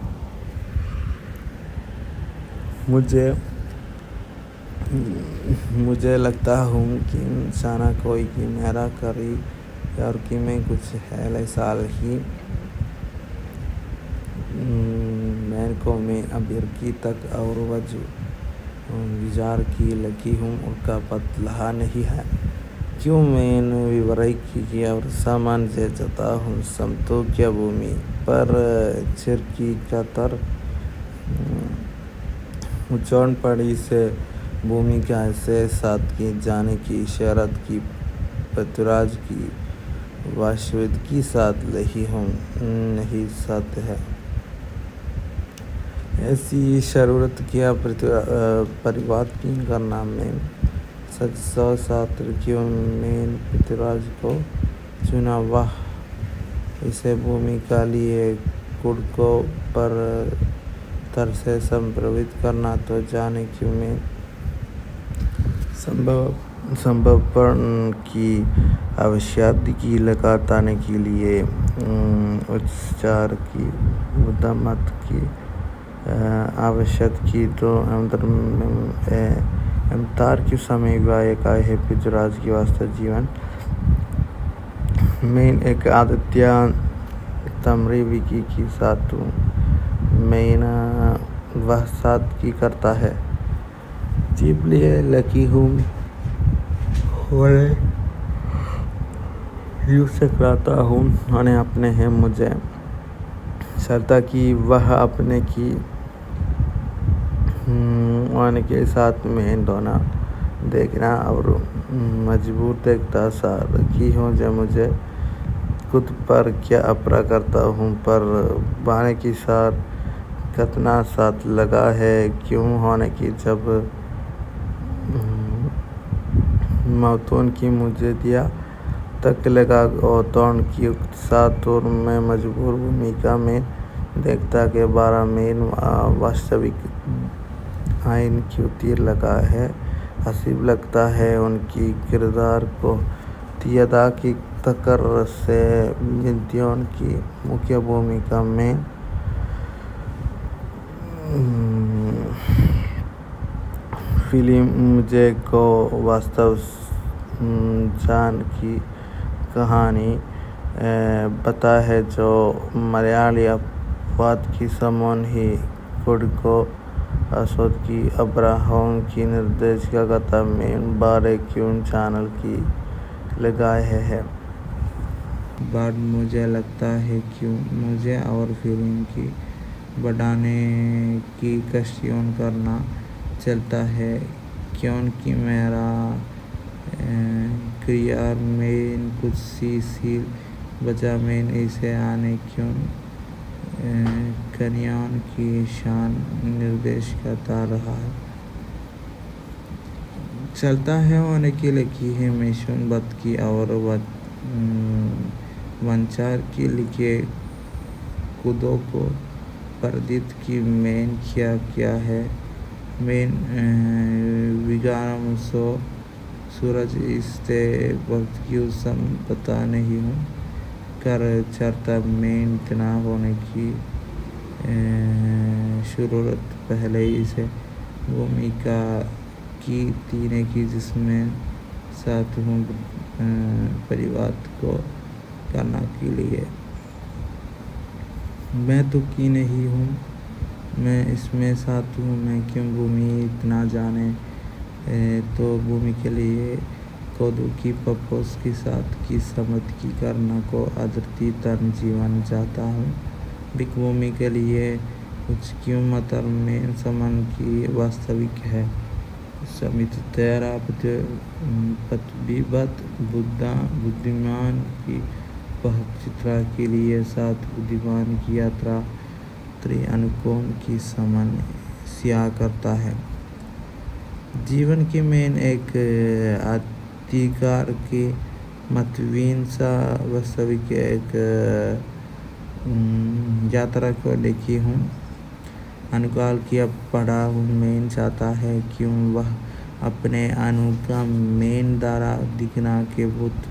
S3: मुझे लगता हूँ कि इंसाना कोई की मेरा करी और कि मैं कुछ है साल ही मैन को मैं अबिरकी तक और विजार की लगी हूँ उनका पतला नहीं है क्यों मैंने विवरण की और सामान से जता हूँ समतो क्या भूमि पर छिरकी का तर उचौन पड़ी से भूमिका से साथ की जाने की शरत की पृथ्वीराज की वाशविद की साथ लही हूँ नहीं साथ है ऐसी शरूरत किया परिवार की करना में सच सौ सात्र क्यों में पृथ्वीराज को चुना वाह इसे भूमिका लिए कुड़को पर तर से संप्रवित करना तो जाने क्यों में संभवपन की आवश्यकता लगाताने के लिए उच्चार की मुद्दामत की आवश्यक की तो अमतार की समय वायका है पृथ्वीराज की वास्तव जीवन में एक आदित्य तमरी विकी की साथ मैंने वह सादगी करता है। जीव लिए लकी हूँ और यूँ से कराता हूँ उन्हें अपने हैं मुझे सरता की वह अपने की आने के साथ में दोना देखना और मजबूर देखता सा रखी हूँ जब मुझे खुद पर क्या अपरा करता हूँ पर बाने की साथ कितना साथ लगा है क्यों होने की जब मौतून की मुझे दिया तक लगा और की साथ और मैं मजबूर भूमिका में देखता के 12 में वास्तविक आइन क्यों तीर लगा है हसीब लगता है उनकी किरदार को तियदा की तकर से विद्यों की मुख्य भूमिका में फिल्म मुझे को वास्तव जान की कहानी बता है जो मलयाली अपवाद की समून ही खुद को असोद की अब्राहम की निर्देशिका कथा में बारे क्यों चैनल की लगाए है बाद मुझे लगता है क्यों मुझे और फिल्म की बढ़ाने की कशियों करना चलता है क्योंकि मेरा क्रियार में कुछ सील बचा में इसे आने क्यों कन्यान की शान निर्देश करता रहा चलता है होने की लिखी है मिशन बद की और वंचार की लिखे खुदों को परदित की मेन क्या है मेन विगारम सो सूरज इससे वक्त की उसम पता नहीं हूँ कर चरता मेन इतना होने की शुरूआत पहले ही से भूमिका की तीने की जिसमें साथ हूँ परिवार को करना के लिए मैं तो की नहीं हूँ मैं इसमें साथ हूँ मैं क्यों भूमि इतना जाने तो भूमि के लिए कोदू की पपोस के साथ की समझ की करना को अदरती तन जीवन चाहता हूँ बिक भूमि के लिए कुछ क्यों मतर में समन की वास्तविक है समित तेरा पतबीबत बुद्धिमान की चित्रा के लिए साथ बुद्धिमान की यात्रा त्रिअनुकोण की समन सिया करता है जीवन की मेन एक अधिकार की मतवीन सा वास्तविक एक यात्रा को लिखी हूँ अनुकाल की अब पढ़ा हूँ मेन चाहता है क्यों वह अपने अनु का मेन द्वारा दिखना के बहुत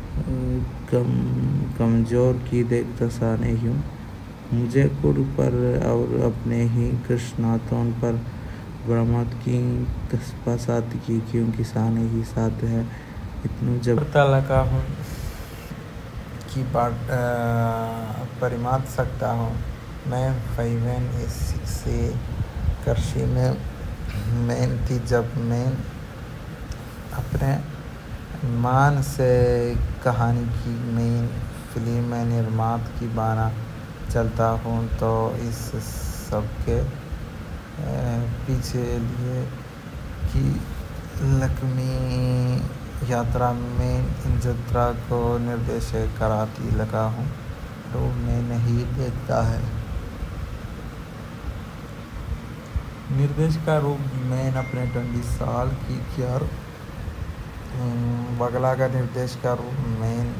S3: कमजोर की देखता सा नहीं हूँ मुझे खुद पर और अपने ही कृष्णातों पर ब्रह्मत की कस्बा साथ की क्यों किसाने ही साथ है इतनू जब पता लगा हूँ कि परिमात सकता हूँ मैं फैवन इस से कृषि में मेन थी जब मैं अपने मान से कहानी की मेन फिल्म में निर्मात की बाना चलता हूँ तो इस सब के पीछे लिए कि लक्ष्मी यात्रा में इन यात्रा को निर्देश कराती लगा हूँ रूप में नहीं देखता है निर्देश का रूप में अपने 20 साल की क्या बगला का निर्देश का रूप में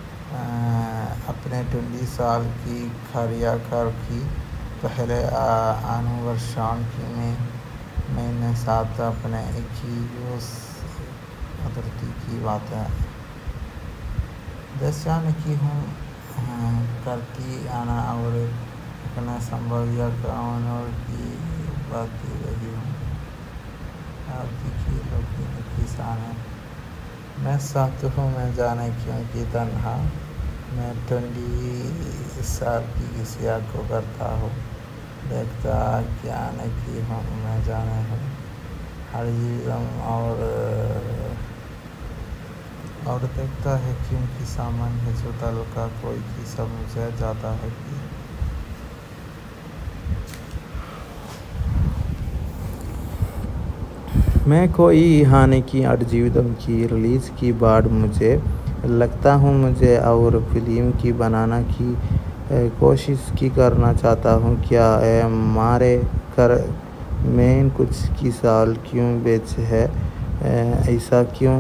S3: अपने 20 साल की खरिया कर की पहले अनुवर्षान की में मैंने साथ अपने एक ही अदरती की बात है दर्शाने की हूँ करती आना और अपना संभव या और की बात रही हूँ आपकी किसान है मैं साथ हूँ मैं जाने क्यों की तन्हा मैं 20 साल की किसिया को करता हूँ देखता क्या नहीं हूँ मैं जाने हूँ हर जीवन और देखता है क्योंकि सामान्य जो दल का कोई की समझ जाता है कि मैं कोई हानि की आठ जीवितम की रिलीज़ की बाद मुझे लगता हूँ मुझे और फिल्म की बनाना की कोशिश की करना चाहता हूँ क्या मारे कर मैं कुछ की साल क्यों बेच है ऐसा क्यों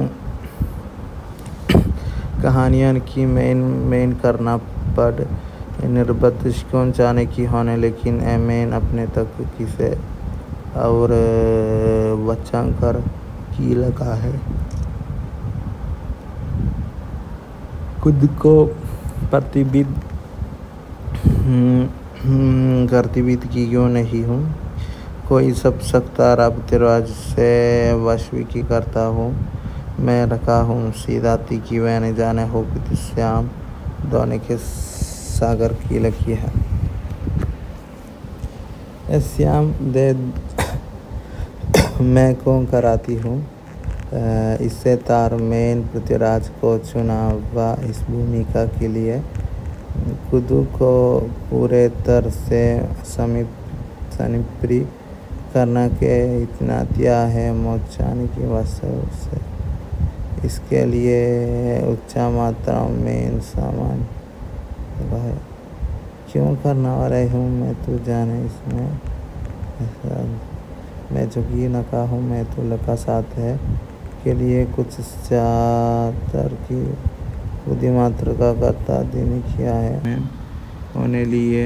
S3: कहानियाँ की मेन करना पड़ निर्बत कौन जाने की होने लेकिन मैन अपने तक किसे और वचांकर की लगा है खुद को प्रतिबिंब कर्तव्य की क्यों नहीं हूँ कोई सब सकता रब तिराज से वशविकी करता हूँ मैं रखा हूँ सीधा की वह जाने हो कि श्याम दोने के सागर की लकी है श्याम दे मैं कौन कराती हूँ इससे तार मेन पृथ्वीराज को चुना हुआ इस भूमिका के लिए खुद को पूरे तरह से सनिप्री करना के इतना दिया है मोचाने की वस्तु से इसके लिए उच्च मात्रा में सामान है क्यों करना वाले हूँ मैं तो जाने इसमें मैं झुकी नका हूँ मैं तो लका साथ है के लिए कुछ चातर की बुद्धि मात्र का करता देने किया है होने लिए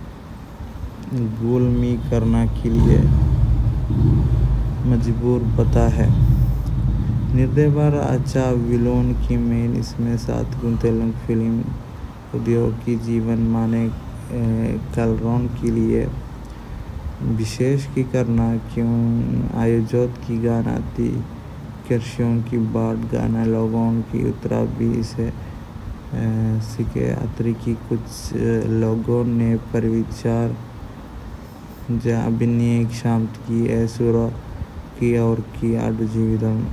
S3: गुलमी करना के लिए मजबूर पता है निर्दय बार अच्छा विलोन की मेन इसमें सात गुण तेलुगु फिल्म उद्योग की जीवन माने कलरोन के लिए विशेष की करना क्यों आयोजक की गाना थी कृषियों की बाट गाना लोगों की उतरा भी से सीखे अतरी की कुछ लोगों ने पर विचार जा अभिनय क्षमता की ऐसुरा की और की आड़ जीवितम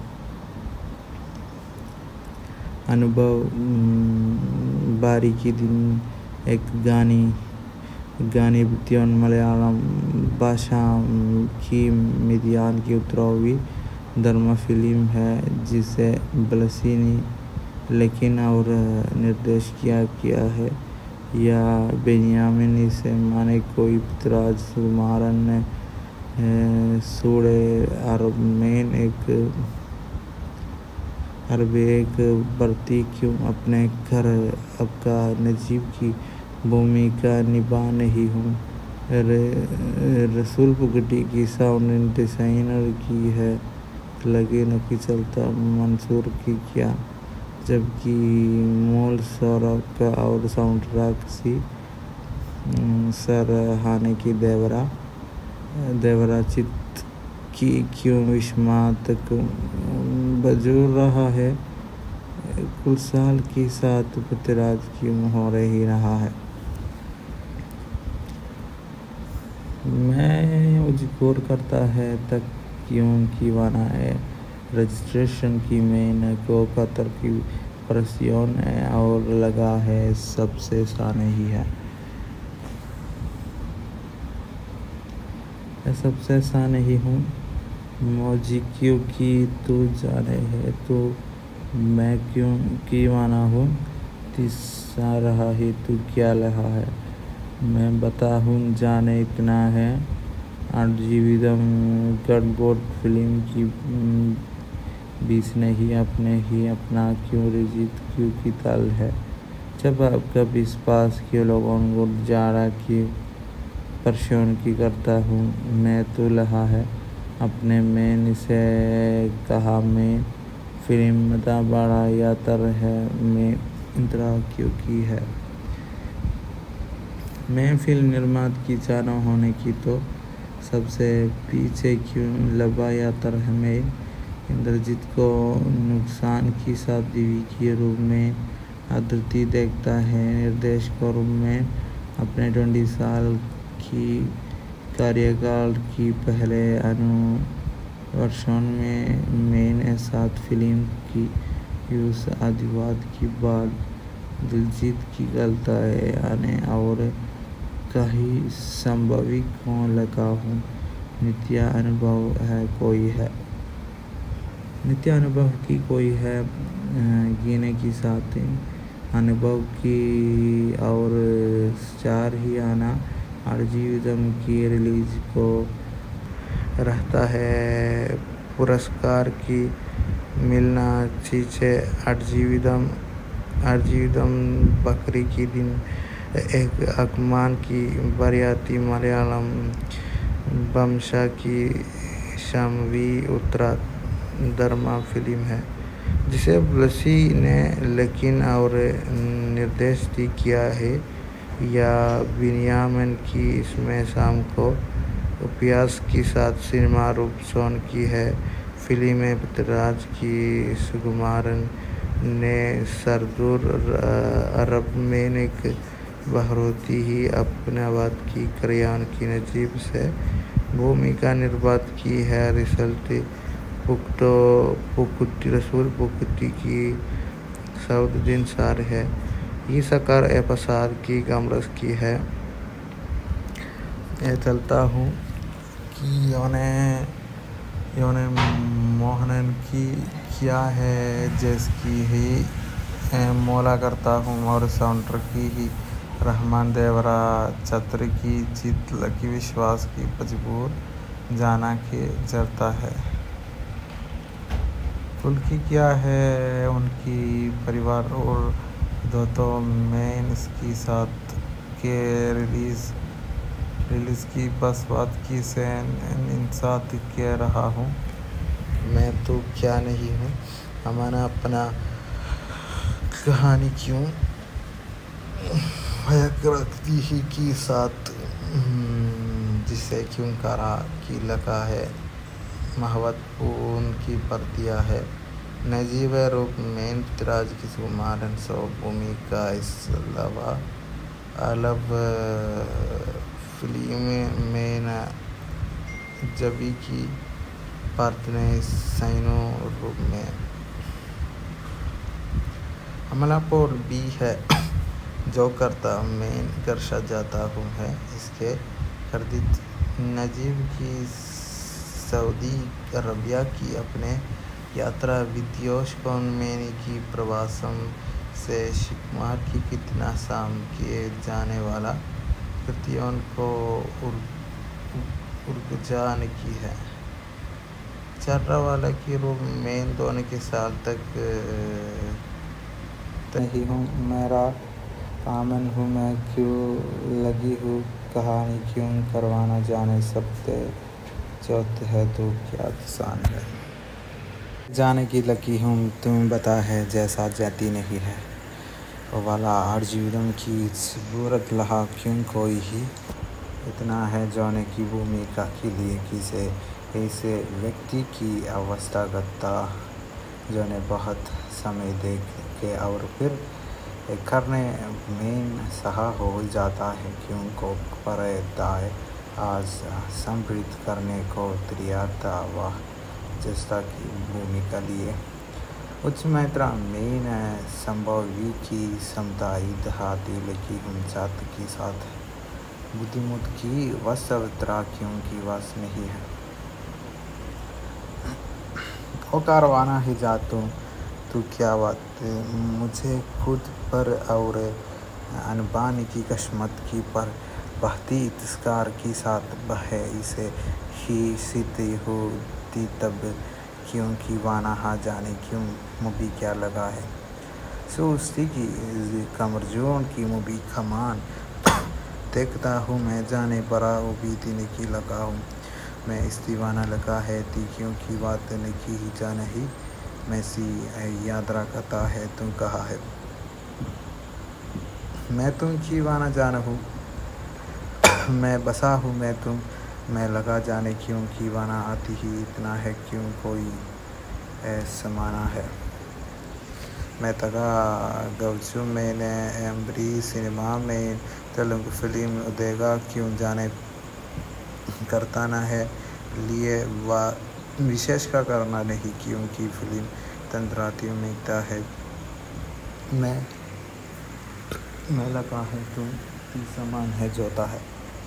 S3: अनुभव बारीकी दिन एक गानी बित्योन मलयालम भाषा की मिदियान की उत्तरावी धर्म फिल्म है जिसे बलसीनी लेकिन और निर्देश किया है या बेनियामिन से माने कोई पृथ्वीराज कुमारन ने सूड़े अरब में एक बढ़ती क्यों अपने घर आपका नजीब की भूमिका निभा नहीं हूँ रसूल पुगटी की साउंड डिज़ाइनर की है लगे न कि चलता मंसूर की क्या जबकि मूल सौरभ का और साउंड ट्रैक सी सरहाने की देवरा चित की क्यों विस्मात बजूर रहा है कुल साल के साथ पृथ्वीराज क्यों हो रही रहा है मैं उजगोर करता है तक क्यों की वाना है रजिस्ट्रेशन की मैंने को कतर की प्रसियोन है और लगा है सबसे सा नहीं है सबसे सा नहीं हूँ मौजी क्यों की तू जाने है तो मैं क्यों की माना हूँ तीसरा रहा है तू क्या रहा है मैं बता हूँ जाने इतना है आठ जीवितम गडबोर्ड फिल्म की बीच नहीं अपना क्यों रिजित क्यों की ताल है जब आपका विश्वास के लोगों को जाड़ा की परशोन की करता हूँ मैं तो लहा है अपने में से कहा मैं फिल्म मता बड़ा यातर है मैं इंतरा क्यों की है मैं फिल्म निर्मात की चारों होने की तो सबसे पीछे क्यों लबा यातर है मैं इंद्रजीत को नुकसान की शादी के रूप में आदृति देखता है निर्देश के रूप में अपने 20 साल की कार्यकाल की पहले वर्षों में मैंने 7 फिल्म की उस आदिवाद की बाद दिलजीत की गलताएं आने और कहीं संभावित होने लगा हूँ। नित्य अनुभव की कोई है गिने की साथ अनुभव की और 4 ही आना और जीवितम की रिलीज को रहता है पुरस्कार की मिलना चीज़ें आजीविदम बकरी की दिन एक अकमान की बरियाती मलयालम बमशा की शामवी उत्तरा धर्मा फिल्म है जिसे ब्लसी ने लेकिन और निर्देश किया है या बिनियामिन की इसमें शाम को प्यास के साथ सिनेमा रूप सोन की है। फिल्म में पृथ्वीराज की सुकुमारन ने सरदूर अरब में एक बहरोती ही अपने बात की करियान की नजीब से भूमिका निर्वात की है। रिजल्ट रसूल पुकुटी की सऊदीन सार है। ये सकार एपसाद की कमरस की है। ये चलता हूँ कि योने मोहनन की क्या है जिसकी ही मौला करता हूँ और साउंडर की ही रहमान देवरा छत्र की जीत लकी विश्वास की मजबूर जाना के जरता है। उनकी क्या है उनकी परिवार और दोस्तों में इसकी साथ के रिलीज की बस बात की से इंसात कह रहा हूँ। मैं तो क्या नहीं हूँ हमारा अपना कहानी क्यों रखती ही की साथ जिसे क्यों करा की लगा है महवतपूर्ण की पर दिया है। नजीब रूप में पृथ्वीराज की सुकुमारन सो भूमिका इस अलग फिल्म में न जबी की पार्टने सैनो रूप में हमलापुर भी है जो करता मैं कर जाता हूँ है इसके कर्दित नजीब की सऊदी अरबिया की अपने यात्रा विद्योश कौन मैंने की प्रवासम से शिकमार की कितना शाम किए जाने वाला कृतियों को उर्गजान की है। चर्रा वाला की रूप में दोनों के साल तक नहीं हूँ मेरा आमन हूँ मैं क्यों लगी हूँ कहानी क्यों करवाना जाने सबसे चौथ है तो क्या किसान है जाने की लगी हूँ तुम्हें बता है जैसा जाती नहीं है वाला आर्जीविदम की बुरक लहा क्यों कोई ही इतना है जाने की भूमिका के लिए किसे ऐसे व्यक्ति की अवस्था गत्ता जो ने बहुत समय देख के और फिर करने में सहा हो जाता है क्यों को पर दाए आज समृद्ध करने को तैयार वह जैसा की भूमिका लिए उच्च मात्रा में संभवी की समुदाय दहाती लकी हुंचात के साथ बुद्धिमुत की वस्तवत्रा क्योंकि वस नहीं है ओ कारवाना ही जातू तो क्या बात मुझे खुद पर और अनबानी की कस्मत की पर बहती तिस्कार के साथ बहे इसे ही सीधी होती तब क्योंकि वाना हा जाने क्यों मुबी क्या लगा है सोचती की कमरजोन की मुबी खमान देखता हूँ मैं जाने बरा उबी दिन की लगा हूँ मैं इस दीवाना लगा है ती क्योंकि बात लिखी ही जा नहीं मैं सी याद रखता है तुम कहा है मैं तुम दीवाना जान हूँ मैं बसा हूँ मैं लगा जाने क्यों दीवाना आती ही इतना है क्यों कोई समाना है मैं तगा गवचू मैंने एम्ब्री सिनेमा में तेलुगु फिल्म उदेगा क्यों जाने
S2: करता न है लिए वह विशेष का करना नहीं, क्योंकि फिल्म तंत्राती उम्मीदता है मैं लगा है तुम ती समान है जोता है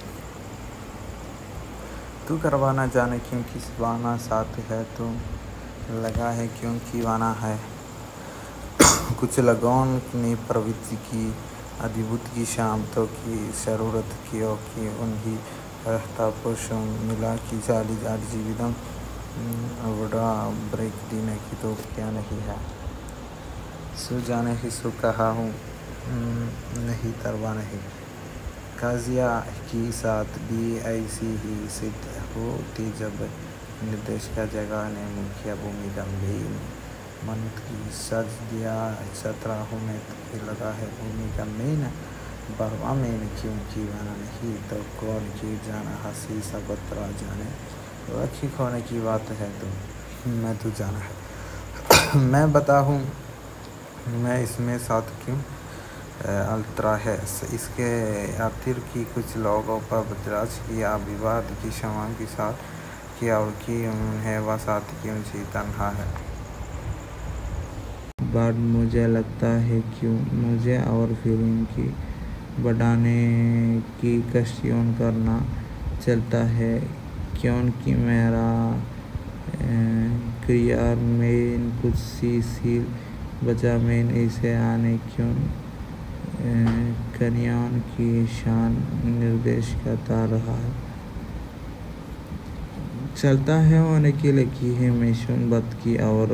S2: तू करवाना जाने, क्योंकि वाना साथ है तुम लगा है क्योंकि वाना है। कुछ लगौन ने प्रवृत्ति की अद्भुत की शाम तो की जरूरत की उन्हीं रहता पुरुष मिला की जाली जाली जीवितम बड़ा ब्रेक देने की तो क्या नहीं है। सु जाने ही सु कहा हूँ नहीं तरवा नहीं। काजिया की साथ भी ऐसी ही सिद्ध होती जब निर्देश का जगह ने मुखिया भूमिका में मन की सज दिया 17 में लगा है भूमिका में बरवा में क्योंकि वाना नहीं तो कौन की जाना हंसी सबतरा जाने रखी खोने की बात है तो मैं तो जाना है मैं बता हूँ मैं इसमें साथ क्यों अल्तरा है। इसके आखिर की कुछ लोगों पर बदराज किया विवाद की क्षमा के साथ किया और कि उन्हें वह साथ क्यों जी तन्हा है।
S3: बाद मुझे लगता है क्यों मुझे और फिल्म की बढ़ाने की कशियों करना चलता है क्योंकि मेरा क्रिया में कुछ सी सील बचा में इसे आने क्यों कन्यान की शान निर्देश करता रहा है चलता है होने की लिखी है मिशन बद की और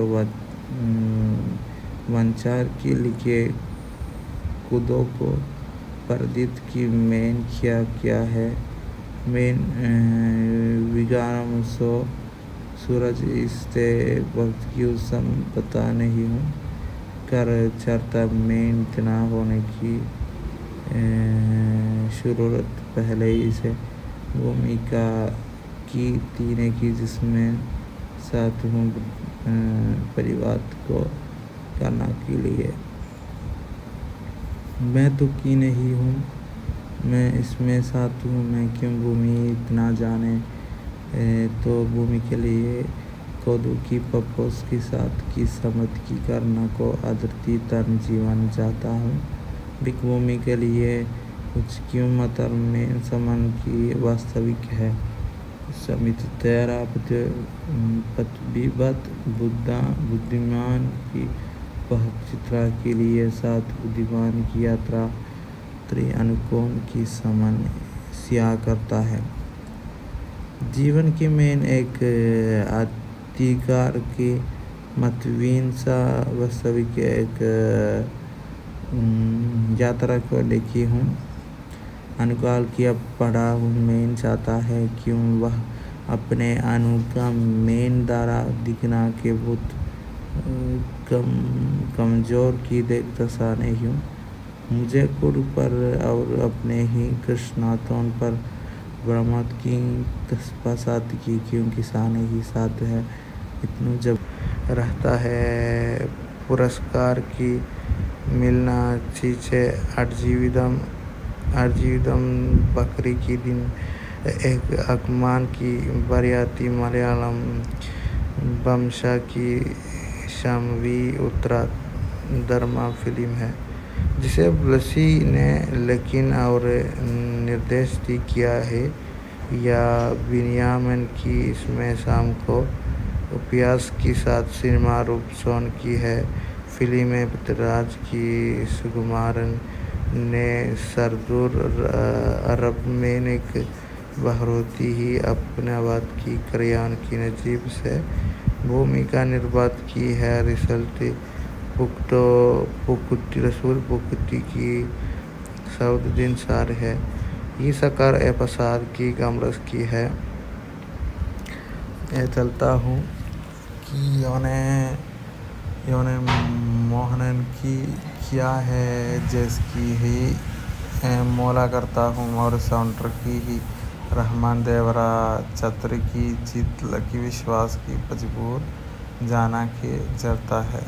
S3: वंचार की लिखे खुदों को परदित की मेन क्या है मेन विगारम सो सूरज इससे वक्त की उसम पता नहीं हूँ कर चरता मेन इतना होने की शुरूरत पहले ही से भूमिका की तीने की जिसमें साथ हूँ परिवार को करना के लिए मैं तो की नहीं हूँ मैं इसमें साथ हूँ मैं क्यों भूमि इतना जाने तो भूमि के लिए कोदू की पपोस के साथ की समझ की करना को आदरती तन जीवन जाता हूँ बिक भूमि के लिए कुछ क्यों मतर में समान की वास्तविक है समित तेरा पतविबत बुद्धिमान की चित्रा के लिए साथ बुद्धिमान की यात्रा त्रिअनुकोण की समान सिया करता है जीवन की मेन एक अधिकार की मतवीन सा वास्तविक एक यात्रा को लिखी हूँ अनुकाल की अब पढ़ा हूँ मेन चाहता है क्यों वह अपने अनु का मेन द्वारा दिखना के बहुत कमजोर की देखता सा नहीं हूँ मुझे कुड़ पर और अपने ही कृष्णातों पर ब्रह्मत की कस्बा साथ की क्योंकि साने ही साथ है इतना जब रहता है पुरस्कार की मिलना चीज़ें अर्जीविदम बकरी की दिन एक अकमान की बरियाती मलयालम बमशा की शामवी उत्तरा धर्मा फिल्म है जिसे ब्लसी ने लेकिन और निर्देश किया है या बिनियामिन की इसमें शाम को उपयास के साथ सिनेमा रूप सोन की है फिल्म में पृथ्वीराज की सुकुमारन ने सरदूर अरब में एक बहरोती ही अपने बात की करियान की नजीब से भूमिका निर्बात की है रिसल्ट पुकुटी रसूल पुकुटी की सऊदीन सार है ये सकार ए प्रसाद की कमरस की है ये चलता हूँ कि योने मोहनन की क्या है जिसकी ही मौला करता हूँ और साउंडर की ही रहमान देवरा छत्र की जीत लकी विश्वास की मजबूर जाना के जरता है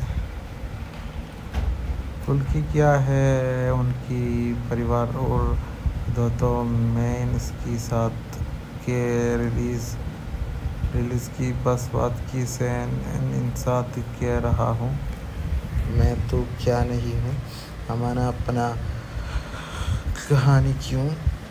S3: उनकी क्या है उनकी परिवार और दोस्तों में इसकी साथ के रिलीज़ की बस बात की से इंसात कह रहा हूँ। मैं तो क्या नहीं हूँ, हमारा अपना कहानी क्यों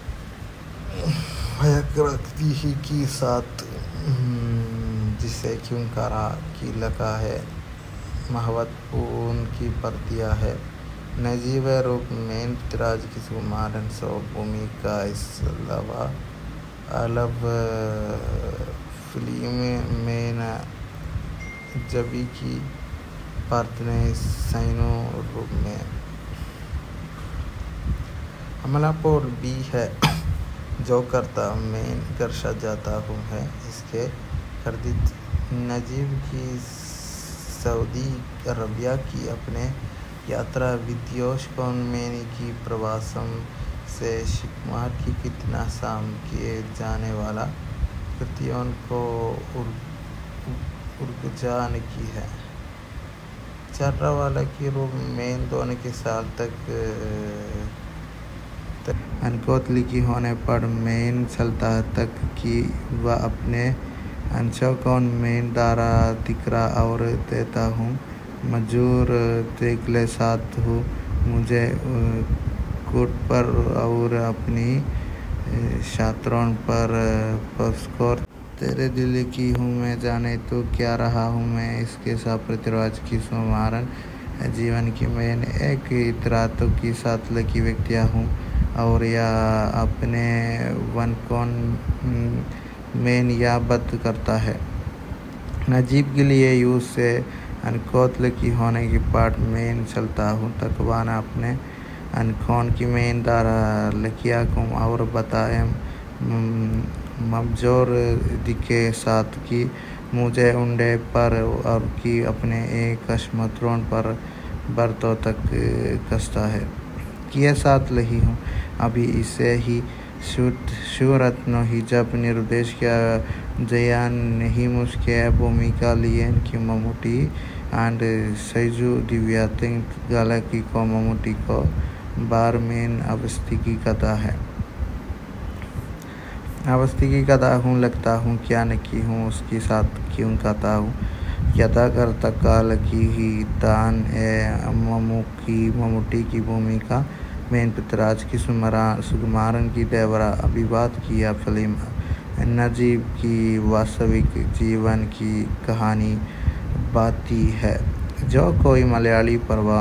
S3: भयक रखती ही की साथ, जिसे क्यों करा की लगा है महवतपूर्ण की पर दिया है। नजीब रूप में राज की सुकुमारन सो भूमि का इस अलव फिल्म में न जबी की पार्टने सैनो रूप में हमला पोल भी है जो करता मैं कर जाता हूँ है इसके खरीद। नजीब की सऊदी अरबिया की अपने यात्रा विद्योश कौन मैंने की प्रवासम से शिकमार की कितना शाम किए जाने वाला कृतियों को उर्गजान की है। चर्रा वाला की रूप में दोनों के साल तक अनकोत लिखी होने पर मेन चलता तक कि वह अपने अंशों को मेन दारा दिकरा और देता हूँ मजूर देखले साथ हूँ मुझे कोट पर और अपनी छात्रों पर पस्कोर तेरे दिल की हूँ मैं जाने तो क्या रहा हूँ मैं इसके साथ प्रतिराज की सुमारन जीवन की मैंने एक इतरातों की साथ लगी व्यक्तियाँ हूँ और या अपने वन कौन मेन याबत करता है। नजीब के लिए यूँ से अनकोतल की होने की पार्ट मेन चलता हूँ तकवाना अपने अनखोन की मेन दारा लकिया को और बताए मबजोर दिखे साथ की मुझे उंडे पर और की अपने एक कश्मत्रों पर बरतों तक कसता है किए साथ लही हूँ अभी इसे ही शूरत्नो ही जब निर्देश किया जयान नहीं मुझके भूमिका लिए कि ममूटी एंड सैजू दिव्यातिंग गालकी को ममूटी को बार मेन अवस्थी की कथा है अवस्थी की कथा हूँ लगता हूँ क्या न की हूँ उसके साथ क्यों कहता हूँ यदा करता काल की ही दान है ममूटी की भूमिका मेन पितराज की सुकुमारन की देवरा अभिवाद किया फिल्म नजीब की वास्तविक जीवन की कहानी बाती है जो कोई मलयाली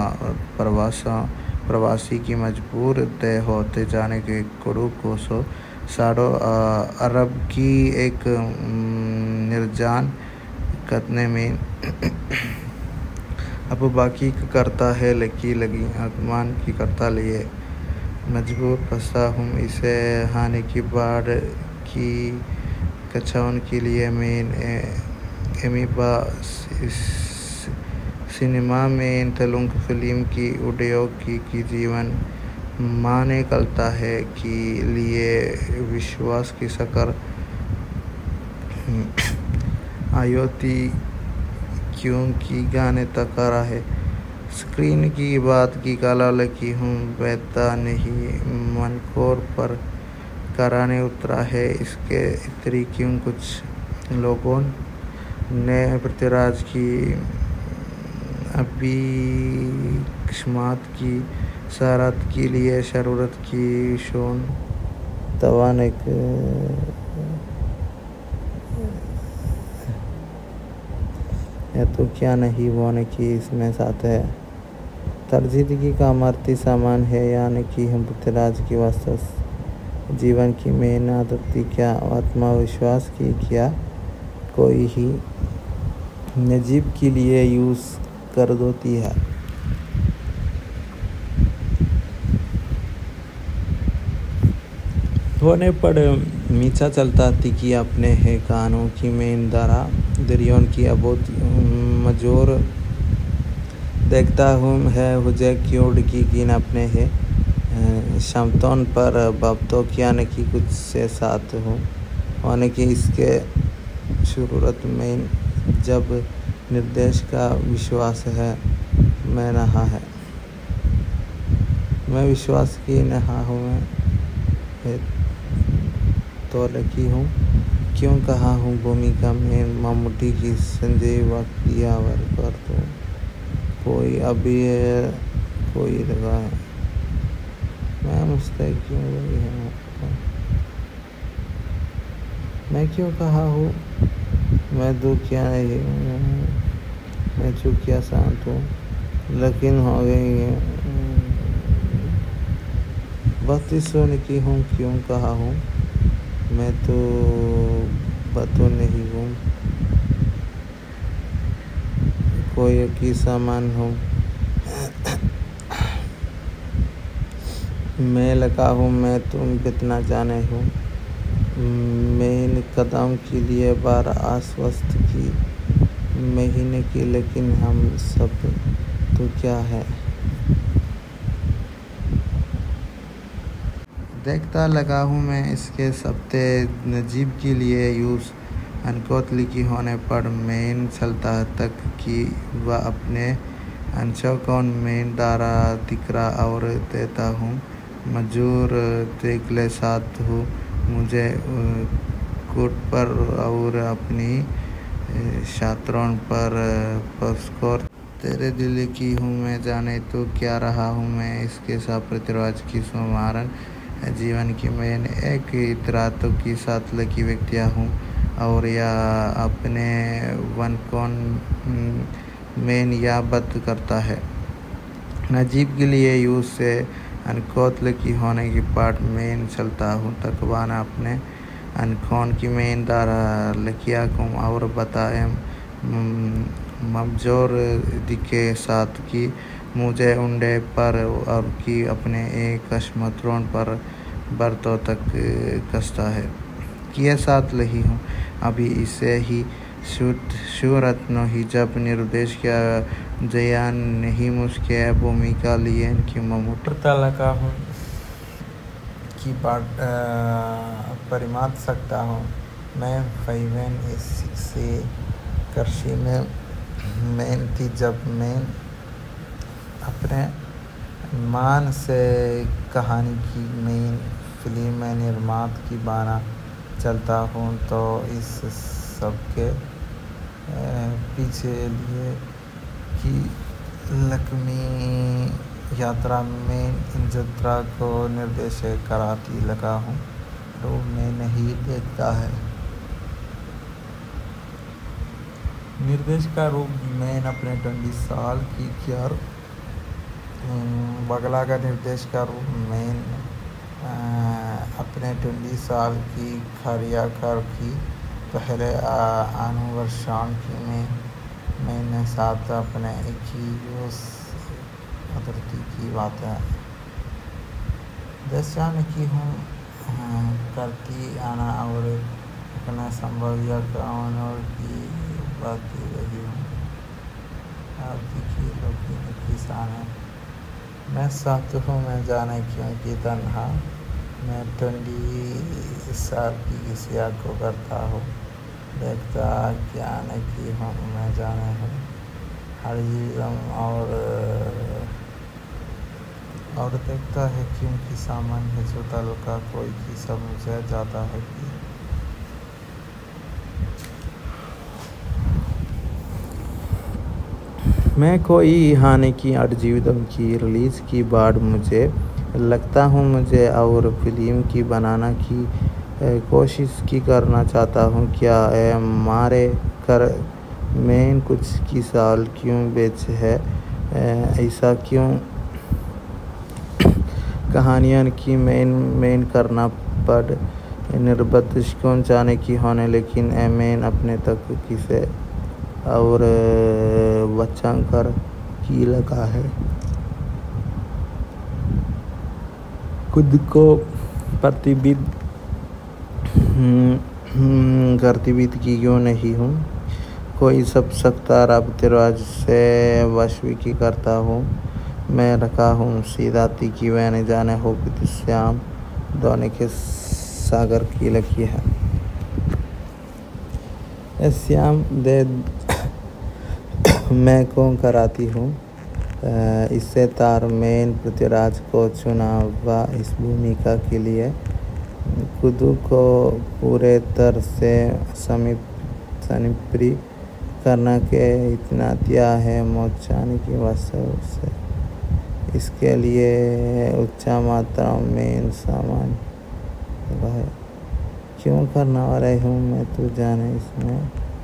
S3: प्रवासी की मजबूर तय होते जाने के कुड़ू को सो साड़ो अरब की एक निर्जान कतने में अब बाकी करता है लगी आगमान की करता लिए मजबूर फंसा हूँ इसे हानि की बाढ़ की कछाउन के लिए मैं एमीबा सिनेमा में तेलुगु फिल्म की उद्योग की जीवन माने करता है कि लिए विश्वास की सकर आयोती क्योंकि गाने तकारा है स्क्रीन की बात की काला लगी हूँ बेता नहीं मनखोर पर कराने उतरा है इसके इतरी क्यों कुछ लोगों ने पृथ्वीराज की अभिक्षमात की शरारत के लिए शरूरत की शोन तवाने तो क्या नहीं होने की इसमें साथ है तरजीदगी का अमरती सामान है यानी कि हम पृथ्वीराज की वास्तव जीवन की मेहनत क्या आत्मविश्वास की क्या कोई ही नजीब के लिए यूज़ कर देती है होने पर मीचा चलता थी कि अपने है कानों की मेन दारा दरियों की अबोध मजोर देखता हूँ है हुजे क्यों की गिन अपने है शमतौन पर बब्तो किया न की कुछ से साथ हूँ होने की इसके शुरूरत में जब निर्देश का विश्वास है मैं नहा है मैं विश्वास की नहा हूँ तो लकी हूँ। क्यों कहा हूँ भूमिका में मम्मूटी की संजय वाकियावर पर तो कोई अभी है कोई लगा है। मैं मुस्तैद क्यों वही हूँ। मैं क्यों कहा हूँ मैं दुखिया नहीं हूँ। मैं चुकिया शांत हूँ लेकिन हो गई है। 32 सोने की हूँ। क्यों कहा हूँ मैं तो बतो नहीं हूँ। कोई की सामान हूँ। मैं लगा हूँ मैं तुम कितना जाने हूँ। मैं कदम के लिए बार आश्वस्त की महीने की लेकिन हम सब तो क्या है। देखता लगा हूँ मैं इसके सप्ते नजीब के लिए यूस अनकोत लिखी होने पर मेन चलता तक कि वह अपने अंशों कौन मेन दारा दिकरा और देता हूँ मजूर तेगले साथ हूँ मुझे कोट पर और अपनी छात्रों पर पस्कोर तेरे दिल की हूँ मैं जाने तो क्या रहा हूँ मैं इसके साथ प्रतिराज की सोमारन जीवन की मैं एक इतरातों के साथ लकी व्यक्तियाँ हूँ और या अपने वन कौन मेन याबत करता है नजीब के लिए यूँ से अनकोतल की होने की पार्ट मेन चलता हूँ तकवाना अपने अनकौन की मेन दारा लकिया को और बताए मबजोर दिखे साथ की मुझे उंडे पर और की अपने एक कश्मत्रों पर बरतों तक कसता है किए साथ लही हूँ अभी इसे ही शूरत्नो ही जब निर्देश किया जयान नहीं मुझके भूमिका लिए कि ममूटा लगा हूँ की परिमात सकता हूँ मैं फैवन से कृषि में मैन थी जब मैं अपने मान से कहानी की मेन फिल्म में निर्मात की बाना चलता हूँ तो इस सब के पीछे लिए कि लक्ष्मी यात्रा में इन यात्रा को निर्देश कराती लगा हूँ तो मैं नहीं देखता है निर्देश का रूप मैं अपने 20 साल की क्यार बगला का निर्देश का रूप मैं अपने 20 साल की खरिया कर की पहले अनुवर्षान की मैंने साथ अपने एक ही अदरती की बात है दस्तान की हूँ करती आना और अपना संभव्य और की बाकी रही हूँ आपकी किसान है मैं साथ हूँ मैं जाने क्यों कि तन्हा मैं 20 साल की किसी को करता हूँ देखता क्या न की हूँ मैं जाने हूँ हर और देखता है क्योंकि सामान्य चौतल का कोई की समझ जाता है कि मैं कोई हानि की जीवितम की रिलीज़ की बाद मुझे लगता हूँ मुझे और फिल्म की बनाना की कोशिश की करना चाहता हूँ क्या मारे कर मैं कुछ की साल क्यों बेच है ऐसा क्यों कहानियाँ की मेन करना पड़ निर्बत कौन जाने की होने लेकिन मैन अपने तक किसे और बच्चांकर की लगा है खुद को प्रतिबिंब करतीबित की क्यों नहीं हूँ कोई सब सकता रब तिरवाज से वशविकी करता हूँ मैं रखा हूँ सीधाती की वह जाने हो कि श्याम दोने के सागर की लकी है श्याम दे मैं कौन कराती हूँ इससे तार मेन पृथ्वीराज को चुना व इस भूमिका के लिए खुद को पूरे तरह से सनिप्री करना के इतना दिया है मोचाने की वस्तु से। इसके लिए उच्च मात्रा में सामान है। क्यों करना वाला हूँ मैं तो जाने इसमें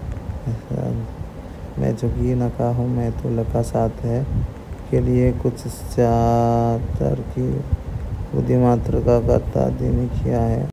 S3: मैं जो कि नका हूँ मैं तो लका साथ है के लिए कुछ चातर की बुद्धि मात्र का करता देने किया है।